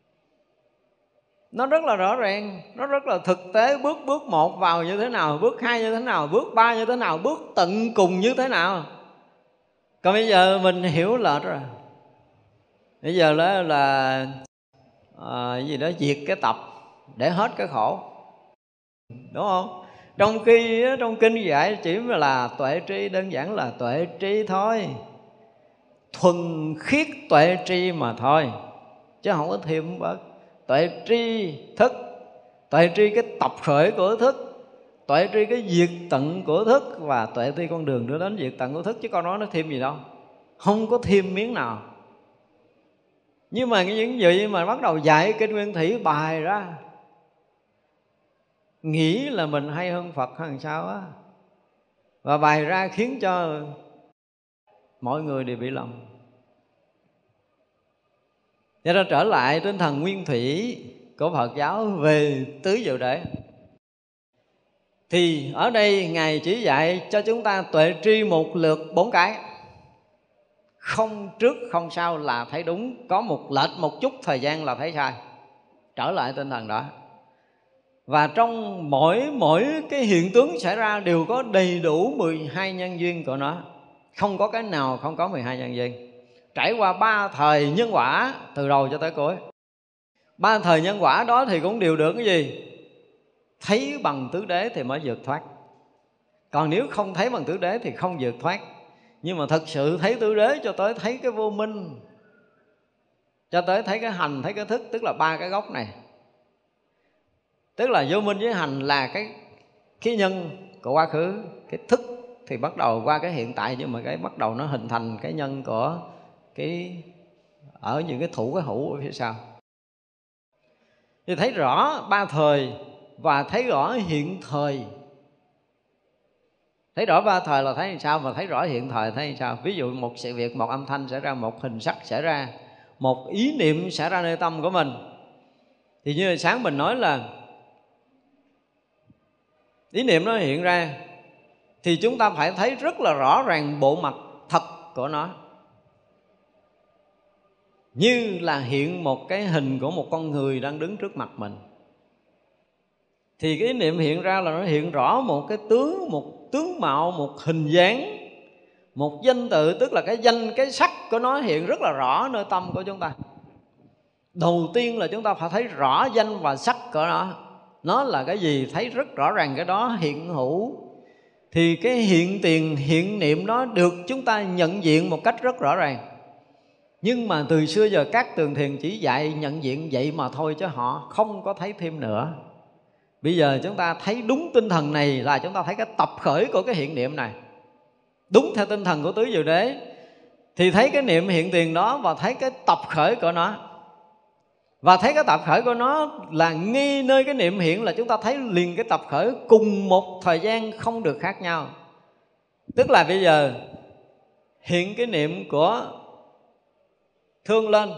Nó rất là rõ ràng, nó rất là thực tế. Bước 1 vào như thế nào, bước 2 như thế nào, bước 3 như thế nào, bước tận cùng như thế nào. Còn bây giờ mình hiểu lệch rồi. Bây giờ là gì đó diệt cái tập để hết cái khổ, đúng không? Trong khi trong kinh dạy chỉ là tuệ tri, đơn giản là tuệ tri thôi. thuần khiết tuệ tri mà thôi, chứ không có thêm bớt. Tuệ tri thức, tuệ tri cái tập khởi của thức, tuệ tri cái diệt tận của thức, và tuệ tri con đường đưa đến diệt tận của thức. Chứ con nói nó thêm gì đâu, không có thêm miếng nào. Nhưng mà những vị mà bắt đầu dạy kinh Nguyên Thủy bài ra, nghĩ là mình hay hơn Phật hay làm sao á, và bài ra khiến cho mọi người đều bị lầm. Cho nên trở lại tinh thần nguyên thủy của Phật giáo về tứ diệu đế, thì ở đây Ngài chỉ dạy cho chúng ta tuệ tri một lượt 4 cái. Không trước không sau là thấy đúng, có một lệch một chút thời gian là thấy sai. Trở lại tinh thần đó. Và trong mỗi cái hiện tướng xảy ra đều có đầy đủ 12 nhân duyên của nó. Không có cái nào không có 12 nhân duyên. Trải qua 3 thời nhân quả từ đầu cho tới cuối. 3 thời nhân quả đó thì cũng đều được cái gì? Thấy bằng tứ đế thì mới vượt thoát. Còn nếu không thấy bằng tứ đế thì không vượt thoát. Nhưng mà thật sự thấy tứ đế cho tới thấy cái vô minh, cho tới thấy cái hành, thấy cái thức, tức là 3 cái gốc này. Tức là vô minh với hành là cái nhân của quá khứ, cái thức thì bắt đầu qua cái hiện tại, nhưng mà cái bắt đầu nó hình thành cái nhân của cái ở những cái thủ, cái hữu ở phía sau. Thì thấy rõ 3 thời và thấy rõ hiện thời. Thấy rõ 3 thời là thấy làm sao, mà thấy rõ hiện thời thấy làm sao. Ví dụ một sự việc, một âm thanh xảy ra, một hình sắc xảy ra, một ý niệm xảy ra nơi tâm của mình. Thì như hồi sáng mình nói là ý niệm nó hiện ra thì chúng ta phải thấy rất là rõ ràng bộ mặt thật của nó, như là hiện một cái hình của một con người đang đứng trước mặt mình. Thì cái ý niệm hiện ra là nó hiện rõ một cái tướng, một tướng mạo, một hình dáng, một danh tự, tức là cái danh, cái sắc của nó hiện rất là rõ nơi tâm của chúng ta. Đầu tiên là chúng ta phải thấy rõ danh và sắc của nó. Nó là cái gì? Thấy rất rõ ràng cái đó hiện hữu. Thì cái hiện tiền, hiện niệm đó được chúng ta nhận diện một cách rất rõ ràng. Nhưng mà từ xưa giờ các tường thiền chỉ dạy nhận diện vậy mà thôi, chứ họ không có thấy thêm nữa. Bây giờ chúng ta thấy đúng tinh thần này là chúng ta thấy cái tập khởi của cái hiện niệm này. Đúng theo tinh thần của tứ diệu đế thì thấy cái niệm hiện tiền đó và thấy cái tập khởi của nó. Và thấy cái tập khởi của nó là ngay nơi cái niệm hiện là chúng ta thấy liền cái tập khởi cùng một thời gian, không được khác nhau. Tức là bây giờ hiện cái niệm của thương lên,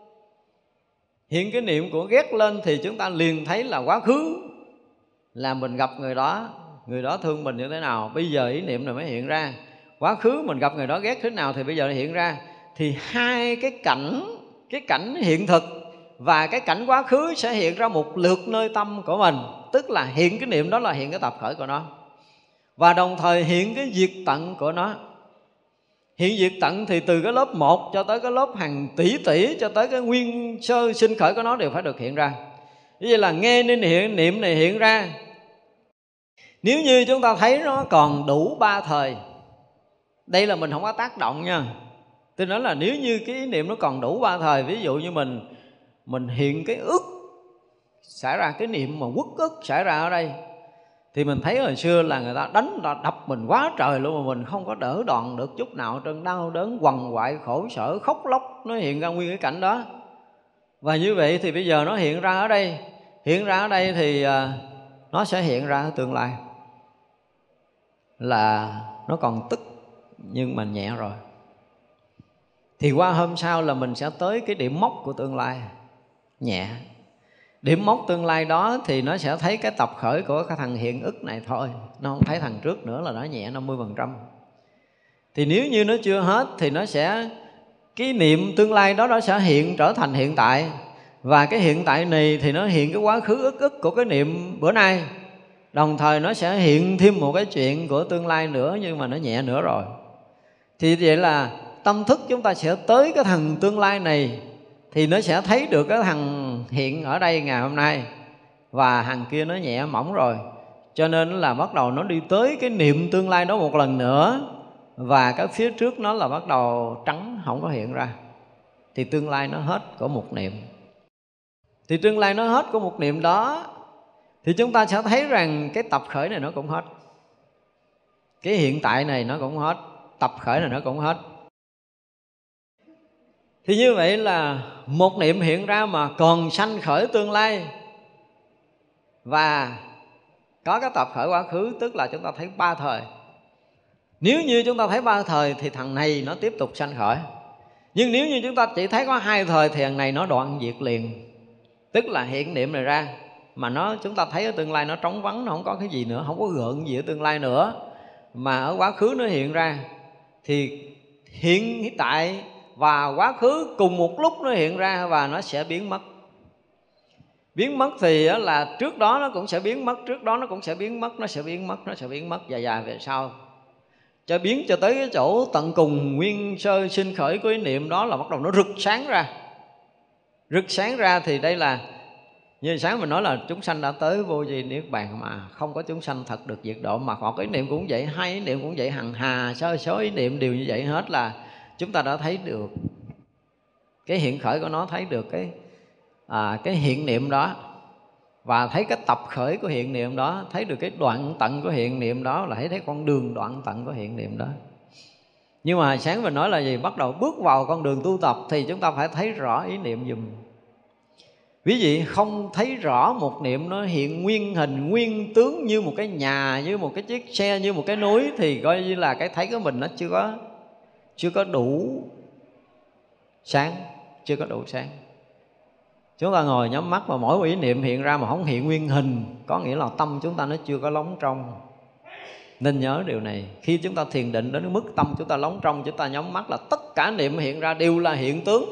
hiện cái niệm của ghét lên thì chúng ta liền thấy là quá khứ là mình gặp người đó thương mình như thế nào, bây giờ ý niệm này mới hiện ra. Quá khứ mình gặp người đó ghét thế nào thì bây giờ nó hiện ra. Thì hai cái cảnh hiện thực và cái cảnh quá khứ sẽ hiện ra một lượt nơi tâm của mình. Tức là hiện cái niệm đó là hiện cái tập khởi của nó, và đồng thời hiện cái diệt tận của nó. Hiện diệt tận thì từ cái lớp 1 cho tới cái lớp hàng tỷ tỷ, cho tới cái nguyên sơ sinh khởi của nó đều phải được hiện ra. Như là nghe nên hiện niệm này hiện ra. Nếu như chúng ta thấy nó còn đủ 3 thời, đây là mình không có tác động nha. Tôi nói là nếu như cái ý niệm nó còn đủ 3 thời, ví dụ như mình hiện cái ức xảy ra, cái niệm mà uất ức xảy ra ở đây, thì mình thấy hồi xưa là người ta đánh, người ta đập mình quá trời luôn, mà mình không có đỡ đòn được chút nào, trơn đau đớn, quằn quại, khổ sở, khóc lóc, nó hiện ra nguyên cái cảnh đó. Và như vậy thì bây giờ nó hiện ra ở đây. Hiện ra ở đây thì nó sẽ hiện ra ở tương lai, là nó còn tức nhưng mà nhẹ rồi. Thì qua hôm sau là mình sẽ tới cái điểm mốc của tương lai nhẹ. Điểm mốc tương lai đó thì nó sẽ thấy cái tập khởi của cái thằng hiện ức này thôi. Nó không thấy thằng trước nữa, là nó nhẹ 50%. Thì nếu như nó chưa hết thì nó sẽ, cái niệm tương lai đó nó sẽ hiện trở thành hiện tại. Và cái hiện tại này thì nó hiện cái quá khứ ức của cái niệm bữa nay. Đồng thời nó sẽ hiện thêm một cái chuyện của tương lai nữa, nhưng mà nó nhẹ nữa rồi. Thì vậy là tâm thức chúng ta sẽ tới cái thằng tương lai này, thì nó sẽ thấy được cái thằng hiện ở đây ngày hôm nay, và thằng kia nó nhẹ mỏng rồi. Cho nên là bắt đầu nó đi tới cái niệm tương lai đó một lần nữa. và cái phía trước nó là bắt đầu trắng không có hiện ra, thì tương lai nó hết của một niệm. Thì tương lai nó hết của một niệm đó, thì chúng ta sẽ thấy rằng cái tập khởi này nó cũng hết, cái hiện tại này nó cũng hết, tập khởi này nó cũng hết. Thì như vậy là một niệm hiện ra mà còn sanh khởi tương lai và có cái tập khởi quá khứ, tức là chúng ta thấy ba thời. Nếu như chúng ta thấy ba thời thì thằng này nó tiếp tục sanh khởi. Nhưng nếu như chúng ta chỉ thấy có hai thời thì thằng này nó đoạn diệt liền. Tức là hiện niệm này ra mà chúng ta thấy ở tương lai nó trống vắng, nó không có cái gì nữa, không có gợn gì ở tương lai nữa, mà ở quá khứ nó hiện ra, thì hiện tại và quá khứ cùng một lúc nó hiện ra và nó sẽ biến mất. Biến mất thì là trước đó nó cũng sẽ biến mất, trước đó nó cũng sẽ biến mất, nó sẽ biến mất, nó sẽ biến mất dài dài về sau, cho biến cho tới cái chỗ tận cùng nguyên sơ sinh khởi của ý niệm đó là bắt đầu nó rực sáng ra. Rực sáng ra thì đây là như sáng mình nói là chúng sanh đã tới vô vi niết bàn, mà không có chúng sanh thật được diệt độ. Mà một ý niệm cũng vậy, hai ý niệm cũng vậy, hằng hà số ý niệm đều như vậy hết, là chúng ta đã thấy được cái hiện khởi của nó, thấy được cái hiện niệm đó, và thấy cái tập khởi của hiện niệm đó, thấy được cái đoạn tận của hiện niệm đó, là thấy con đường đoạn tận của hiện niệm đó. Nhưng mà sáng mình nói là gì? Bắt đầu bước vào con đường tu tập thì chúng ta phải thấy rõ ý niệm dùm. Quý vị không thấy rõ một niệm nó hiện nguyên hình, nguyên tướng như một cái nhà, như một cái chiếc xe, như một cái núi, thì coi như là cái thấy của mình nó chưa có đủ sáng, chưa có đủ sáng. Chúng ta ngồi nhắm mắt mà mỗi ý niệm hiện ra mà không hiện nguyên hình, có nghĩa là tâm chúng ta nó chưa có lóng trong. Nên nhớ điều này. Khi chúng ta thiền định đến mức tâm chúng ta lóng trong, chúng ta nhắm mắt là tất cả niệm hiện ra đều là hiện tướng.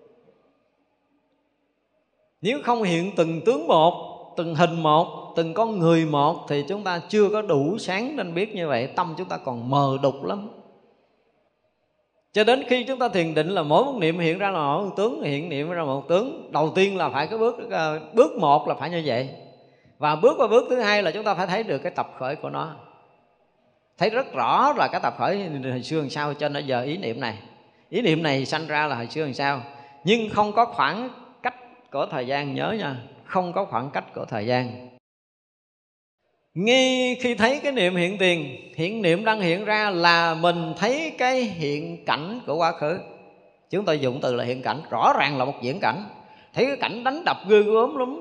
Nếu không hiện từng tướng một, từng hình một, từng con người một, thì chúng ta chưa có đủ sáng. Nên biết như vậy tâm chúng ta còn mờ đục lắm. Cho đến khi chúng ta thiền định là mỗi một niệm hiện ra là một tướng, hiện niệm ra một tướng. Đầu tiên là phải cái bước một là phải như vậy. Và bước qua bước thứ hai là chúng ta phải thấy được cái tập khởi của nó. Thấy rất rõ là cái tập khởi hồi xưa làm sao cho nó giờ ý niệm này. Ý niệm này sanh ra là hồi xưa làm sao. Nhưng không có khoảng cách của thời gian, nhớ nha, không có khoảng cách của thời gian. Ngay khi thấy cái niệm hiện tiền, hiện niệm đang hiện ra là mình thấy cái hiện cảnh của quá khứ. Chúng ta dùng từ là hiện cảnh, rõ ràng là một diễn cảnh. Thấy cái cảnh đánh đập ghê gớm lắm.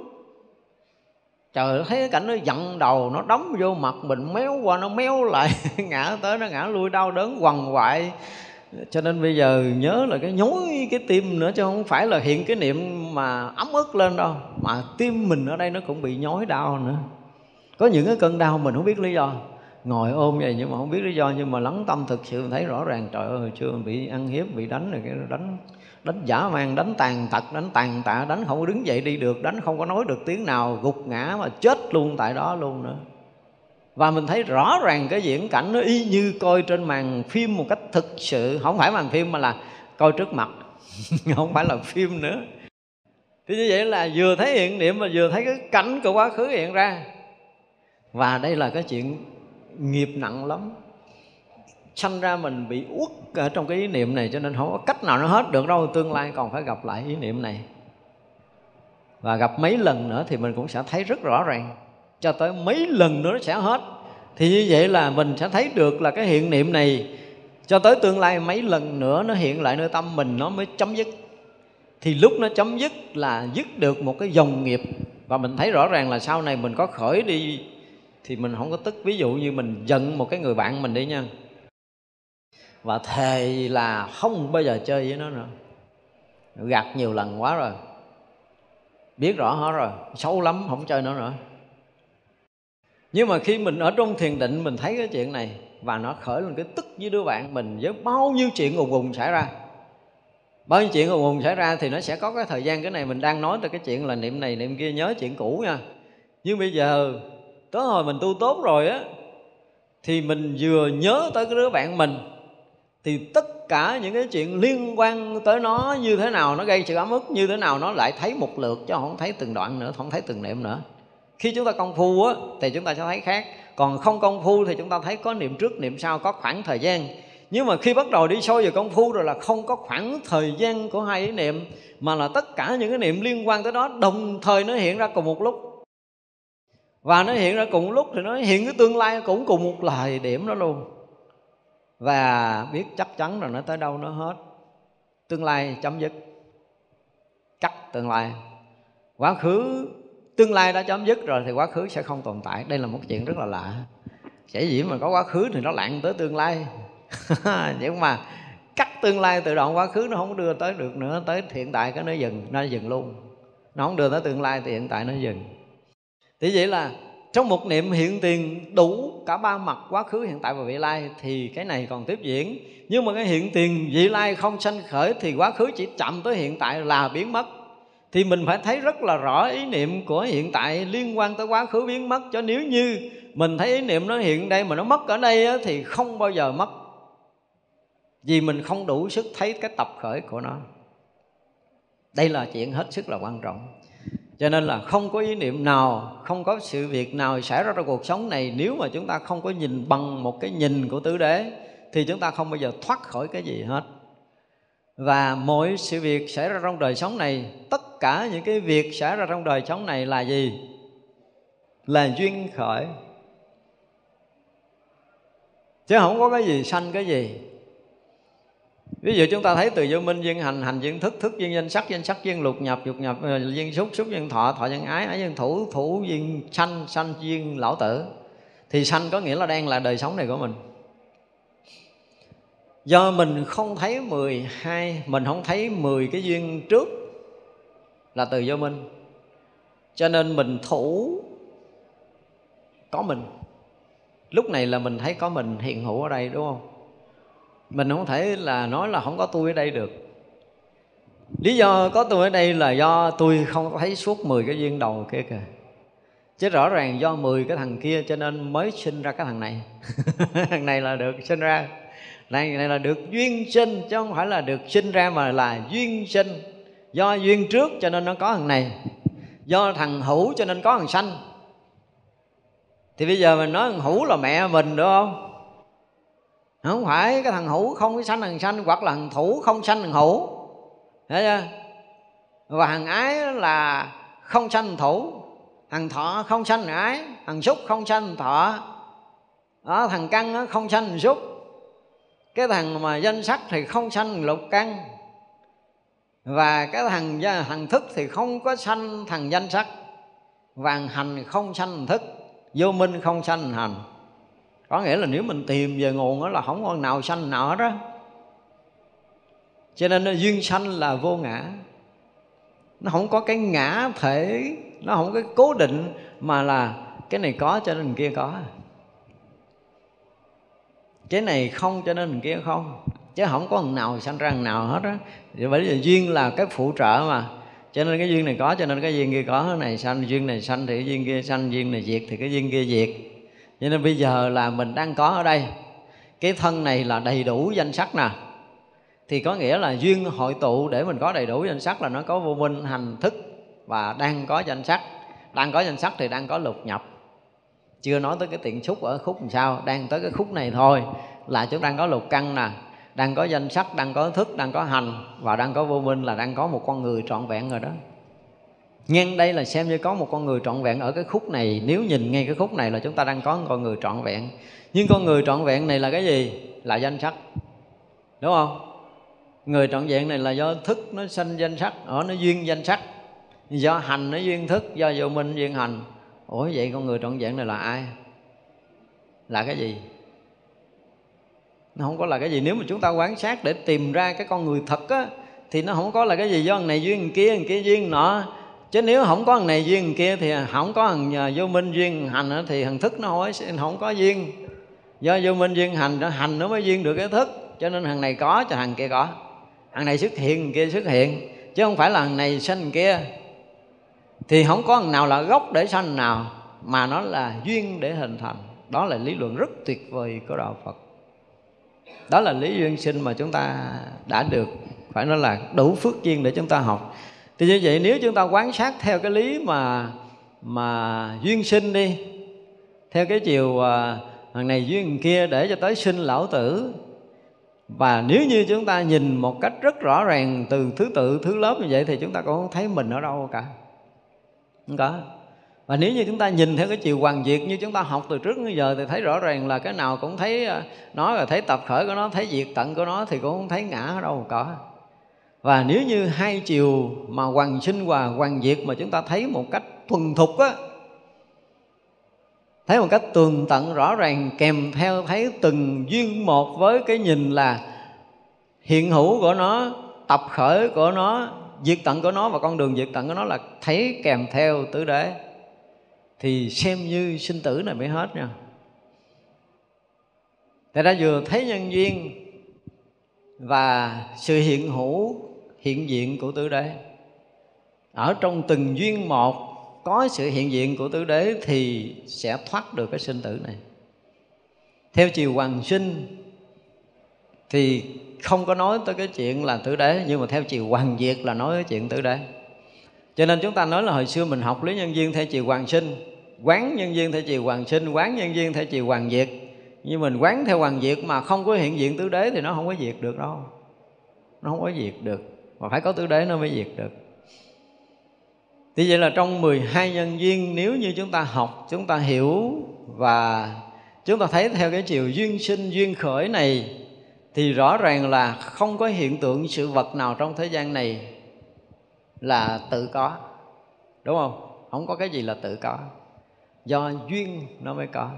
Trời, thấy cái cảnh nó giận đầu, nó đấm vô mặt mình, méo qua nó méo lại, ngã tới nó ngã lui, đau đớn quằn quại. Cho nên bây giờ nhớ là cái nhói cái tim nữa, chứ không phải là hiện cái niệm mà ấm ức lên đâu, mà tim mình ở đây nó cũng bị nhói đau nữa. Có những cái cơn đau mình không biết lý do, ngồi ôm vậy nhưng mà không biết lý do, nhưng mà lắng tâm thực sự mình thấy rõ ràng. Trời ơi, hồi xưa mình bị ăn hiếp, bị đánh rồi, đánh dã man, đánh tàn tật, đánh tàn tạ, đánh không có đứng dậy đi được, đánh không có nói được tiếng nào, gục ngã mà chết luôn tại đó luôn nữa. Và mình thấy rõ ràng cái diễn cảnh nó y như coi trên màn phim một cách thực sự. Không phải màn phim mà là coi trước mặt không phải là phim nữa. Thì như vậy là vừa thấy hiện niệm mà vừa thấy cái cảnh của quá khứ hiện ra. Và đây là cái chuyện nghiệp nặng lắm. Sanh ra mình bị uất ở trong cái ý niệm này, cho nên không có cách nào nó hết được đâu. Tương lai còn phải gặp lại ý niệm này, và gặp mấy lần nữa thì mình cũng sẽ thấy rất rõ ràng. Cho tới mấy lần nữa nó sẽ hết. Thì như vậy là mình sẽ thấy được là cái hiện niệm này cho tới tương lai mấy lần nữa nó hiện lại nơi tâm mình nó mới chấm dứt. Thì lúc nó chấm dứt là dứt được một cái dòng nghiệp. Và mình thấy rõ ràng là sau này mình có khởi đi thì mình không có tức. Ví dụ như mình giận một cái người bạn mình đi nha, và thề là không bao giờ chơi với nó nữa, gạt nhiều lần quá rồi, biết rõ hết rồi, xấu lắm, không chơi nữa nữa. Nhưng mà khi mình ở trong thiền định mình thấy cái chuyện này, và nó khởi lên cái tức với đứa bạn mình với bao nhiêu chuyện ùng ùng xảy ra. Bao nhiêu chuyện ùng ùng xảy ra thì nó sẽ có cái thời gian. Cái này mình đang nói tới cái chuyện là niệm này niệm kia, nhớ chuyện cũ nha. Nhưng bây giờ tới hồi mình tu tốt rồi á, thì mình vừa nhớ tới cái đứa bạn mình, thì tất cả những cái chuyện liên quan tới nó như thế nào, nó gây sự ấm ức như thế nào, nó lại thấy một lượt, chứ không thấy từng đoạn nữa, không thấy từng niệm nữa. Khi chúng ta công phu á, thì chúng ta sẽ thấy khác. Còn không công phu thì chúng ta thấy có niệm trước niệm sau, có khoảng thời gian. Nhưng mà khi bắt đầu đi sâu vào công phu rồi là không có khoảng thời gian của hai ý niệm, mà là tất cả những cái niệm liên quan tới đó đồng thời nó hiện ra cùng một lúc. Và nó hiện ra cùng một lúc thì nó hiện cái tương lai cũng cùng một thời điểm đó luôn. Và biết chắc chắn là nó tới đâu nó hết. Tương lai chấm dứt, cắt tương lai. Quá khứ, tương lai đã chấm dứt rồi thì quá khứ sẽ không tồn tại. Đây là một chuyện rất là lạ. Sở dĩ mà có quá khứ thì nó lặn tới tương lai. Nhưng mà cắt tương lai từ đoạn quá khứ nó không đưa tới được nữa. Tới hiện tại cái nó dừng luôn. Nó không đưa tới tương lai thì hiện tại nó dừng. Thì vậy là trong một niệm hiện tiền đủ cả ba mặt quá khứ, hiện tại và vị lai thì cái này còn tiếp diễn. Nhưng mà cái hiện tiền vị lai không sanh khởi thì quá khứ chỉ chậm tới hiện tại là biến mất. Thì mình phải thấy rất là rõ ý niệm của hiện tại liên quan tới quá khứ biến mất. Cho nếu như mình thấy ý niệm nó hiện đây mà nó mất ở đây á, thì không bao giờ mất. Vì mình không đủ sức thấy cái tập khởi của nó. Đây là chuyện hết sức là quan trọng. Cho nên là không có ý niệm nào, không có sự việc nào xảy ra trong cuộc sống này, nếu mà chúng ta không có nhìn bằng một cái nhìn của tứ đế thì chúng ta không bao giờ thoát khỏi cái gì hết. Và mọi sự việc xảy ra trong đời sống này, tất cả những cái việc xảy ra trong đời sống này là gì? Là duyên khởi. Chứ không có cái gì sanh cái gì. Ví dụ chúng ta thấy từ vô minh duyên hành, hành duyên thức, thức duyên danh sắc, danh sắc duyên lục nhập, lục nhập duyên xúc, xúc duyên thọ, thọ duyên ái, ái duyên thủ, thủ duyên sanh, sanh duyên lão tử. Thì sanh có nghĩa là đang là đời sống này của mình. Do mình không thấy 12, mình không thấy 10 cái duyên trước là từ vô minh, cho nên mình thủ có mình. Lúc này là mình thấy có mình hiện hữu ở đây, đúng không? Mình không thể là nói là không có tôi ở đây được. Lý do có tôi ở đây là do tôi không thấy suốt 10 cái duyên đầu kia kìa. Chứ rõ ràng do 10 cái thằng kia cho nên mới sinh ra cái thằng này. Thằng này là được sinh ra. Này là được duyên sinh, chứ không phải là được sinh ra mà là duyên sinh. Do duyên trước cho nên nó có thằng này. Do thằng hữu cho nên có thằng sanh. Thì bây giờ mình nói thằng hữu là mẹ mình, đúng không? Không phải cái thằng hữu không có sanh thằng sanh, hoặc là thằng thủ không sanh thằng hữu, thấy chưa? Và thằng ái là không sanh thằng thủ, thằng thọ không sanh thằng ái, thằng xúc không sanh thằng thọ đó, thằng căn không sanh thằng xúc. Cái thằng mà danh sắc thì không sanh thằng lục căn. Và cái thằng thức thì không có sanh thằng danh sắc. Và hành không sanh thằng thức. Vô minh không sanh thằng hành. Có nghĩa là nếu mình tìm về nguồn đó là không có nào sanh nào hết đó. Cho nên duyên sanh là vô ngã. Nó không có cái ngã thể, nó không có cái cố định, mà là cái này có cho nên kia có, cái này không cho nên kia không. Chứ không có thằng nào sanh ra thằng nào hết á. Bởi vì duyên là cái phụ trợ mà. Cho nên cái duyên này có cho nên cái duyên kia có. Cái này sanh, duyên này sanh thì cái duyên kia sanh, duyên này diệt thì cái duyên kia diệt. Cho nên bây giờ là mình đang có ở đây. Cái thân này là đầy đủ danh sắc nè. Thì có nghĩa là duyên hội tụ để mình có đầy đủ danh sắc là nó có vô minh, hành, thức và đang có danh sắc. Đang có danh sắc thì đang có lục nhập. Chưa nói tới cái tiện xúc ở khúc làm sao. Đang tới cái khúc này thôi là chúng đang có lục căn nè, đang có danh sắc, đang có thức, đang có hành và đang có vô minh, là đang có một con người trọn vẹn rồi đó. Ngang đây là xem như có một con người trọn vẹn ở cái khúc này. Nếu nhìn ngay cái khúc này là chúng ta đang có một con người trọn vẹn. Nhưng con người trọn vẹn này là cái gì? Là danh sắc, đúng không? Người trọn vẹn này là do thức nó sanh danh sắc, nó duyên danh sắc. Do hành nó duyên thức, do vô minh duyên hành. Ủa vậy con người trọn vẹn này là ai? Là cái gì? Nó không có là cái gì. Nếu mà chúng ta quan sát để tìm ra cái con người thật á, thì nó không có là cái gì. Do thằng này duyên thằng kia duyên nọ. Chứ nếu không có thằng này duyên thằng kia thì không có thằng vô minh duyên hành á, thì thằng thức nó không có duyên. Do vô minh duyên hành nó mới duyên được cái thức. Cho nên thằng này có cho thằng kia có. Thằng này xuất hiện thằng kia xuất hiện. Chứ không phải là thằng này sanh thằng kia. Thì không có thằng nào là gốc để sanh nào, mà nó là duyên để hình thành. Đó là lý luận rất tuyệt vời của Đạo Phật. Đó là lý duyên sinh mà chúng ta đã được, phải nói là đủ phước duyên để chúng ta học. Thì như vậy nếu chúng ta quan sát theo cái lý mà duyên sinh đi, theo cái chiều thằng này duyên thằng kia để cho tới sinh lão tử, Và nếu như chúng ta nhìn một cách rất rõ ràng từ thứ tự, thứ lớp như vậy thì chúng ta cũng không thấy mình ở đâu cả. Không có. Và nếu như chúng ta nhìn theo cái chiều hoàn diệt như chúng ta học từ trước đến giờ thì thấy rõ ràng là cái nào cũng thấy nó, là thấy tập khởi của nó, thấy diệt tận của nó, thì cũng không thấy ngã ở đâu cả. Và nếu như hai chiều mà hoàn sinh và hoàn diệt mà chúng ta thấy một cách thuần thục á, thấy một cách tường tận rõ ràng, kèm theo thấy từng duyên một với cái nhìn là hiện hữu của nó, tập khởi của nó, diệt tận của nó và con đường diệt tận của nó, là thấy kèm theo tứ đế, thì xem như sinh tử này mới hết nha. Tại ra vừa thấy nhân duyên và sự hiện hữu, hiện diện của tứ đế, ở trong từng duyên một có sự hiện diện của tứ đế thì sẽ thoát được cái sinh tử này. Theo chiều hoàn sinh thì không có nói tới cái chuyện là tứ đế, nhưng mà theo chiều hoàn diệt là nói cái chuyện tứ đế. Cho nên chúng ta nói là hồi xưa mình học lý nhân duyên theo chiều hoàn sinh, quán nhân duyên theo chiều hoàn sinh, quán nhân duyên theo chiều hoàn diệt. Nhưng mình quán theo hoàn diệt mà không có hiện diện tứ đế thì nó không có diệt được đâu. Nó không có diệt được, mà phải có tứ đế nó mới diệt được. Thì vậy là trong 12 nhân duyên, nếu như chúng ta học, chúng ta hiểu và chúng ta thấy theo cái chiều duyên sinh, duyên khởi này, thì rõ ràng là không có hiện tượng sự vật nào trong thế gian này là tự có. Đúng không? Không có cái gì là tự có, do duyên nó mới có.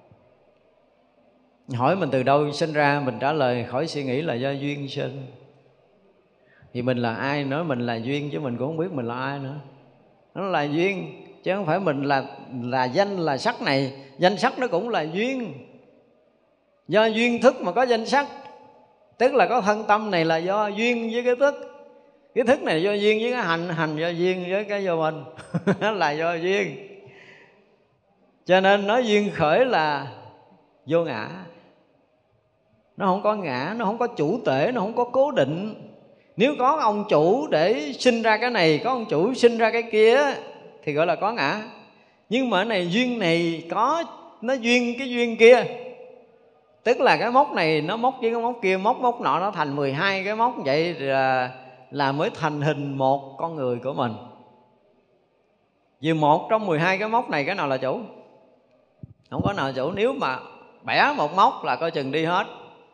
Hỏi mình từ đâu sinh ra, mình trả lời khỏi suy nghĩ là do duyên sinh. Thì mình là ai? Nói mình là duyên chứ mình cũng không biết mình là ai nữa. Nó là duyên chứ không phải mình là danh là sắc này. Danh sắc nó cũng là duyên, do duyên thức mà có danh sắc. Tức là có thân tâm này là do duyên với cái thức, cái thức này do duyên với cái hành, hành do duyên với cái vô mình. Nó là do duyên. Cho nên nói duyên khởi là vô ngã. Nó không có ngã, nó không có chủ tể, nó không có cố định. Nếu có ông chủ để sinh ra cái này, có ông chủ sinh ra cái kia thì gọi là có ngã. Nhưng mà cái này duyên này có, nó duyên cái duyên kia. Tức là cái móc này nó móc với cái móc kia, móc nọ nó thành 12 cái móc, vậy là mới thành hình một con người của mình. Vì một trong 12 cái móc này cái nào là chủ? Không có nào là chủ. Nếu mà bẻ một móc là coi chừng đi hết.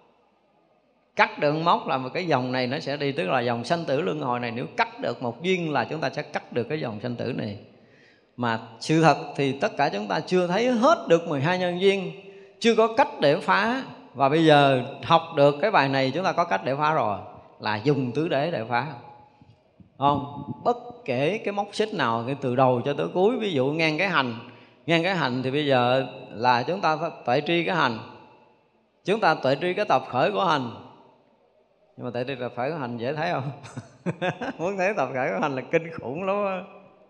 Cắt được móc là một cái dòng này nó sẽ đi, tức là dòng sanh tử luân hồi này. Nếu cắt được một duyên là chúng ta sẽ cắt được cái dòng sanh tử này. Mà sự thật thì tất cả chúng ta chưa thấy hết được 12 nhân duyên, chưa có cách để phá. Và bây giờ học được cái bài này chúng ta có cách để phá rồi, là dùng tứ đế để phá. Không, bất kể cái móc xích nào từ đầu cho tới cuối. Ví dụ ngang cái hành, ngang cái hành thì bây giờ là chúng ta tuệ tri cái hành, chúng ta tuệ tri cái tập khởi của hành. Nhưng mà tuệ tri tập khởi của hành dễ thấy không? Muốn thấy tập khởi của hành là kinh khủng lắm á.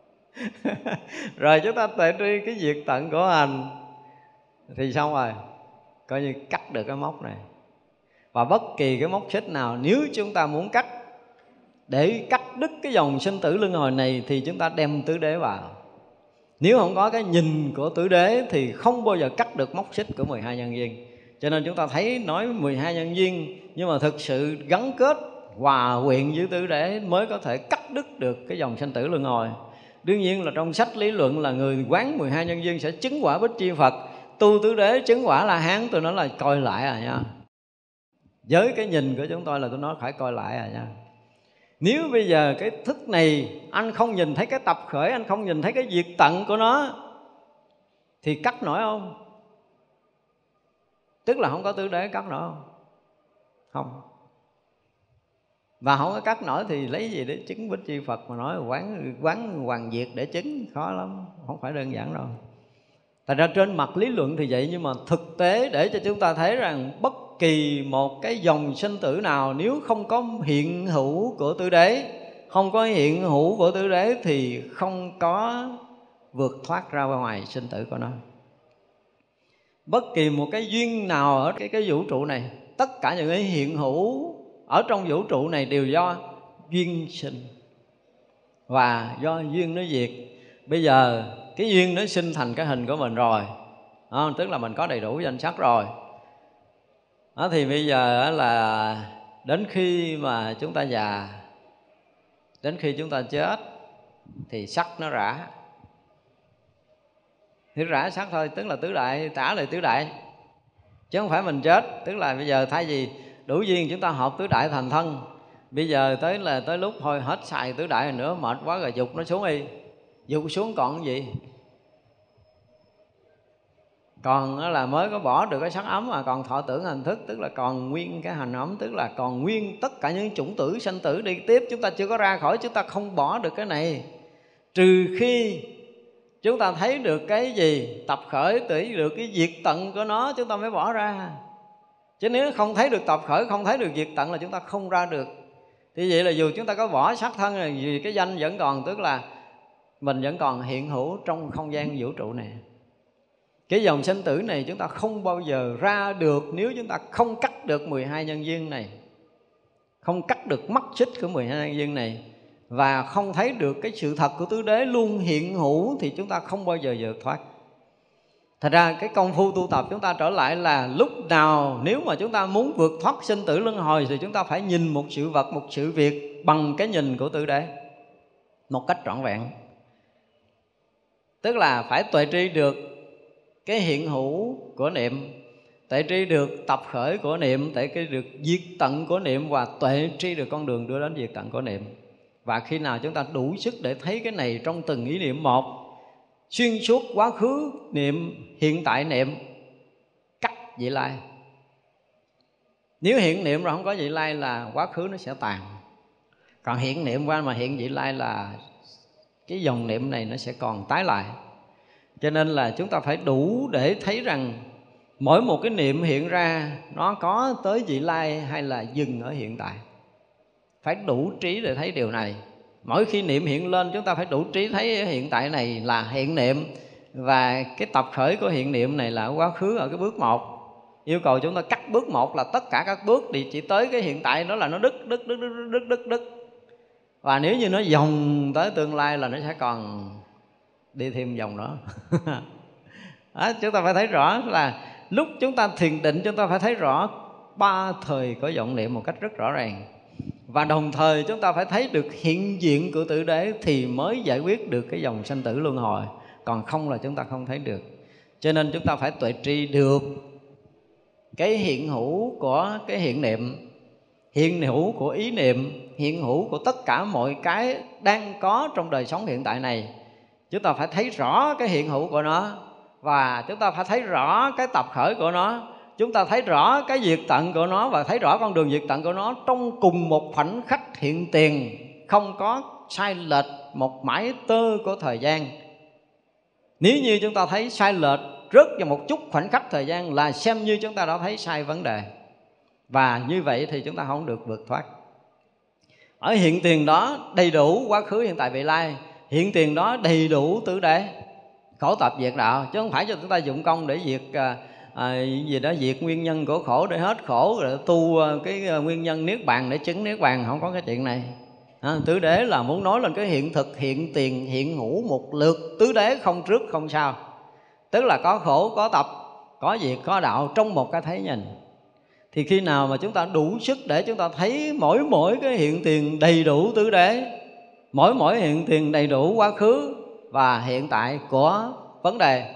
Rồi chúng ta tuệ tri cái diệt tận của hành thì xong rồi, coi như cắt được cái móc này. Và bất kỳ cái móc xích nào nếu chúng ta muốn cắt, để cắt đứt cái dòng sinh tử luân hồi này, thì chúng ta đem tứ đế vào. Nếu không có cái nhìn của tứ đế thì không bao giờ cắt được móc xích của 12 nhân duyên. Cho nên chúng ta thấy nói 12 nhân duyên, nhưng mà thực sự gắn kết hòa quyện với tứ đế mới có thể cắt đứt được cái dòng sinh tử luân hồi. Đương nhiên là trong sách lý luận là người quán 12 nhân duyên sẽ chứng quả Bích Chi Phật, tu tứ đế chứng quả La Hán. Tôi nói là coi lại à nha. Với cái nhìn của chúng tôi là tôi nói phải coi lại à nha. Nếu bây giờ cái thức này anh không nhìn thấy cái tập khởi, anh không nhìn thấy cái diệt tận của nó, thì cắt nổi không? Tức là không có tứ đế cắt nổi không? Không. Và không có cắt nổi thì lấy gì để chứng Bích Chi Phật mà nói quán hoàn diệt để chứng? Khó lắm, không phải đơn giản đâu. Tại ra trên mặt lý luận thì vậy, nhưng mà thực tế để cho chúng ta thấy rằng bất kỳ một cái dòng sinh tử nào nếu không có hiện hữu của tứ đế, không có hiện hữu của tứ đế thì không có vượt thoát ra ngoài sinh tử của nó. Bất kỳ một cái duyên nào ở cái vũ trụ này, tất cả những cái hiện hữu ở trong vũ trụ này đều do duyên sinh và do duyên nó diệt. Bây giờ cái duyên nó sinh thành cái hình của mình rồi, tức là mình có đầy đủ danh sắc rồi. Đó, thì bây giờ là đến khi mà chúng ta già, đến khi chúng ta chết thì sắc nó rã. Thì rã sắc thôi, tức là tứ đại, trả lại tứ đại, chứ không phải mình chết. Tức là bây giờ thay vì đủ duyên chúng ta hợp tứ đại thành thân, bây giờ tới lúc thôi hết xài tứ đại nữa, mệt quá rồi dục nó xuống đi. Dục xuống còn cái gì? Còn là mới có bỏ được cái sắc ấm mà còn thọ tưởng hành thức, tức là còn nguyên cái hành ấm, tức là còn nguyên tất cả những chủng tử sanh tử đi tiếp. Chúng ta chưa có ra khỏi, chúng ta không bỏ được cái này. Trừ khi chúng ta thấy được cái gì tập khởi, thấy được cái diệt tận của nó, chúng ta mới bỏ ra. Chứ nếu không thấy được tập khởi, không thấy được diệt tận là chúng ta không ra được. Thì vậy là dù chúng ta có bỏ sắc thân là vì cái danh vẫn còn, tức là mình vẫn còn hiện hữu trong không gian vũ trụ này. Cái dòng sinh tử này chúng ta không bao giờ ra được nếu chúng ta không cắt được 12 nhân duyên này, không cắt được mắt xích của 12 nhân duyên này, và không thấy được cái sự thật của tứ đế luôn hiện hữu, thì chúng ta không bao giờ vượt thoát. Thật ra cái công phu tu tập chúng ta trở lại là lúc nào nếu mà chúng ta muốn vượt thoát sinh tử luân hồi thì chúng ta phải nhìn một sự vật, một sự việc bằng cái nhìn của tứ đế một cách trọn vẹn. Tức là phải tuệ tri được cái hiện hữu của niệm, tuệ tri được tập khởi của niệm, tuệ tri được diệt tận của niệm, và tuệ tri được con đường đưa đến diệt tận của niệm. Và khi nào chúng ta đủ sức để thấy cái này trong từng ý niệm một, xuyên suốt quá khứ niệm, hiện tại niệm, cắt vị lai. Nếu hiện niệm rồi không có vị lai là quá khứ nó sẽ tàn. Còn hiện niệm qua mà hiện vị lai là cái dòng niệm này nó sẽ còn tái lại. Cho nên là chúng ta phải đủ để thấy rằng mỗi một cái niệm hiện ra nó có tới vị lai hay là dừng ở hiện tại. Phải đủ trí để thấy điều này. Mỗi khi niệm hiện lên chúng ta phải đủ trí thấy hiện tại này là hiện niệm, và cái tập khởi của hiện niệm này là quá khứ ở cái bước 1. Yêu cầu chúng ta cắt bước 1 là tất cả các bước thì chỉ tới cái hiện tại đó là nó đứt. Và nếu như nó dòng tới tương lai là nó sẽ còn đi thêm vòng đó. Đó, chúng ta phải thấy rõ là lúc chúng ta thiền định chúng ta phải thấy rõ 3 thời của vọng niệm một cách rất rõ ràng. Và đồng thời chúng ta phải thấy được hiện diện của tử đế thì mới giải quyết được cái dòng sanh tử luân hồi. Còn không là chúng ta không thấy được. Cho nên chúng ta phải tuệ tri được cái hiện hữu của cái hiện niệm, hiện hữu của ý niệm, hiện hữu của tất cả mọi cái đang có trong đời sống hiện tại này. Chúng ta phải thấy rõ cái hiện hữu của nó, và chúng ta phải thấy rõ cái tập khởi của nó, chúng ta thấy rõ cái diệt tận của nó, và thấy rõ con đường diệt tận của nó trong cùng một khoảnh khắc hiện tiền, không có sai lệch một mãi tơ của thời gian. Nếu như chúng ta thấy sai lệch rớt vào một chút khoảnh khắc thời gian là xem như chúng ta đã thấy sai vấn đề. Và như vậy thì chúng ta không được vượt thoát. Ở hiện tiền đó đầy đủ quá khứ hiện tại vị lai, hiện tiền đó đầy đủ tứ đế khổ tập diệt đạo, chứ không phải cho chúng ta dụng công để diệt gì đó, diệt nguyên nhân của khổ để hết khổ, rồi tu cái nguyên nhân niết bàn để chứng niết bàn. Không có cái chuyện này. Tứ đế là muốn nói lên cái hiện thực, hiện tiền, hiện hữu một lượt, tứ đế không trước không sau. Tức là có khổ, có tập, có diệt, có đạo trong một cái thấy nhìn. Thì khi nào mà chúng ta đủ sức để chúng ta thấy mỗi cái hiện tiền đầy đủ tứ đế, mỗi hiện tiền đầy đủ quá khứ và hiện tại của vấn đề,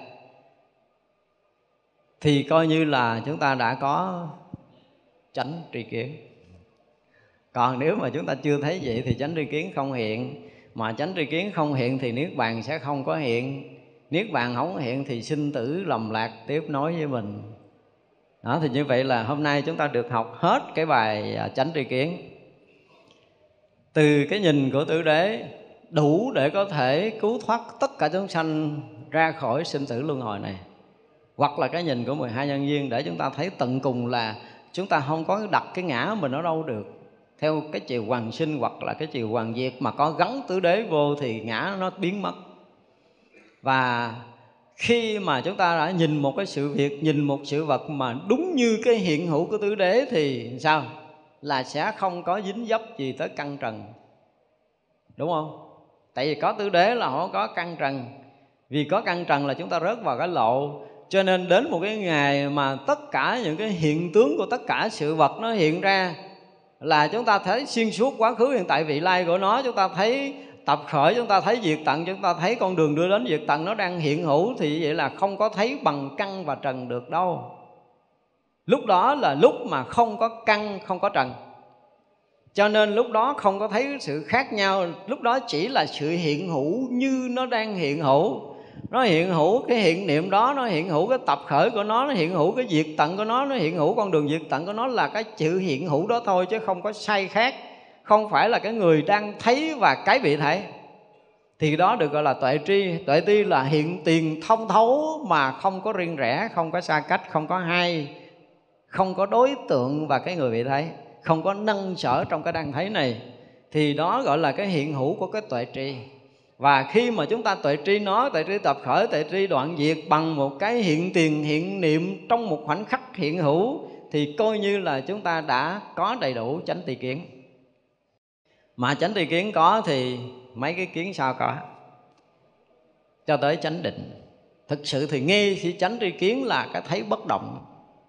thì coi như là chúng ta đã có chánh tri kiến. Còn nếu mà chúng ta chưa thấy vậy thì chánh tri kiến không hiện. Mà chánh tri kiến không hiện thì niết bàn sẽ không có hiện. Niết bàn không hiện thì sinh tử lầm lạc tiếp nối với mình. Đó, thì như vậy là hôm nay chúng ta được học hết cái bài chánh tri kiến. Từ cái nhìn của tứ đế đủ để có thể cứu thoát tất cả chúng sanh ra khỏi sinh tử luân hồi này. Hoặc là cái nhìn của 12 nhân duyên để chúng ta thấy tận cùng là chúng ta không có đặt cái ngã mình ở đâu được. Theo cái chiều hoàn sinh hoặc là cái chiều hoàn diệt mà có gắn tứ đế vô thì ngã nó biến mất. Và khi mà chúng ta đã nhìn một cái sự việc, nhìn một sự vật mà đúng như cái hiện hữu của tứ đế thì sao? Là sẽ không có dính dấp gì tới căn trần. Đúng không? Tại vì có tứ đế là không có căn trần. Vì có căn trần là chúng ta rớt vào cái lộ Cho nên đến một cái ngày mà tất cả những cái hiện tướng của tất cả sự vật nó hiện ra, là chúng ta thấy xuyên suốt quá khứ hiện tại vị lai của nó, chúng ta thấy tập khởi, chúng ta thấy diệt tận, chúng ta thấy con đường đưa đến diệt tận nó đang hiện hữu, thì vậy là không có thấy bằng căn và trần được đâu. Lúc đó là lúc mà không có căn, không có trần. Cho nên lúc đó không có thấy sự khác nhau. Lúc đó chỉ là sự hiện hữu như nó đang hiện hữu. Nó hiện hữu cái hiện niệm đó, nó hiện hữu cái tập khởi của nó hiện hữu cái diệt tận của nó hiện hữu con đường diệt tận của nó, là cái chữ hiện hữu đó thôi, chứ không có sai khác. Không phải là cái người đang thấy và cái bị thấy. Thì đó được gọi là tuệ tri. Tuệ tri là hiện tiền thông thấu mà không có riêng rẽ, không có xa cách, không có hai, không có đối tượng và cái người bị thấy, không có nâng sở trong cái đang thấy này. Thì đó gọi là cái hiện hữu của cái tuệ tri. Và khi mà chúng ta tuệ tri nó, tuệ tri tập khởi, tuệ tri đoạn diệt bằng một cái hiện tiền hiện niệm trong một khoảnh khắc hiện hữu, thì coi như là chúng ta đã có đầy đủ chánh tri kiến. Mà chánh tri kiến có thì mấy cái kiến sao có, cho tới chánh định. Thực sự thì nghe khi chánh tri kiến là cái thấy bất động,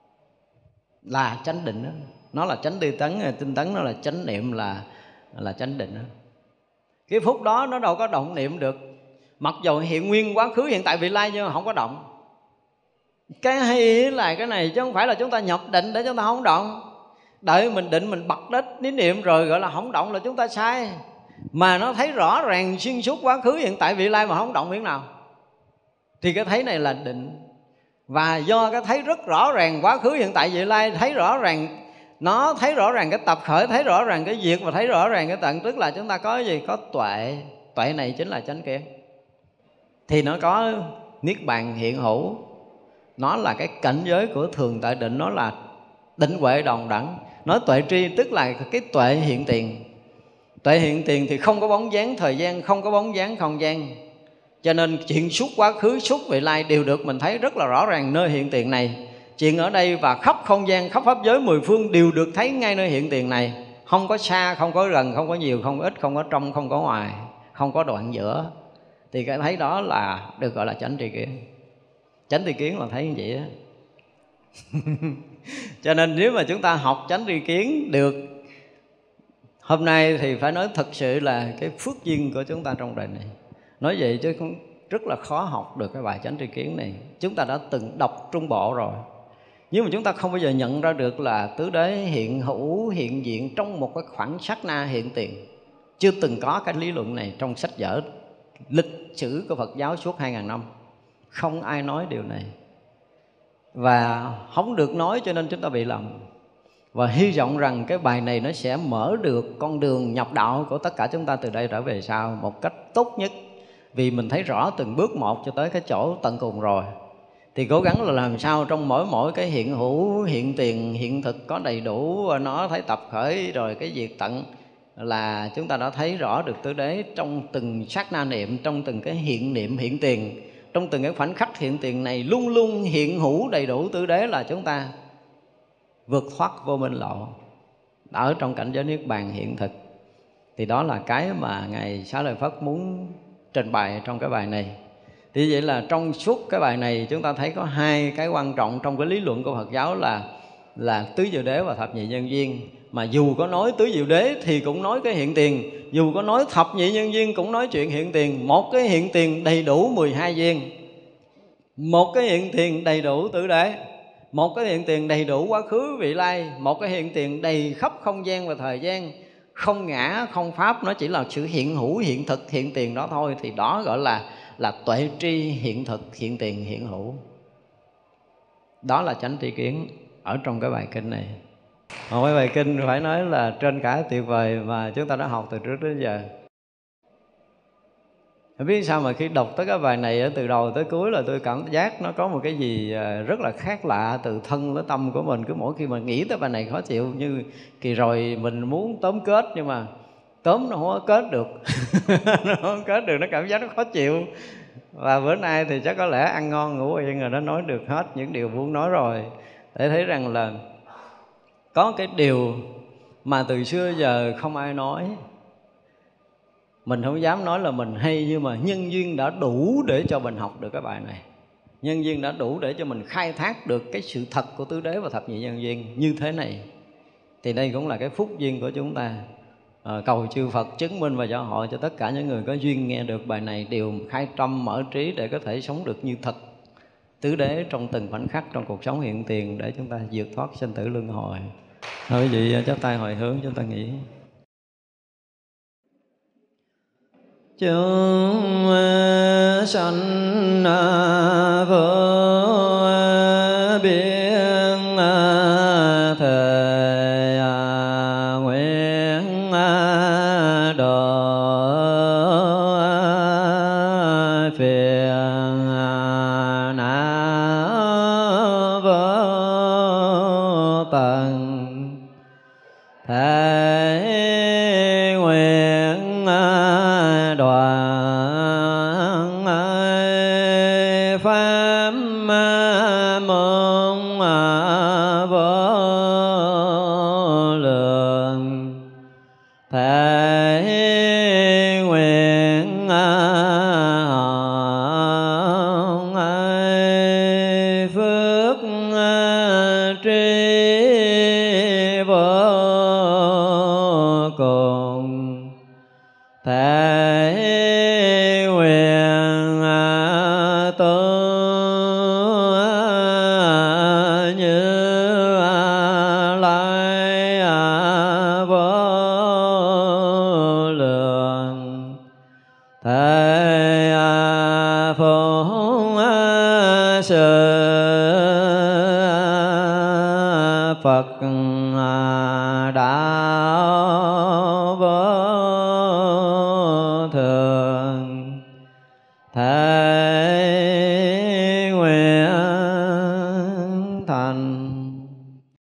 là chánh định đó. Nó là chánh tinh tấn, nó là chánh niệm, là chánh định đó. Cái phút đó nó đâu có động niệm được, mặc dù hiện nguyên quá khứ hiện tại vị lai nhưng mà không có động. Cái hay là cái này, chứ không phải là chúng ta nhập định để chúng ta không động. Đợi mình định mình bật đích ní niệm rồi gọi là không động là chúng ta sai. Mà nó thấy rõ ràng xuyên suốt quá khứ hiện tại vị lai mà không động miếng nào, thì cái thấy này là định. Và do cái thấy rất rõ ràng quá khứ hiện tại vị lai, thấy rõ ràng nó, thấy rõ ràng cái tập khởi, thấy rõ ràng cái diệt và thấy rõ ràng cái tận, tức là chúng ta có cái gì? Có tuệ. Tuệ này chính là chánh kiến. Thì nó có niết bàn hiện hữu. Nó là cái cảnh giới của thường tại định, nó là định huệ đồng đẳng. Nói tuệ tri tức là cái tuệ hiện tiền. Tuệ hiện tiền thì không có bóng dáng thời gian, không có bóng dáng không gian. Cho nên chuyện suốt quá khứ, suốt vị lai đều được mình thấy rất là rõ ràng nơi hiện tiền này. Chuyện ở đây và khắp không gian, khắp pháp giới mười phương đều được thấy ngay nơi hiện tiền này. Không có xa, không có gần, không có nhiều, không có ít, không có trong, không có ngoài, không có đoạn giữa. Thì cái thấy đó là được gọi là chánh tri kiến. Chánh tri kiến là thấy như vậy đó. Cho nên nếu mà chúng ta học chánh tri kiến được hôm nay thì phải nói thật sự là cái phước duyên của chúng ta trong đời này. Nói vậy chứ cũng rất là khó học được cái bài chánh tri kiến này. Chúng ta đã từng đọc trung bộ rồi, nhưng mà chúng ta không bao giờ nhận ra được là tứ đế hiện hữu, hiện diện trong một cái khoảng sát na hiện tiền. Chưa từng có cái lý luận này trong sách vở lịch sử của Phật giáo suốt 2000 năm. Không ai nói điều này. Và không được nói cho nên chúng ta bị lầm. Và hy vọng rằng cái bài này nó sẽ mở được con đường nhập đạo của tất cả chúng ta từ đây trở về sau một cách tốt nhất. Vì mình thấy rõ từng bước một cho tới cái chỗ tận cùng rồi. Thì cố gắng là làm sao trong mỗi cái hiện hữu, hiện tiền, hiện thực có đầy đủ, nó thấy tập khởi rồi cái diệt tận, là chúng ta đã thấy rõ được tứ đế trong từng sát na niệm, trong từng cái hiện niệm hiện tiền, trong từng cái khoảnh khắc hiện tiền này luôn luôn hiện hữu đầy đủ tứ đế, là chúng ta vượt thoát vô minh lộ, ở trong cảnh giới niết bàn hiện thực. Thì đó là cái mà Ngài Xá Lợi Phất muốn trình bày trong cái bài này. Thì vậy là trong suốt cái bài này chúng ta thấy có hai cái quan trọng trong cái lý luận của Phật giáo là tứ diệu đế và thập nhị nhân duyên. Mà dù có nói tứ diệu đế thì cũng nói cái hiện tiền, dù có nói thập nhị nhân duyên cũng nói chuyện hiện tiền. Một cái hiện tiền đầy đủ 12 duyên, một cái hiện tiền đầy đủ tứ đế, một cái hiện tiền đầy đủ quá khứ vị lai, một cái hiện tiền đầy khắp không gian và thời gian, không ngã không pháp, nó chỉ là sự hiện hữu hiện thực hiện tiền đó thôi. Thì đó gọi là tuệ tri hiện thực hiện tiền hiện hữu. Đó là chánh tri kiến ở trong cái bài kinh này. Một cái bài kinh phải nói là trên cả tuyệt vời mà chúng ta đã học từ trước đến giờ. Biết sao mà khi đọc tới cái bài này từ đầu tới cuối là tôi cảm giác nó có một cái gì rất là khác lạ từ thân tới tâm của mình. Cứ mỗi khi mà nghĩ tới bài này khó chịu, như kỳ rồi mình muốn tóm kết nhưng mà tóm nó không có kết được. Nó không kết được, nó cảm giác nó khó chịu. Và bữa nay thì chắc có lẽ ăn ngon ngủ yên rồi, nó nói được hết những điều muốn nói rồi. Để thấy rằng là có cái điều mà từ xưa giờ không ai nói. Mình không dám nói là mình hay, nhưng mà nhân duyên đã đủ để cho mình học được cái bài này. Nhân duyên đã đủ để cho mình khai thác được cái sự thật của tứ đế và thập nhị nhân duyên như thế này. Thì đây cũng là cái phúc duyên của chúng ta. Cầu chư Phật chứng minh và gia hộ cho tất cả những người có duyên nghe được bài này đều khai tâm mở trí để có thể sống được như thật tứ đế trong từng khoảnh khắc trong cuộc sống hiện tiền, để chúng ta vượt thoát sinh tử luân hồi. Thôi quý vị chắp tay hồi hướng chúng ta nghĩ. Chúng sanh vô biên thể nguyện độ phiền não vô tận, thể nguyện đoạn pháp môn vô lượng, thể nguyện phước tri vô cùng, thể nguyện tu như lai vô lượng, thể